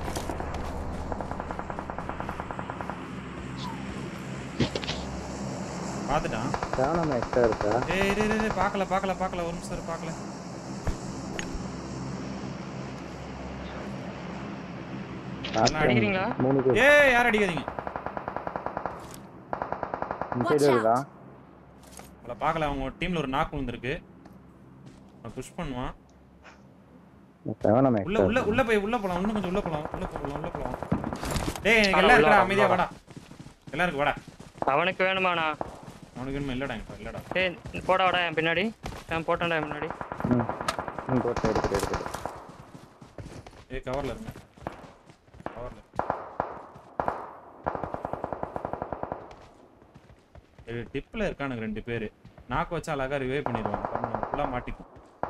S1: பாத்துட்டான்.
S7: தானமா எக்ஸ்ட்ரா இருக்கா?
S1: ஏய் பார்க்கல ஒரு நிமிஷம் பார்க்கல.
S8: அடிக்கிறீங்களா?
S1: ஏய் யார் அடிக்காதீங்க.
S7: இன்சைடரா?
S1: அத பார்க்கல. அவங்க டீம்ல ஒரு நாக் வந்திருக்கு. நான் புஷ் பண்ணுவான்.
S7: தானமா
S1: உள்ள போலாம். இன்னும் கொஞ்சம் உள்ள போலாம். டேய் எல்லாம் இருக்கடா. அமைதியா வாடா. எல்லாரும் வாடா.
S8: அவனுக்கு வேணுமாடா?
S1: அவனுக்கு வேணுமா? இல்லடா.
S8: டேய் போடா வாடா என் பின்னாடி. நான் போட்டேன்டா என் முன்னாடி.
S7: போட்டு எடுத்து.
S1: ஏய் கவர்ல இருங்க. டிப்ல இருக்கானுங்க 2 பேரு. நாக்கு வச்சா அழகா ரிவைவ் பண்ணிடுவாங்க. ஃபுல்லா மாட்டிக்கும்.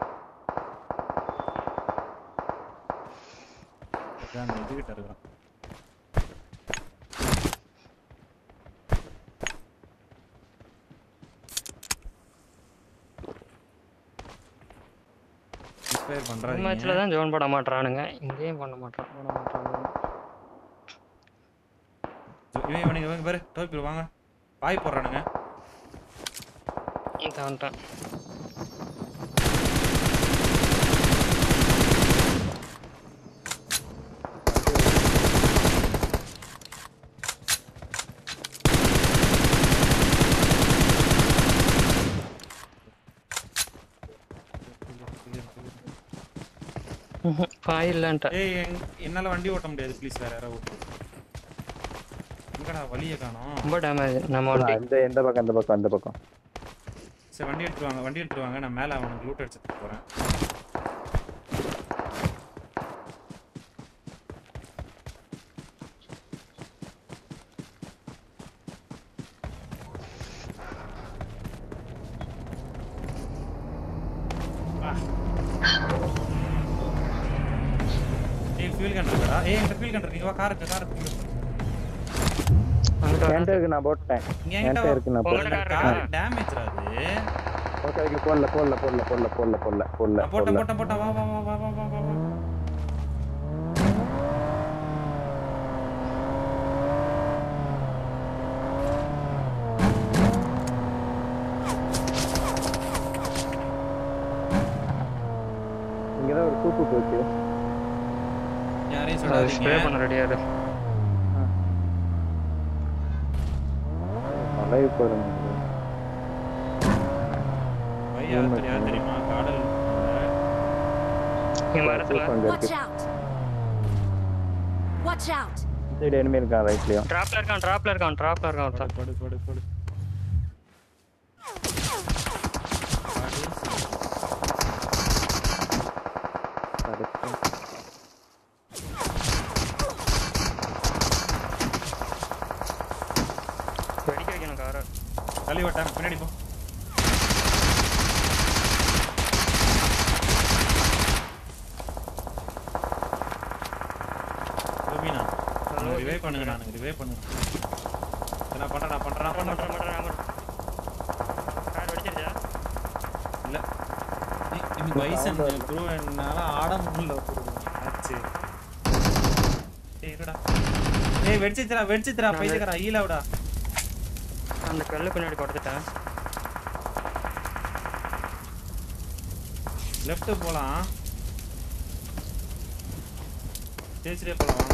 S1: அதான் இதுகிட்ட இருக்கான். ஃபயர்
S8: ரூம்
S1: பண்றாதீங்க.
S8: மேட்ச்ல தான் ஜோன் பண்ண மாட்டானுங்க, இங்கேயும் பண்ண மாட்டான்.
S1: இவனுங்க பாரு டோப்பி வாங்க பாய் போடுறானுங்க.
S8: வந்துட்டான். பாய் இல்லன்ட்ட.
S1: ஏய் என்னால வண்டி ஓட்ட முடியாது ப்ளீஸ் வேற யாராவது ஓட்டு. எங்கடா வழியை காணோம்.
S8: ரொம்ப டேமேஜ் நம்ம வண்டி.
S7: இந்த பக்கம்.
S1: சரி வண்டி எடுத்துட்டு வாங்க நான் மேல அவனுக்கு லூட் அடிச்சிட்டு போறேன். ஃபியூல் கன் இருக்கா? என்கிட்ட ஃபியூல் கன் இருக்கு. வா கார்
S7: என்கிட்ட இருக்கு, நான் போட்டேன். என்கிட்ட இருக்கு, நான் போட்டேன்.
S1: கார் டேமேஜ் ஆகுது.
S7: ஓகே போடல.
S1: போட்ட வா
S7: இங்கதான் ஒரு கூப்பு போச்சு.
S1: யாரையும்
S8: ஸ்ப்ரே
S1: சொல்லாதீங்க.
S8: பண்ண ரெடியா இரு.
S7: லைவ் போறேன்.
S1: பையா தெரியுமா காடல்
S8: இங்க மரத்துல
S2: Watch out! Watch out!
S7: Side enemy இருக்கான் ரைட்லயும்.
S8: டிராப்ல இருக்கான்.
S1: படு.
S8: வெடிக்க வைக்கணும் காரை.
S1: தள்ளி விட்டேன் பின்னாடி போ. ரவினா ரிவைவ் பண்ணுங்க. நான் பண்றேன்.
S8: கார் வெடிச்சிருச்சா?
S1: இல்ல இன்னைக்கு வயசன் ப்ரோ என்னால ஆட முடியல ஆச்சு. இருடா. வெடிச்சிரா பைத்தியக்காரா ஈலவுடா.
S8: அந்த கல்லு பின்னாடி கொடுத்துட்டேன்.
S1: லெஃப்ட் போலாம். சேசிரே போலாம் வாங்க.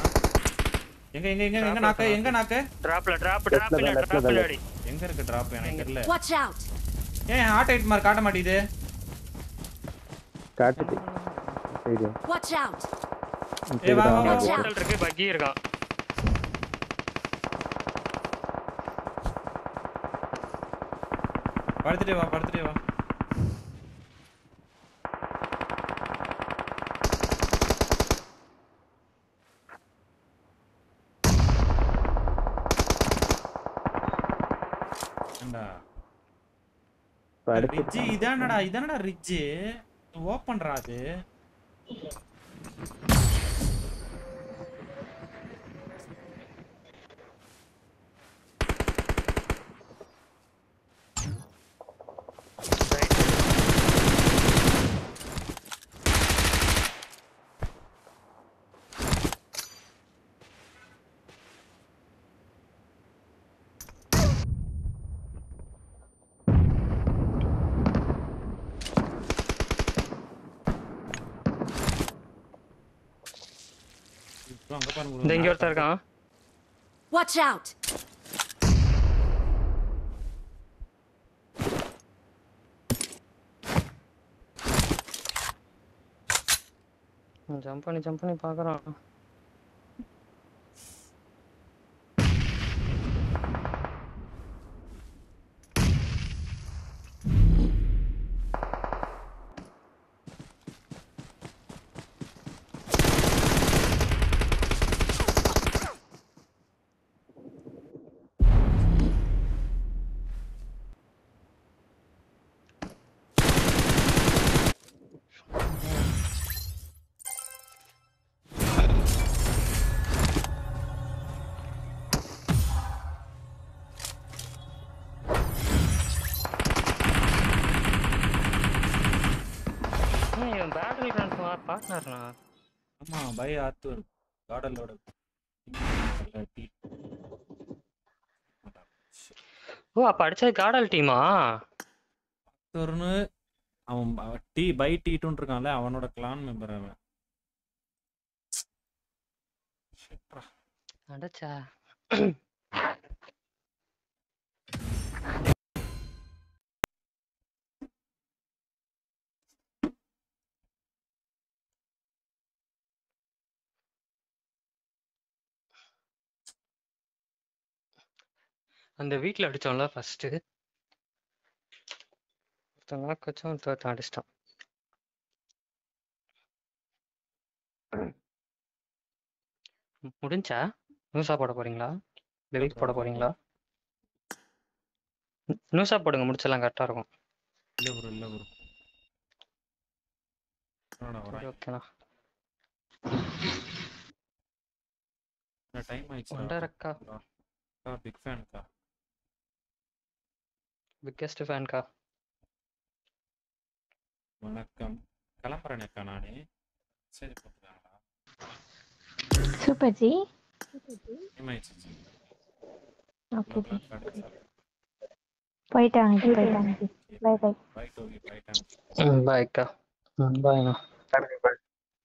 S1: எங்க நாக்கு?
S8: டிராப் பின்னாடி.
S1: எங்க இருக்கு டிராப் எனக்கு தெரியல.
S2: Watch out!
S1: ஏன் ஹார்ட் ஹைட் மார்க் காட்ட மாட்டேங்குது?
S7: காட்டுது. சரி.
S2: Watch out!
S1: ஏய் வா
S8: ஹோட்டல் இருக்கு, பக்கி இருக்கான்.
S1: படுத்துட்டே வா. ரிட்ஜ் இதானடா ரிட்ஜ் ஓபன்ரா அது.
S8: இங்க ஒருத்தர் இருக்கான்.
S2: Watch out!
S8: ஜம்ப் பண்ணி பாக்குறான். இவன் பேட்டில் கிரவுண்ட் பார்ட்னர்னா.
S1: ஆமா பை ஆத்தூர் காடலோட
S8: ஓ அப்ப அடிச்சது காடல் டீமா?
S1: ஆத்தூர்னு அவன் டி பை T2 இருக்கான்ல அவனோட கிளான் மெம்பர் அவன்.
S8: அடச்சா. அந்த வீட்ல அடிச்சோம்ல ஃபர்ஸ்ட் ஒருத்தவங்க கச்சம் ஒருத்தன் அடிச்சிட்டான். முடிஞ்சா நியூஸா போட போறீங்களா இல்ல வீக் போட போறீங்களா? நியூஸா போடுங்க, முடிச்சலாம் கரெக்டா இருக்கும்.
S1: இல்ல ப்ரோ இல்ல ப்ரோ
S8: ஓகேண்ணா.
S1: டைம் ஆயிடுச்சு.
S8: ஒண்டரக்கா
S1: பிக் ஃபேன்க்கா.
S8: பிக்கெஸ்ட் ஃபேன்க்கா.
S1: வணக்கம் கிளம்புறேனேக்கா நானே. சரி போட்டுருக்காங்களா?
S10: சூப்பர் ஜி.
S1: டைம் ஆயிடுச்சு.
S10: ஓகே ஜி. போயிட்டாங்க ஜி. Bye bye.
S1: பை டோகி பை டைம்.
S8: பாய்க்கா. பாய்ண்ணா. பாய்.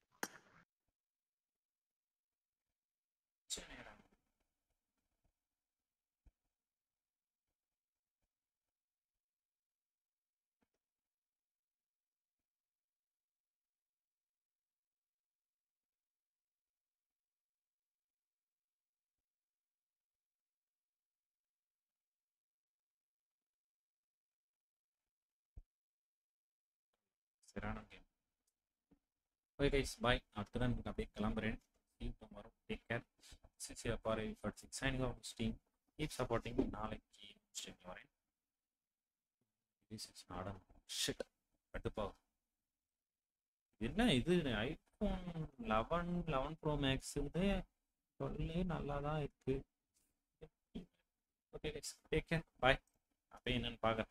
S1: சரியான கேம். Okay guys bye. அடுத்ததான் அப்படியே கிளம்புறேன். See you tomorrow. Take care. Since you are for signing off Steam, keep supporting me. நாளைக்கு ஸ்ட்ரீம் வரேன். This is not a shit. கடுப்பா. என்ன இது ஐபோன் 11 Pro Max இது சொல்லி நல்லா தான் இருக்கு. Okay guys take care bye. அப்படியே என்னன்னு பார்க்க